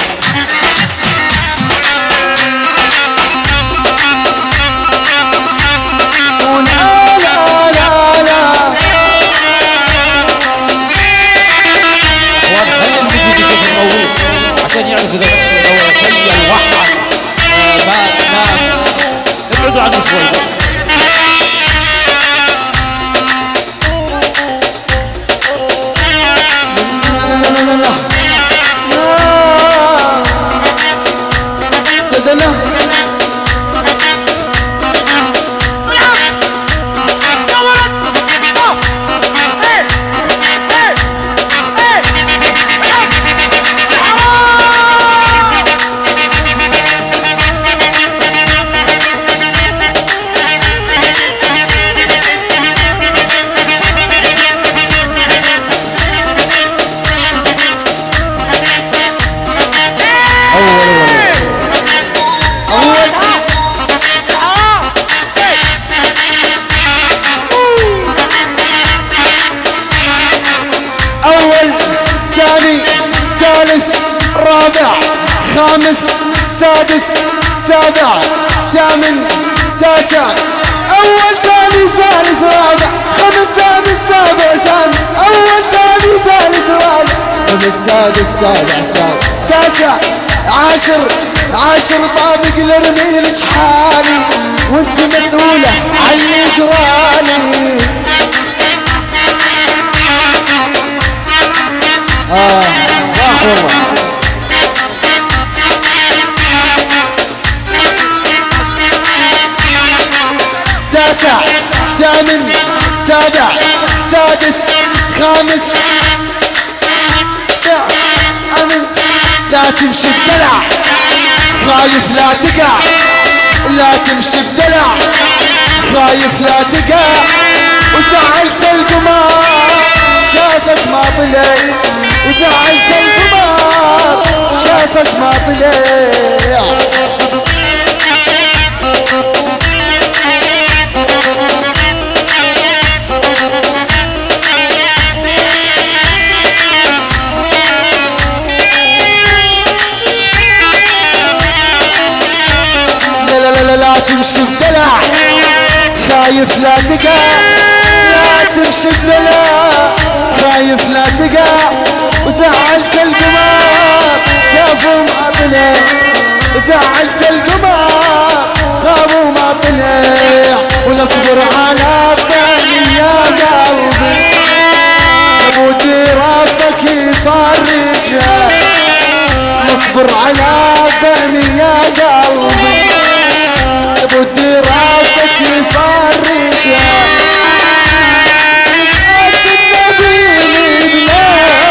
عشان يعرف اذا هو تخيل وحد ما ابعدوا عنه شوي بس. خامس سادس سابع ثامن تاسع أول ثاني ثالث رابع خمس سادس سابع ثامن أول ثاني ثالث رابع خمس سادس سابع ثامن تاسع عاشر طابق لرميلك حالي وانت مسؤولة عن جرالي راح والله تاسع ثامن سابع سادس خامس أمن لا تمشي بدلع خايف لا تقع لا تمشي بدلع خايف لا تقع وزعلت القمار شافك ما طلع وزعلت القمار شافك ما طلع لا تمشي بدلع خايف لا تقع لا تمشي بدلع خايف لا تقع وزعلت القمار شافوا ما طلع وزعلت القمار غابوا ما طلع ونصبر على الثاني يا قلبي ابوتي ربك يفرجها نصبر على الثاني يا قلبي بدي ربك يفرجها النبي بلا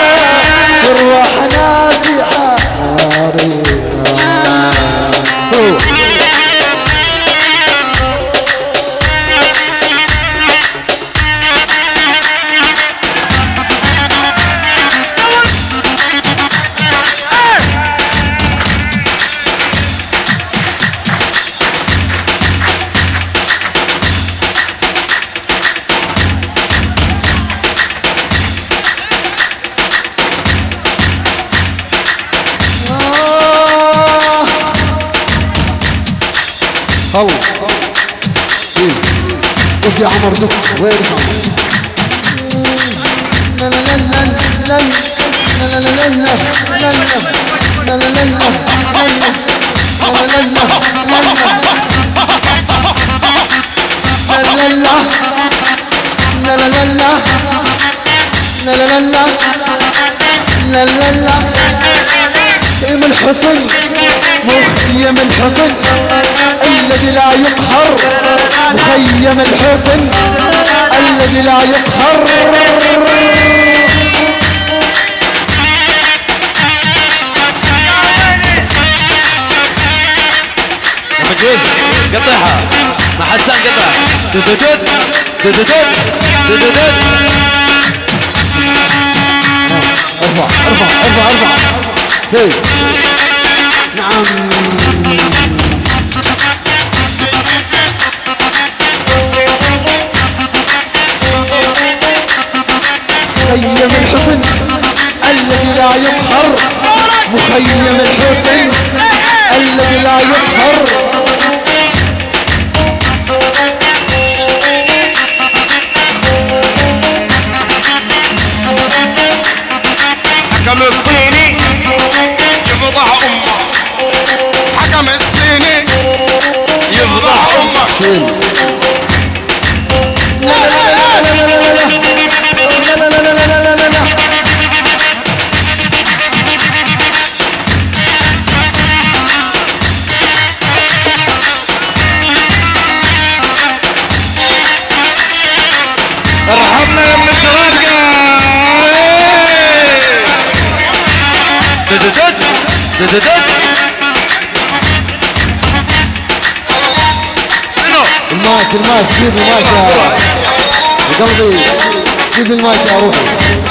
روحنا في الله وفي عمر دك وين من حصن مخيم الحصن الذي لا يقهر مخيم الحصن الذي لا يقهر يا مجيب قطعها مع حسان قطع دددد دددد دددد ارفع هي نعم مخيم الحزن الذي لا يقهر مخيم الحزن الذي لا يقهر حكم الصيني يفضح امه حكم الصيني يفضح امه ارحمنا يا ابن الشرادقة دددد دددد المايك جيب المايك يا قلبي جيب المايك يا روحي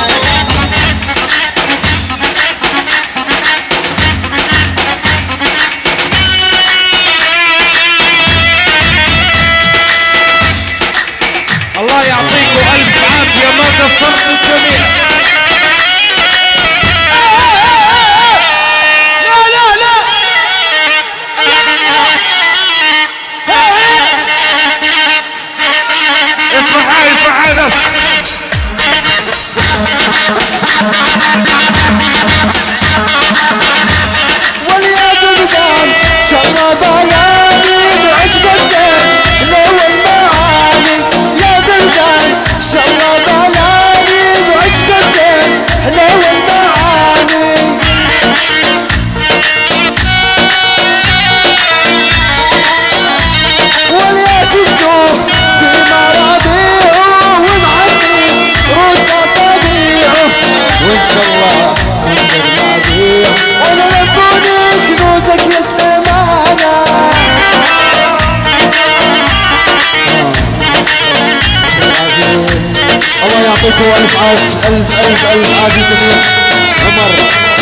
الله يعطيكم الف عافيه ما قصرتوا الجميع. لا لا لا ان شاء الله انظر معي وانا لبوني كنوزك يا سليمانة. الله يعطيكم الف عافية، الف عافية جميع. عمر